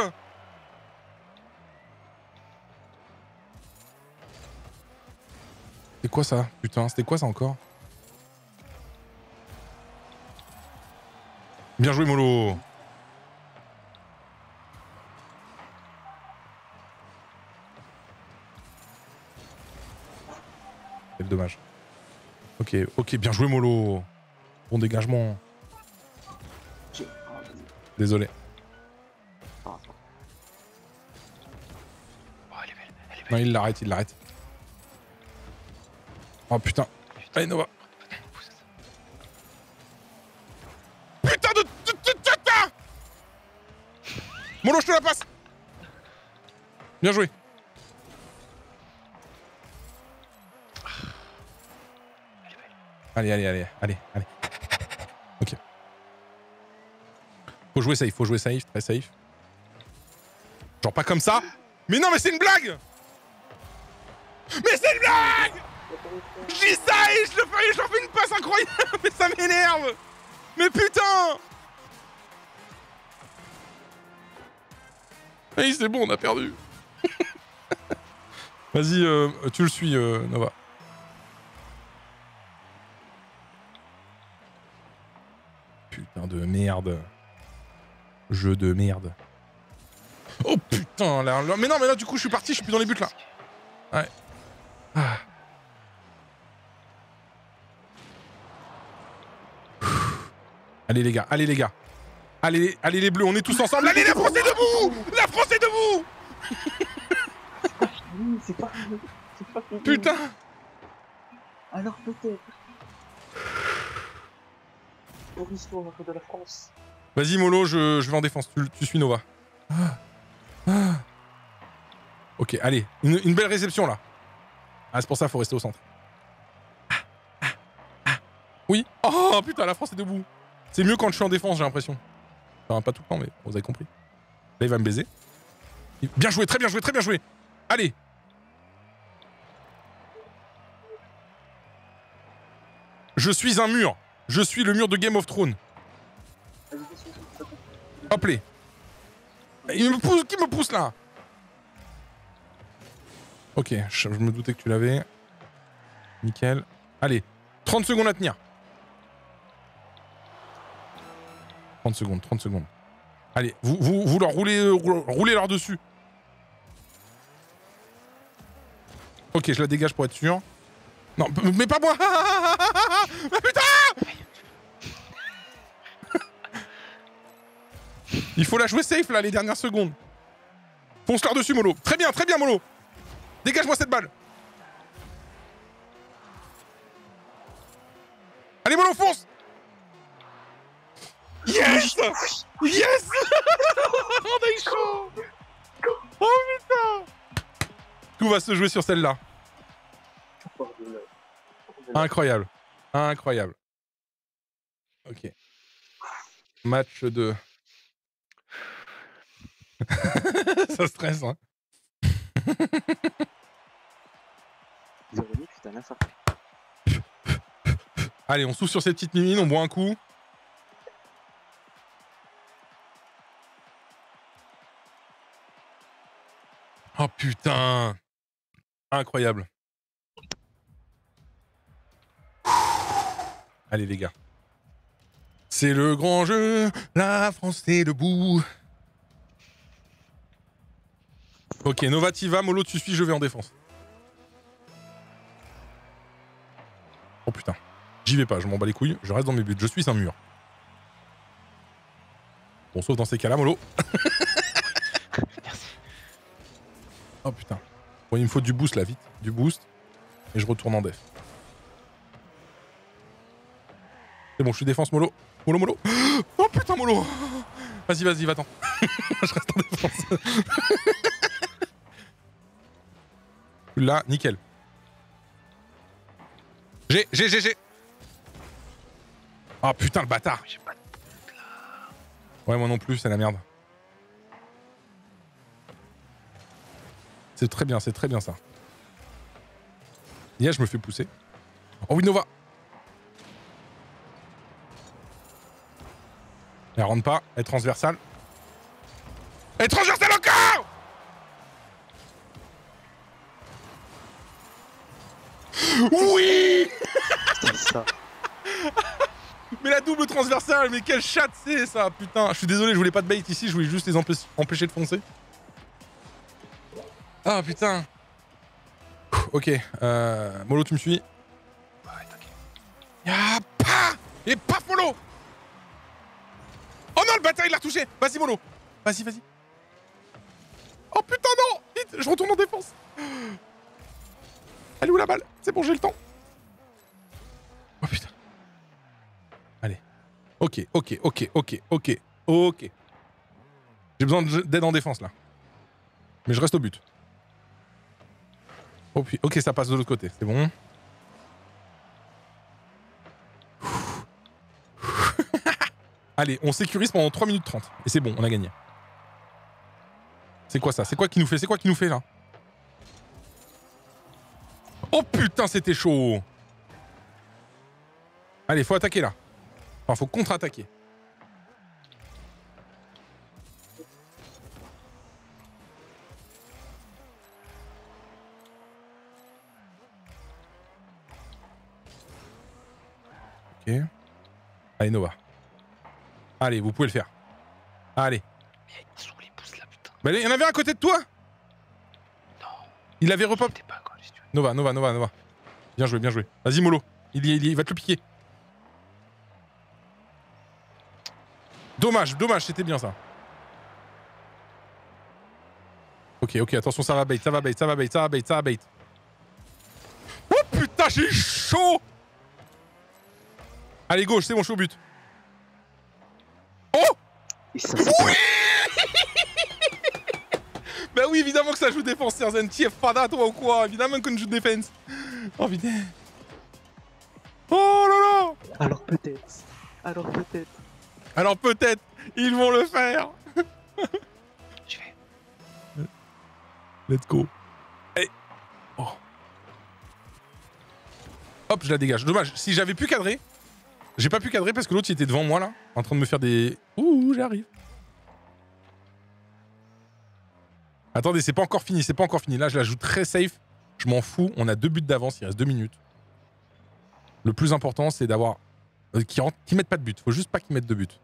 C'est quoi ça? Putain, c'était quoi ça encore? Bien joué, Molo! Quel dommage. Ok, ok, bien joué, Molo! Bon dégagement. Désolé. Oh, elle est belle, elle est belle. Non, il l'arrête, il l'arrête. Oh putain. Allez, Nova. Putain de... Molo, je te la passe. Bien joué. Allez, allez, allez, allez, allez. Ok. Faut jouer safe, faut jouer safe, très safe. Genre pas comme ça. Mais non, mais c'est une blague. Mais c'est une blague. Je dis ça et je le fais, je leur fais une passe incroyable. Mais ça m'énerve. Mais putain. Oui, c'est bon, on a perdu. Vas-y, euh, tu le suis, euh, Nova. Putain de merde. Jeu de merde. Oh putain, là, là, mais non, mais là, du coup, je suis parti, je suis plus dans les buts, là. Ouais. Ah. Allez, les gars, allez, les gars. Allez, allez les bleus, on est tous ensemble. Allez, la France est debout. La France est debout. Oui, c'est pas fini. C'est pas fini. Putain. Alors peut-être. Pour l'histoire de la France. Vas-y, Molo, je, je vais en défense. Tu, tu suis Nova. Ah. Ah. Ok, allez. Une, une belle réception, là. Ah, c'est pour ça qu'il faut rester au centre. Ah. Ah. Ah. Oui. Oh, putain, la France est debout. C'est mieux quand je suis en défense, j'ai l'impression. Enfin, pas tout le temps, mais vous avez compris. Là, il va me baiser. Bien joué, très bien joué, très bien joué. Allez. Je suis un mur. Je suis le mur de Game of Thrones. Hop les. Il me pousse, qui me pousse là? Ok, je, je me doutais que tu l'avais. Nickel. Allez, trente secondes à tenir. trente secondes, trente secondes. Allez, vous, vous, vous leur roulez, euh, roulez leur dessus. Ok, je la dégage pour être sûr. Non, mais pas moi. Mais putain. Il faut la jouer safe là, les dernières secondes. Fonce leur dessus, Molo. Très bien, très bien, Molo. Dégage-moi cette balle. Allez, Molo, fonce. Yes. Yes. On a eu chaud. Oh putain. Tout va se jouer sur celle-là. Incroyable. Incroyable. Ok. Match de... Ça stresse, hein. Allez, on souffle sur ces petites mimines, on boit un coup. Oh putain. Incroyable. Allez les gars. C'est le grand jeu, la France est debout. Ok, Nova t'y vas, Molo tu suis, je vais en défense. Oh putain. J'y vais pas, je m'en bats les couilles, je reste dans mes buts, je suis un mur. Bon, sauf dans ces cas-là, Molo. Merci. Oh putain. Bon, il me faut du boost là, vite. Du boost. Et je retourne en def. C'est bon, je suis défense, Molo. Molo, Molo. Oh putain, Molo. Vas-y, vas-y, va-t'en. Je reste en défense. Là, nickel. J'ai, j'ai, j'ai, j'ai. Oh putain, le bâtard. J'ai pas de bout là. Ouais, moi non plus, c'est la merde. C'est très bien, c'est très bien ça. Là, je me fais pousser. Oh oui, Nova. Elle rentre pas, elle est transversale. Elle est transversale encore. Oui. C'est ça. Mais la double transversale, mais quelle chatte c'est ça, putain. Je suis désolé, je voulais pas de bait ici, je voulais juste les empê- empêcher de foncer. Ah putain. Ok, euh, Molo, tu me suis? Ouais, t'inquiète. Y'a pas. Et paf, Molo. Oh non, le bâtard, il l'a retouché. Vas-y, Molo. Vas-y, vas-y. Oh putain, non. Vite, je retourne en défense. Elle est où la balle? C'est bon, j'ai le temps. Oh putain. Allez. Ok, ok, ok, ok, ok, ok. J'ai besoin d'aide en défense, là. Mais je reste au but. Oh, puis... Ok, ça passe de l'autre côté, c'est bon. Allez, on sécurise pendant trois minutes trente. Et c'est bon, on a gagné. C'est quoi ça? C'est quoi qui nous fait? C'est quoi qui nous fait, là? Oh putain, c'était chaud. Allez, faut attaquer, là. Enfin, faut contre-attaquer. Ok. Allez, Nova. Allez, vous pouvez le faire. Allez. Mais ils sont les pouces là, putain. Bah, il y en avait un à côté de toi. Non. Il avait repop. J'étais pas quoi, si tu veux. Nova, Nova, Nova, Nova. Bien joué, bien joué. Vas-y, Molo. Il y est, il y est, il va te le piquer. Dommage, dommage, c'était bien ça. Ok, ok, attention, ça va bait, ça va bait, ça va bait, ça va bait, ça va bait. Oh putain, j'ai chaud. Allez, gauche, c'est bon, je suis au but. Oh oui. Bah oui, évidemment que ça joue défense, Serzen. T'y es fada, toi ou quoi? Évidemment qu'on joue défense. Oh putain. Oh là là. Alors peut-être. Alors peut-être. Alors peut-être, ils vont le faire. Je vais. Let's go. Allez. Oh. Hop, je la dégage. Dommage, si j'avais pu cadrer, j'ai pas pu cadrer parce que l'autre il était devant moi là, en train de me faire des... Ouh, j'arrive. Attendez, c'est pas encore fini, c'est pas encore fini. Là, je la joue très safe. Je m'en fous, on a deux buts d'avance, il reste deux minutes. Le plus important, c'est d'avoir... Euh, qu'ils qu mettent pas de but. Faut juste pas qu'ils mettent de but.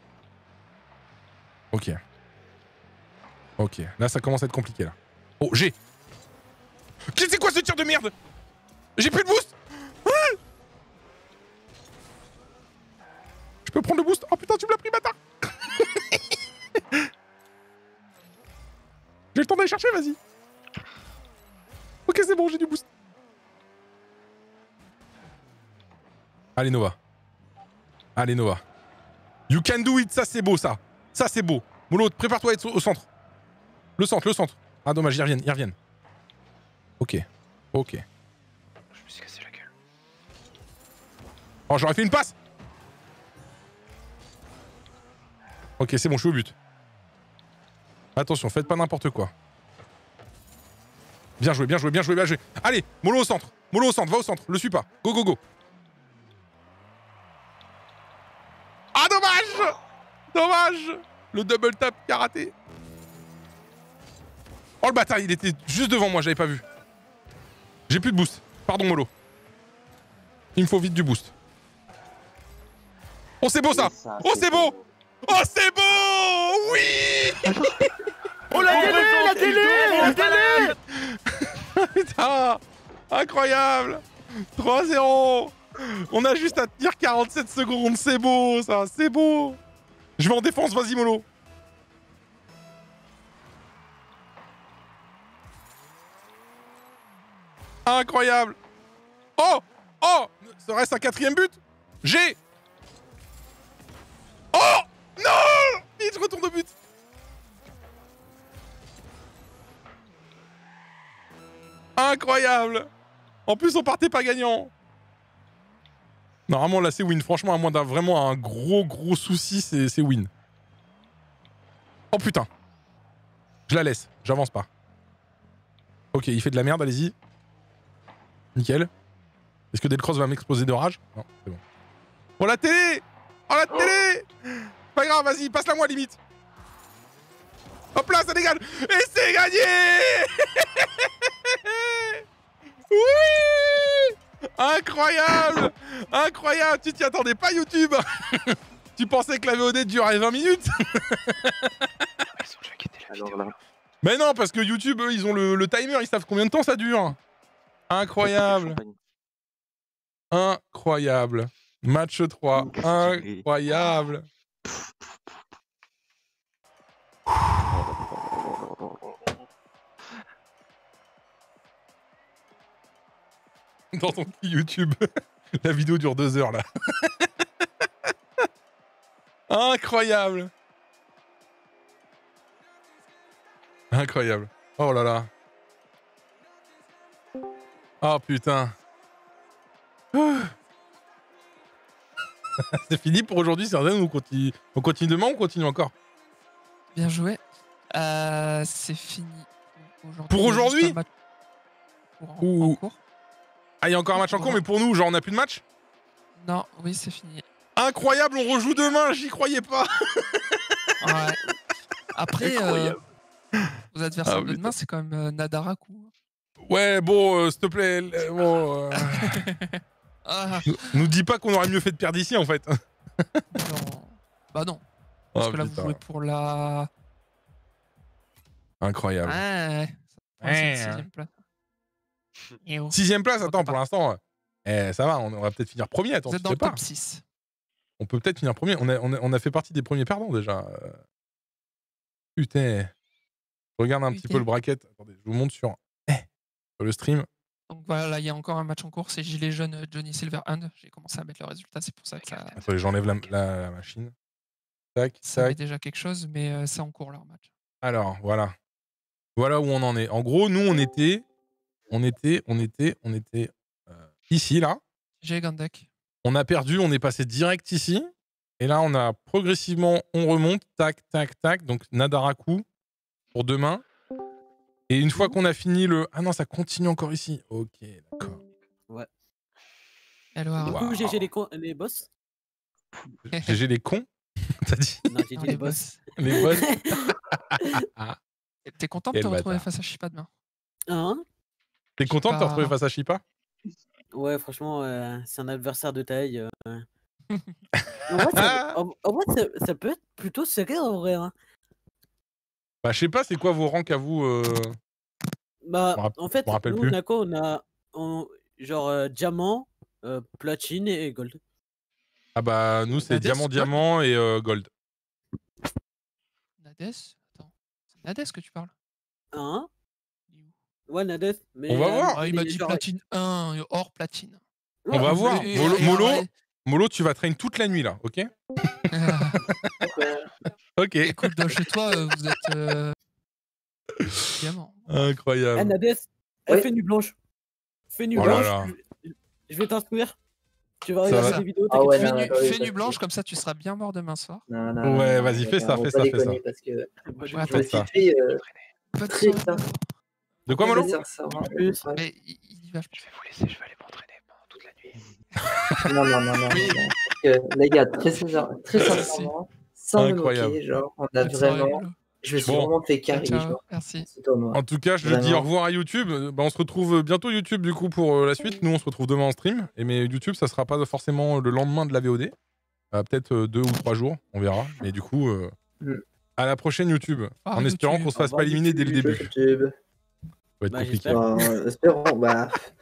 Ok. Ok, là ça commence à être compliqué là. Oh, j'ai. C'est quoi ce tir de merde? J'ai plus de boost. Ah, je peux prendre le boost. Oh putain, tu me l'as pris, bâtard. J'ai le temps d'aller chercher, vas-y. Ok, c'est bon, j'ai du boost. Allez, Nova. Allez, Nova. You can do it, ça c'est beau, ça. Ça c'est beau. Molo, prépare-toi à être au centre. Le centre, le centre. Ah dommage, ils reviennent, ils reviennent. Ok, ok. Je me suis cassé la gueule. Oh, j'aurais fait une passe. Ok, c'est bon, je suis au but. Attention, faites pas n'importe quoi. Bien joué, bien joué, bien joué, bien joué. Allez, Molo au centre. Molo au centre, va au centre, le suis pas. Go, go, go. Ah, dommage. Dommage. Le double tap karaté. Oh le bâtard, il était juste devant moi, j'avais pas vu. J'ai plus de boost. Pardon Molo. Il me faut vite du boost. Oh c'est beau ça. Oh c'est beau. Oh c'est beau. Oui. Oh la télé, la télé, la télé. Putain. Incroyable. trois zéro. On a juste à tenir quarante-sept secondes. C'est beau ça, c'est beau. Je vais en défense, vas-y Molo. Incroyable. Oh. Oh. Ça reste un quatrième but. J'ai. Oh. Non. Vite, je retourne au but. Incroyable. En plus, on partait pas gagnant. Normalement, là, c'est win. Franchement, à moins d'un vraiment un gros, gros souci, c'est win. Oh putain. Je la laisse. J'avance pas. Ok, il fait de la merde, allez-y. Nickel. Est-ce que Delcross va m'exploser de rage? Non, c'est bon. Oh la télé. Oh la télé. Pas grave, vas-y, passe-la moi limite. Hop là, ça dégage. Et c'est gagné. Oui. Incroyable. Incroyable. Tu t'y attendais pas, YouTube. Tu pensais que la V O D durait vingt minutes. Alors là. Mais non, parce que YouTube, eux, ils ont le, le timer, ils savent combien de temps ça dure. Incroyable. Incroyable. Match trois. Incroyable. Dans ton petit YouTube. La vidéo dure deux heures, là. Incroyable. Incroyable. Oh là là. Oh putain. C'est fini pour aujourd'hui, Serzen, ou on continue, on continue demain ou on continue encore? Bien joué. Euh, c'est fini aujourd'hui. Pour aujourd'hui? Pour en, Ou... en cours. Ah, il y a encore un match en cours, mais pour nous, genre, on n'a plus de match? Non, oui, c'est fini. Incroyable, on rejoue demain, j'y croyais pas. Ouais. Après, euh, vos adversaires Ah, de demain, c'est quand même euh, Nadaraku. Ouais, bon, euh, s'il te plaît. euh, Bon, euh, Ah, nous, nous dis pas qu'on aurait mieux fait de perdre ici, en fait. non. Bah non. Parce Oh, que là, putain. vous jouez pour la... Incroyable. Ouais. Ça Ouais. c'est une sixième place. Et oh. Sixième place, attends, Pourquoi pour pas. l'instant. Eh, ça va, on va peut-être finir premier, attends, Vous tu êtes dans sais le pas. top six. On peut peut-être finir premier. On a, on, a, on a fait partie des premiers perdants déjà. Euh... Putain. Je regarde un petit Putain. peu le bracket. Attendez, je vous montre sur, eh, sur le stream. Donc voilà, là, il y a encore un match en cours. C'est Gilet Jaune euh, Johnny Silverhand. J'ai commencé à mettre le résultat. C'est pour ça que ça, Attendez, j'enlève la, la, la machine. Tac, ça met tac. déjà quelque chose, mais euh, c'est en cours leur match. Alors, voilà. Voilà où on en est. En gros, nous, on était... On était... On était... On était... Euh, ici, là. J'ai Gandek. On a perdu, on est passé direct ici. Et là, on a progressivement... On remonte. Tac, tac, tac. Donc, Nadaraku pour demain. Et une fois qu'on a fini le... Ah non, ça continue encore ici. Ok, d'accord. Ouais. Alors, Du Wow. coup, G G les, co- les boss. G G les cons. T'as dit Non, j'ai non, dit les les boss. boss. les boss. T'es content de Quel te retrouver bâtard. face à Shipa demain? Hein? T'es content de te Shipa. retrouver face à Shipa? Ouais, franchement, euh, c'est un adversaire de taille. euh. En vrai, ça, en- en vrai, ça- ça peut être plutôt serré en vrai. Hein. Bah, je sais pas, c'est quoi vos ranks à vous euh... Bah, Je me rapp- en fait, je me rappelle nous, plus. on a quoi? On a on- genre euh, diamant, euh, platine et, et gold. Ah bah, nous, c'est Nades, diamant, quoi diamant et euh, gold. Nades? Attends. C'est Nades que tu parles? Hein? Il est où? Ouais, Nades. Mais, On va euh, voir. Ah, il il m'a est dit genre- platine un, et hors platine. On va Ouais, voir. Et- et- Molo, et- Molo, et- Molo, tu vas traîner toute la nuit, là, ok? Ok. Écoute, dans chez toi, euh, vous êtes. Euh... Diamant. Ah, Incroyable. Nades, elle Oui. fait nu blanche. Fais nu Oh là blanche. là. Je, je vais t'instruire. Tu vas Ça regarder va. des vidéos. Ah t'inquiète ouais, pas. Fais non, nu, attendez, fais parce nu blanche, que- comme ça tu seras bien mort demain soir. Non, non, Ouais, non, vas-y, non, fais ça, on va fais pas ça, fais déconner ça. Parce que Ouais, je me faites suis ça. fait euh, Pas de très ça. tard. De quoi, Molo? Ça, ça va. Plus. Ouais. Mais il, il y va, je Je vais vous laisser, je vais aller m'entraîner pendant toute la nuit. Non, non, non, non. Oui. non. Parce que, les gars, très, sincère- très sincèrement, sans me Incroyable. moquer, genre, on a pense. Ça va, vraiment. rigolo. Je me suis Bon. vraiment fait carry, Ciao, genre, merci. ce tournoi. En tout cas, je dis Vraiment. au revoir à YouTube. Euh, Bah, on se retrouve bientôt YouTube du coup pour euh, la suite. Nous, on se retrouve demain en stream. Et mais YouTube, ça sera pas forcément le lendemain de la V O D. Euh, Peut-être euh, deux ou trois jours, on verra. Mais du coup, euh, Mm. à la prochaine YouTube. Ah, en espérant YouTube. qu'on se fasse Au pas revoir, éliminer dès le YouTube, début. YouTube. Ça va être Bah, compliqué. j'espère. Bon, espérons, bah,